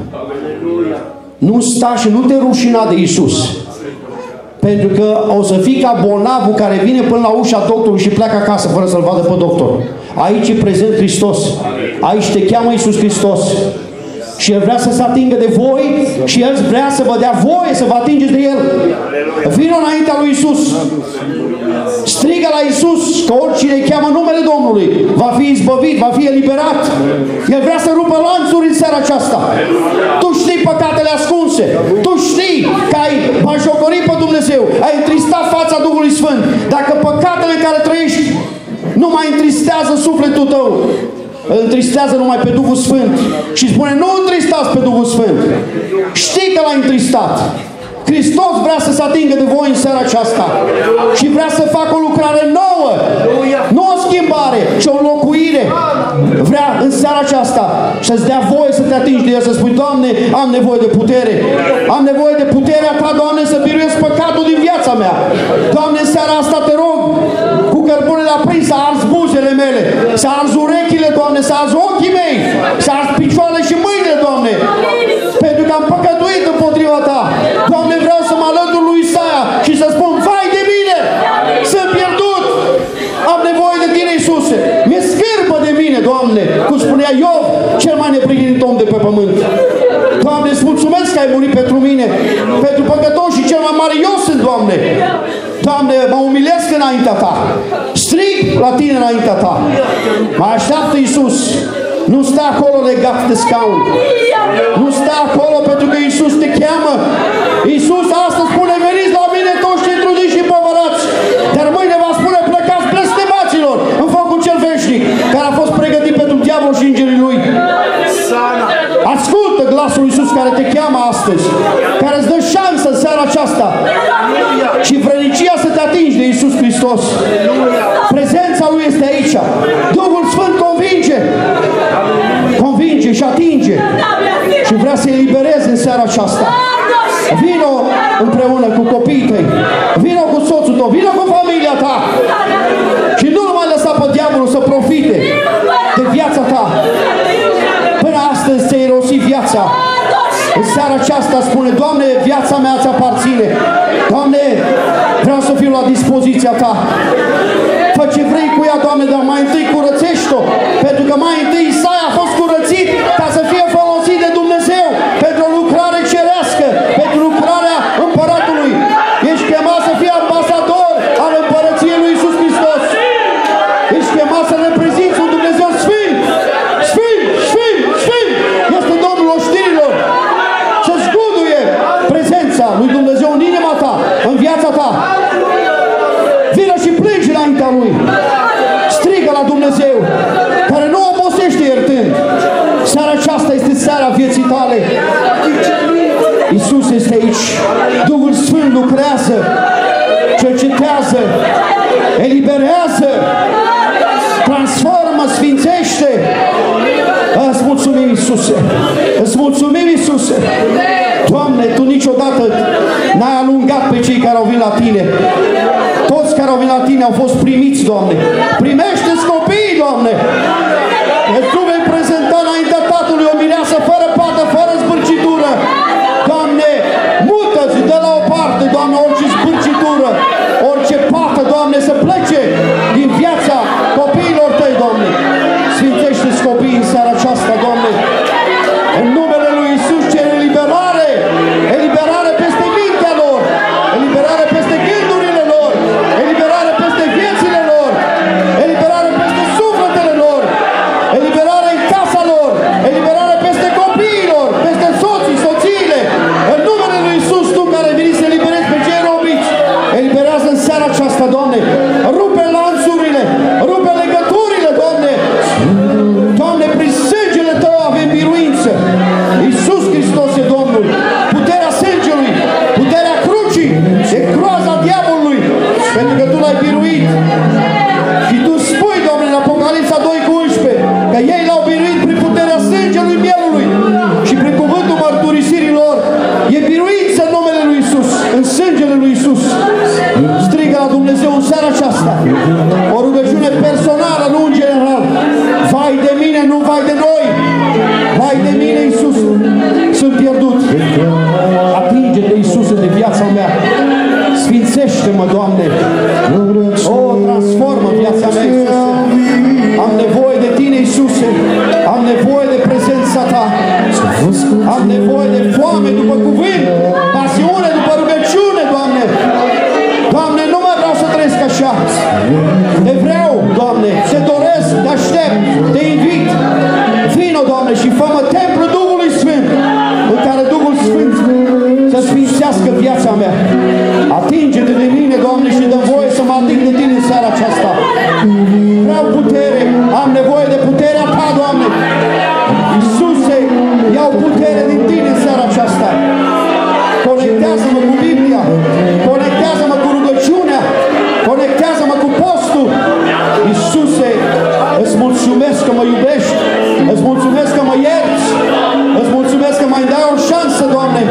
Nu sta și nu te rușina de Iisus. Pentru că o să fii ca bolnavul care vine până la ușa doctorului și pleacă acasă fără să-l vadă pe doctor. Aici e prezent Hristos. Aici te cheamă Iisus Hristos. Și El vrea să se atingă de voi și El vrea să vă dea voie să vă atingeți de El. Vino înaintea lui Iisus. Strigă la Iisus că oricine cheamă numele Domnului va fi izbăvit, va fi eliberat. El vrea să rupă lanțuri în seara aceasta. Tu știi păcatele ascunse. Tu știi că ai bajocorit pe Dumnezeu. Ai întristat fața Duhului Sfânt. Dacă păcatele în care trăiești nu mai întristează sufletul tău, îl întristează numai pe Duhul Sfânt. Și spune, nu întristați pe Duhul Sfânt. Știi că l-ai întristat. Hristos vrea să se atingă de voi în seara aceasta. Și vrea să facă o lucrare nouă. Nu o schimbare, ci o înlocuire. Vrea în seara aceasta să-ți dea voie să te atingi de El, să spui, Doamne, am nevoie de putere. Am nevoie de puterea Ta, Doamne, să biruiesc păcatul din viața mea. Doamne, în seara asta te rog, cu cărbunele aprins, să arzi buzele mele, să arzi urechile, Doamne, să arzi ochii mei, să arzi picioarele și mâinile, Doamne. Pentru că am păcătuit împotriva Ta. Doamne, vreau să mă alătur lui Isaia și să spun, vai de mine, sunt pierdut. Am nevoie de Tine, Iisuse. Mi-e scârbă de mine, Doamne, cum spunea Iov, cel mai neprihănit om de pe pământ. Doamne, îți mulțumesc că ai murit pentru mine, pentru păcătoși și cel mai mare eu sunt, Doamne. Doamne, mă umilesc înaintea Ta. Strig la Tine înaintea Ta. Mă așteaptă Iisus. Nu sta acolo legat de scaun. Nu sta acolo pentru că Iisus te cheamă. Iisus astăzi spune, veniți la mine toți cei trudiți și împovărați. Dar mâine va spune, plecați blestemaților în focul cel veșnic, care a fost pregătit pentru diavolul și îngerii lui. Ascultă glasul lui Iisus care te cheamă astăzi, care îți dă șansă în seara aceasta Iisus Hristos. Prezența Lui este aici. Duhul Sfânt convinge. Convinge și atinge. Și vrea să-i elibereze în seara aceasta. Vino împreună cu copiii tăi. Vino cu soțul tău. Vino cu familia ta. Și nu mai lăsa pe diavolul să profite de viața ta. Până astăzi ți-ai irosit viața. În seara aceasta spune, Doamne, viața mea ți aparține. Doamne, vreau să fiu la dispoziția ta. Fă ce vrei cu ea, Doamne, dar mai întâi curățește-o. Pentru că mai întâi Isaia a fost curățit ca să fie folosit de Dumnezeu pentru o lucrare cerească, pentru lucrarea Împăratului. Ești chemat să fii ambasador al Împărăției lui Iisus Hristos. Ești chemat să reprezinți un Dumnezeu Sfânt. Sfânt, Sfânt, Sfânt. Este Domnul oștirilor. Să zguduie prezența lui Dumnezeu în inima ta, în viața ta. Vină și plângi înaintea Lui. Strigă la Dumnezeu, care nu obosește iertând. Seara aceasta este seara vieții tale. Iisus este aici. Duhul Sfânt lucrează, cercetează, eliberează, transformă, sfințește. Îți mulțumim, Iisuse. Îți mulțumim, Iisuse. Doamne, Tu niciodată n-ai alungat pe cei care au venit la Tine. Toți care au venit la Tine au fost primiți, Doamne. Primește-ți copiii, Doamne. Tu vei prezenta înaintea Tatălui o mireasă fără pată, fără zbârcitură. Doamne, mută-ți de la o parte, Doamne, orice zbârcitură, orice pată, Doamne, să plece din viața copiilor Tăi, Doamne. Sfințește-ți copiii în seara aceasta, Doamne. În numele Lui Iisus cer eliberare, eliberare peste mintea lor, eliberare peste gândurile lor, eliberare peste viețile lor, eliberare peste sufletele lor, eliberare în casa lor, eliberare peste copiilor, peste soții, soțiile. În numele Lui Iisus, Tu care veni să eliberezi pe cei robiți, eliberează în seara aceasta, Doamne. Rupe lanțurile, rupe legăturile, Doamne. Doamne, prin sângele Tău avem biruință. Iisus Hristos e Domnul. Puterea sângelui, puterea crucii, e groaza diavolului, pentru că Tu l-ai biruit. Și Tu spui, Doamne, în Apocalipsa doi cu unsprezece, că ei l-au biruit prin puterea sângelui mielului și prin cuvântul mărturisirilor. E biruință în numele Lui Iisus, în sângele Lui Iisus. Strigă la Dumnezeu în seara aceasta o rugăciune personală, nu în general. Vai de mine, nu vai de noi. Vai de mine, Iisus, sunt pierdut. Atinge-te, Iisuse, de viața mea. Sfințește-mă, Doamne. O, transformă viața mea, Iisuse. Am nevoie de Tine, Iisuse. Am nevoie de prezența Ta. Am nevoie de foame după cuvânt, pasiune după rugăciune, Doamne. Doamne, nu mai vreau să trăiesc așa. Te vreau, Doamne, te doresc, te aștept, te invit. Vino, Doamne, și fă-mă templul Duhului Sfânt, în care Duhul Sfânt să sfințească viața mea. Atinge-te de mine, Doamne, și dă voie să mă ating de Tine în seara aceasta. Vreau putere, am nevoie de puterea Ta, Doamne. Iisuse, iau putere din Tine în seara aceasta. Conectează-mă cu Biblia, conectează-mă cu rugăciunea, conectează-mă cu postul. Iisuse, îți mulțumesc că mă iubești, îți mulțumesc că mă ierți, îți mulțumesc că mai dai o șansă, Doamne.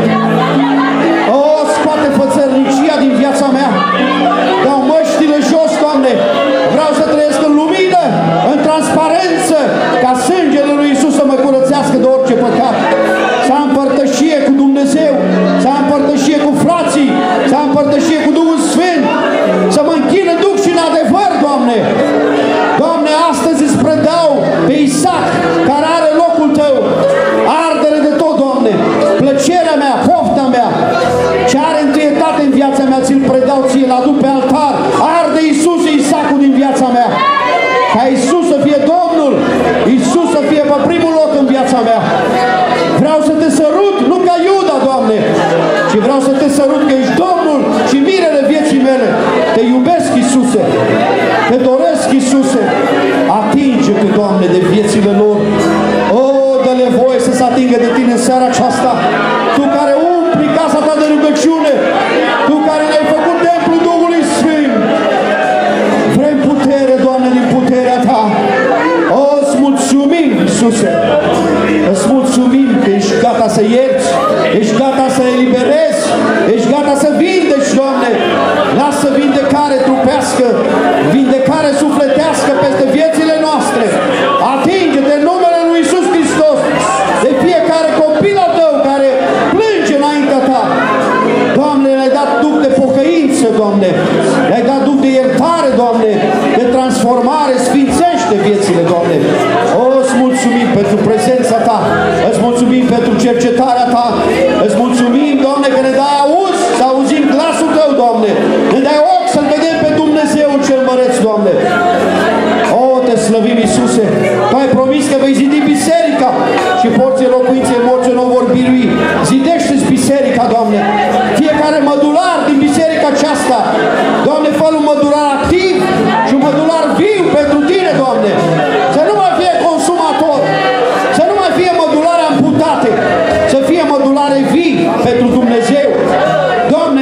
O, scoate fățărnicia din viața mea, dau măștile jos, Doamne. Vreau să trăiesc în lumină, în transparență, ca sângele lui Iisus să mă curățească de orice păcat. Să am părtășie cu Dumnezeu, să am părtășie cu frații, să am părtășie cu Duhul Sfânt, să mă închin în Duh și în adevăr, Doamne. Doamne, astăzi îți predau pe Isaac, care are locul Tău. Arde-le de tot, Doamne. Plăcerea mea, pofta mea, ce are întâietate în viața mea, ți-l predau ție, îl aduc pe altar. Arde, Iisus, Isaacul din viața mea. Ca Iisus să fie Domnul, Iisus să fie pe primul loc în viața mea. Vreau să te sărut, nu ca Iuda, Doamne, ci vreau să te sărut că ești Domnul și mirele vieții mele. Te iubesc, Iisuse. Te doresc, Iisuse. Atinge-te, Doamne, de viețile lor. O, dă-le voie să se atingă de Tine în seara aceasta. Tu care umpli casa Ta de rugăciune, Tu care ne-ai făcut templul Duhului Sfânt, Doamne. O, Te slăvim, Iisuse. Tu ai promis că vei zidi biserica și porții locuinței morții nu vor birui. Zidește-ți biserica, Doamne. Fiecare mădular din biserica aceasta, Doamne, fă un mădular activ și un mădular viu pentru Tine, Doamne. Să nu mai fie consumator, să nu mai fie mădulare amputate, să fie mădulare vii pentru Dumnezeu. Doamne,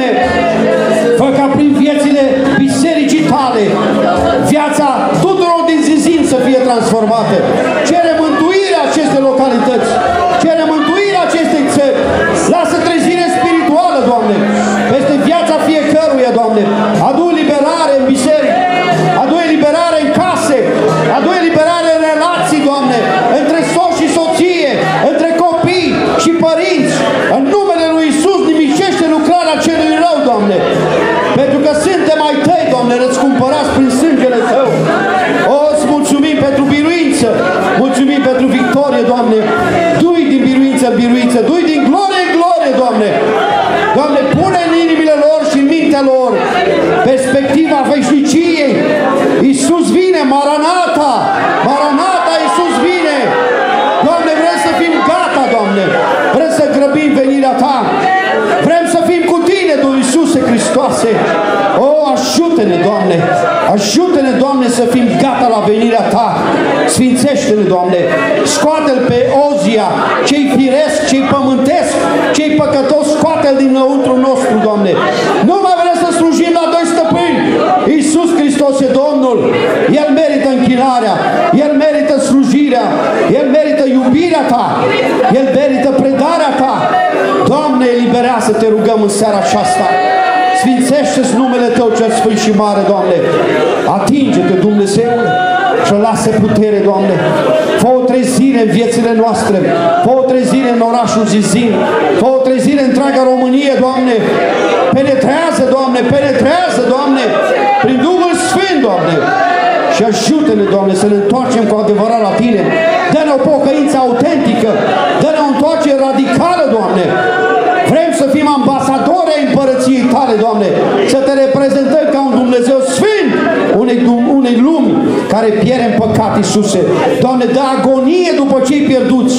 fă ca prin viețile bisericii Tale, viața tuturor din Zizin să fie transformată. Cere mântuirea acestei localități, cere mântuirea acestei țări. Lasă trezire spirituală, Doamne, peste viața fiecăruia, Doamne. Adu liberare în biserică, adu eliberare în case, adu eliberare în relații, Doamne, între soț și soție, între copii și părinți. În numele Lui Iisus nimicește lucrarea celui rău, Doamne, pentru că suntem ai Tăi, Doamne, răscumpărați prin sângele Tău. O, îți mulțumim pentru biruință, mulțumim pentru victorie, Doamne. Du-i din biruință în biruință, du-i din glorie în glorie, Doamne. Doamne, pune în inimile lor și în mintea lor perspectiva veșniciei. Iisus vine, Maranata! Maranata, Iisus vine! Doamne, vrem să fim gata, Doamne! Vrem să grăbim venirea Ta! Vrem să fim cu Tine, Domnul Iisuse Hristoase! O, ajută-ne, Doamne! Ajută-ne, Doamne, să fim gata la venirea Ta! Sfințește-ne, Doamne! Scoate-L pe Ozia, cei firesc, cei pământesc, cei păcătoși, scoate-L dinăuntru nostru, Doamne! Nu mai vrem să slujim la doi stăpâni! Iisus Hristos e Domnul! El merită închinarea! El merită slujirea! El merită iubirea Ta! El merită predarea Ta! Doamne, eliberează, Te rugăm în seara aceasta! Sfințește-ți numele Tău cel sfânt și mare, Doamne! Atinge-te, Dumnezeule! Și lasă putere, Doamne! Fă o trezire în viețile noastre! Fă o trezire în orașul Zizin! Fă o trezire în întreaga Românie, Doamne! Penetrează, Doamne! Penetrează, Doamne! Prin Duhul Sfânt, Doamne! Și ajută-ne, Doamne, să ne întoarcem cu adevărat la Tine! Dă-ne o pocăință autentică! Dă-ne o întoarcere radicală, Doamne! Vrem să fim ambasadori ai împărăției Tale, Doamne! Să Te reprezentăm ca un Dumnezeu Sfânt unei, unei lumi care pierde în păcat, Iisuse. Doamne, dă agonie după cei pierduți.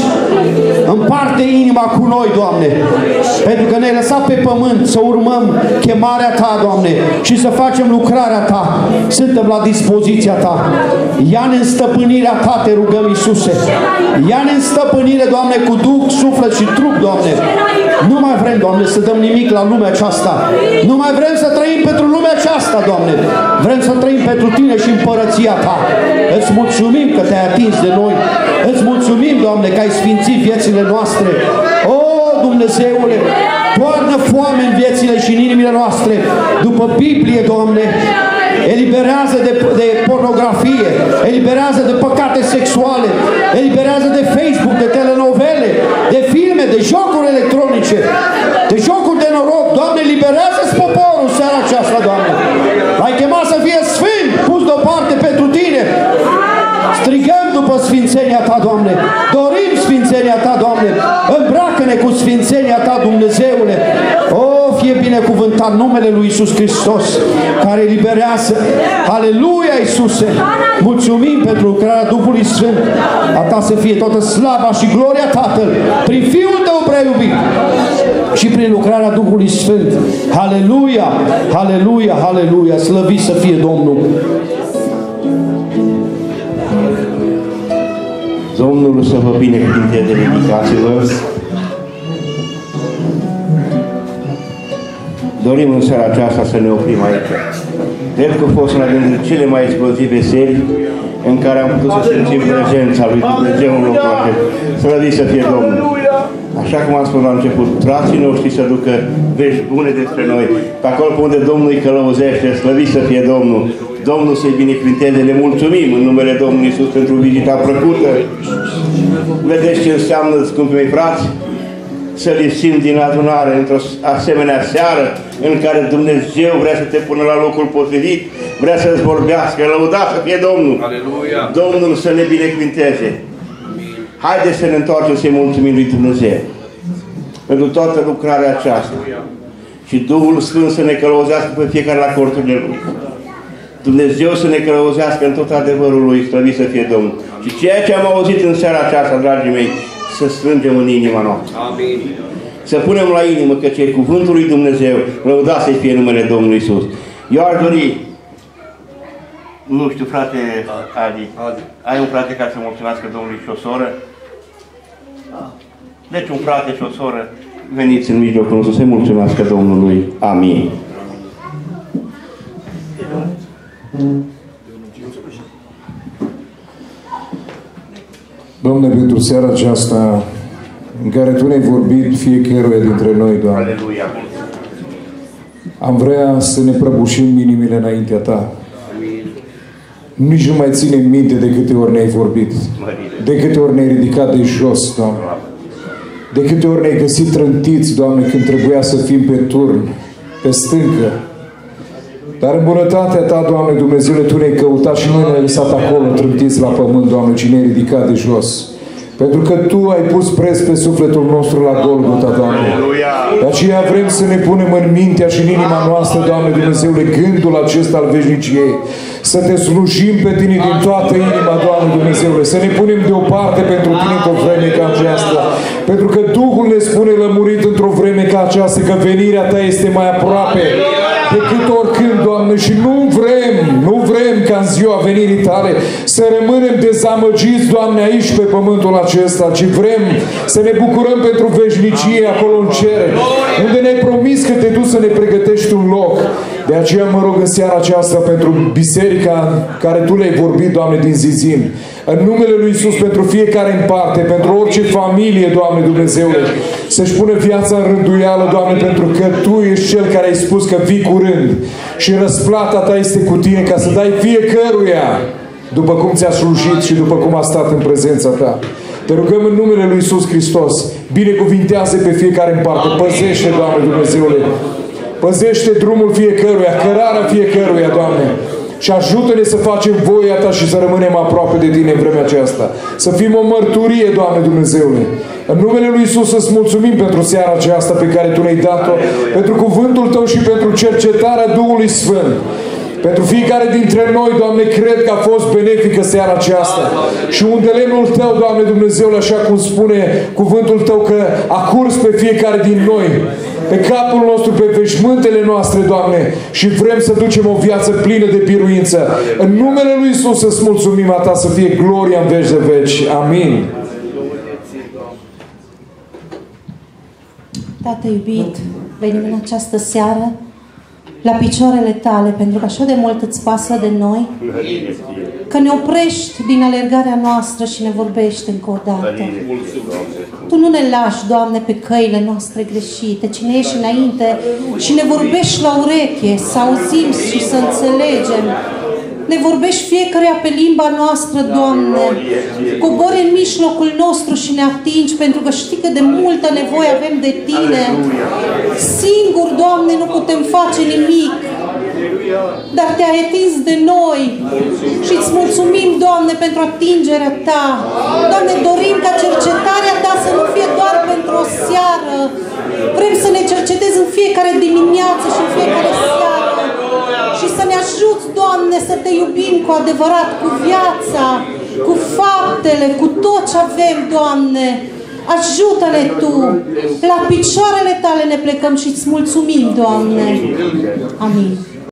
Împarte inima cu noi, Doamne. Pentru că ne-ai lăsat pe pământ să urmăm chemarea Ta, Doamne, și să facem lucrarea Ta. Suntem la dispoziția Ta. Ia-ne în stăpânirea Ta, Te rugăm, Iisuse. Ia-ne în stăpânire, Doamne, cu Duh, suflet și trup, Doamne. Nu mai vrem, Doamne, să dăm nimic la lumea aceasta. Nu mai vrem să trăim pentru lumea aceasta, Doamne. Vrem să trăim pentru Tine și împărăția Ta. Îți mulțumim că Te-ai atins de noi. Îți mulțumim, Doamne, că ai sfințit viețile noastre. O, Dumnezeule, toarnă foame în viețile și în inimile noastre după Biblie, Doamne. Eliberează de, de pornografie, eliberează de păcate sexuale, eliberează de Facebook, de telenovele, de filme, de jocuri electronice, de jocuri de noroc. Doamne, liberează-ți poporul seara aceasta, Doamne. L-ai chemat să fie sfânt, pus deoparte pentru Tine. Strigăm după sfințenia Ta, Doamne. Dorim sfințenia Ta, Doamne. Îmbracă-ne cu sfințenia Ta, Dumnezeule. O, fie binecuvântat numele Lui Iisus Hristos, care eliberează. Aleluia, Iisuse! Mulțumim pentru lucrarea Duhului Sfânt. A Ta să fie toată slava și gloria Tatăl, prin Fiul Tău prea iubit și prin lucrarea Duhului Sfânt. Aleluia! Aleluia! Aleluia! Slăvit să fie Domnul! Domnul să vă binecuvânteze, ridicați-vă. Dorim în seara aceasta să ne oprim aici. Cred că a fost una dintre cele mai explozive seri în care am putut să simțim prezența lui Dumnezeu în locul acesta. Slăvit să fie Domnul! Așa cum am spus la început, frații noștri să ducă vești bune despre noi. Pe acolo pe unde Domnul îi călăuzește, slăvit să fie Domnul! Domnul să-i binecuvânteze, le mulțumim în numele Domnului Iisus pentru vizita plăcută. Vedeți ce înseamnă, scumpii mei frați, să lipsim din adunare într-o asemenea seară în care Dumnezeu vrea să te pună la locul potrivit, vrea să-ți vorbească, lăudat să fie Domnul. Aleluia. Domnul să ne binecuvânteze. Haideți să ne întoarcem să-i mulțumim lui Dumnezeu pentru toată lucrarea aceasta și Duhul Sfânt să ne călăuzească pe fiecare la corturile Lui. Dumnezeu să ne călăuzească în tot adevărul Lui, slăvit să fie Domnul. Și ceea ce am auzit în seara aceasta, dragii mei, să strângem în inima noastră. Amin. Să punem la inimă că ce e cuvântul lui Dumnezeu, lăudat să fie numele Domnului Iisus. Eu aș dori, nu știu, frate Adi, Adi. ai un frate care să mulțumească Domnului și o soră? Deci un frate și o soră, veniți în mijlocul nostru să-i mulțumească Domnului. Amin. Doamne, pentru seara aceasta în care Tu ne-ai vorbit fiecăruia dintre noi, Doamne, Aleluia. am vrea să ne prăbușim inimile înaintea Ta. Nici nu mai ținem minte de câte ori ne-ai vorbit, de câte ori ne-ai ridicat de jos, Doamne, de câte ori ne-ai găsit trântiți, Doamne, când trebuia să fim pe turn, pe stâncă. Dar în bunătatea Ta, Doamne Dumnezeule, Tu ne-ai căutat și noi ne-ai lăsat acolo trântiți la pământ, Doamne, și ne-ai ridicat de jos. Pentru că Tu ai pus preț pe sufletul nostru la Golgota, Doamne. De aceea vrem să ne punem în mintea și în inima noastră, Doamne Dumnezeule, gândul acesta al veșniciei. Să Te slujim pe Tine din toată inima, Doamne Dumnezeule. Să ne punem deoparte pentru Tine într-o vreme ca aceasta. Pentru că Duhul ne spune lămurit într-o vreme ca aceasta că venirea Ta este mai aproape decât oricând, Doamne, și nu vrem, nu vrem ca în ziua venirii Tale să rămânem dezamăgiți, Doamne, aici pe pământul acesta, ci vrem să ne bucurăm pentru veșnicie acolo în cer, unde ne-ai promis că Te duci să ne pregătești un loc. De aceea mă rog în seara aceasta pentru biserica care Tu le-ai vorbit, Doamne, din Zizin, în numele Lui Iisus, pentru fiecare în parte, pentru orice familie, Doamne Dumnezeule, să-și pună viața în rânduială, Doamne, pentru că Tu ești Cel care ai spus că vii curând și răsplata Ta este cu Tine ca să dai fiecăruia după cum ți-a slujit și după cum a stat în prezența Ta. Te rugăm în numele Lui Iisus Hristos, binecuvintează pe fiecare în parte, păzește, Doamne Dumnezeule, păzește drumul fiecăruia, cărarea fiecăruia, Doamne, și ajută-ne să facem voia Ta și să rămânem aproape de Tine în vremea aceasta. Să fim o mărturie, Doamne Dumnezeule. În numele Lui Iisus îți mulțumim pentru seara aceasta pe care Tu ne-ai dat-o, pentru cuvântul Tău și pentru cercetarea Duhului Sfânt. Pentru fiecare dintre noi, Doamne, cred că a fost benefică seara aceasta. Și unde lemnul Tău, Doamne Dumnezeule, așa cum spune cuvântul Tău, că a curs pe fiecare din noi, pe capul nostru, pe veșmântele noastre, Doamne, și vrem să ducem o viață plină de biruință. În numele Lui Iisus îți mulțumim a Ta să fie gloria în veci de veci. Amin. Tată iubit, venim în această seară la picioarele Tale, pentru că așa de mult îți pasă de noi, că ne oprești din alergarea noastră și ne vorbești încă o dată. Tu nu ne lași, Doamne, pe căile noastre greșite, ci ne ieși înainte și ne vorbești la ureche, să auzim și să înțelegem. Ne vorbești fiecăruia pe limba noastră, Doamne. Cobori în mijlocul nostru și ne atingi, pentru că știi că de multă nevoie avem de Tine. Singur, Doamne, nu putem face nimic, dar Te-ai atins de noi și îți mulțumim, Doamne, pentru atingerea Ta. Doamne, dorim ca cercetarea Ta să nu fie doar pentru o seară. Vrem să ne cercetezi în fiecare dimineață și în fiecare seară. Și să ne ajuți, Doamne, să Te iubim cu adevărat, cu viața, cu faptele, cu tot ce avem, Doamne. Ajută-ne Tu. La picioarele Tale ne plecăm și îți mulțumim, Doamne. Amin.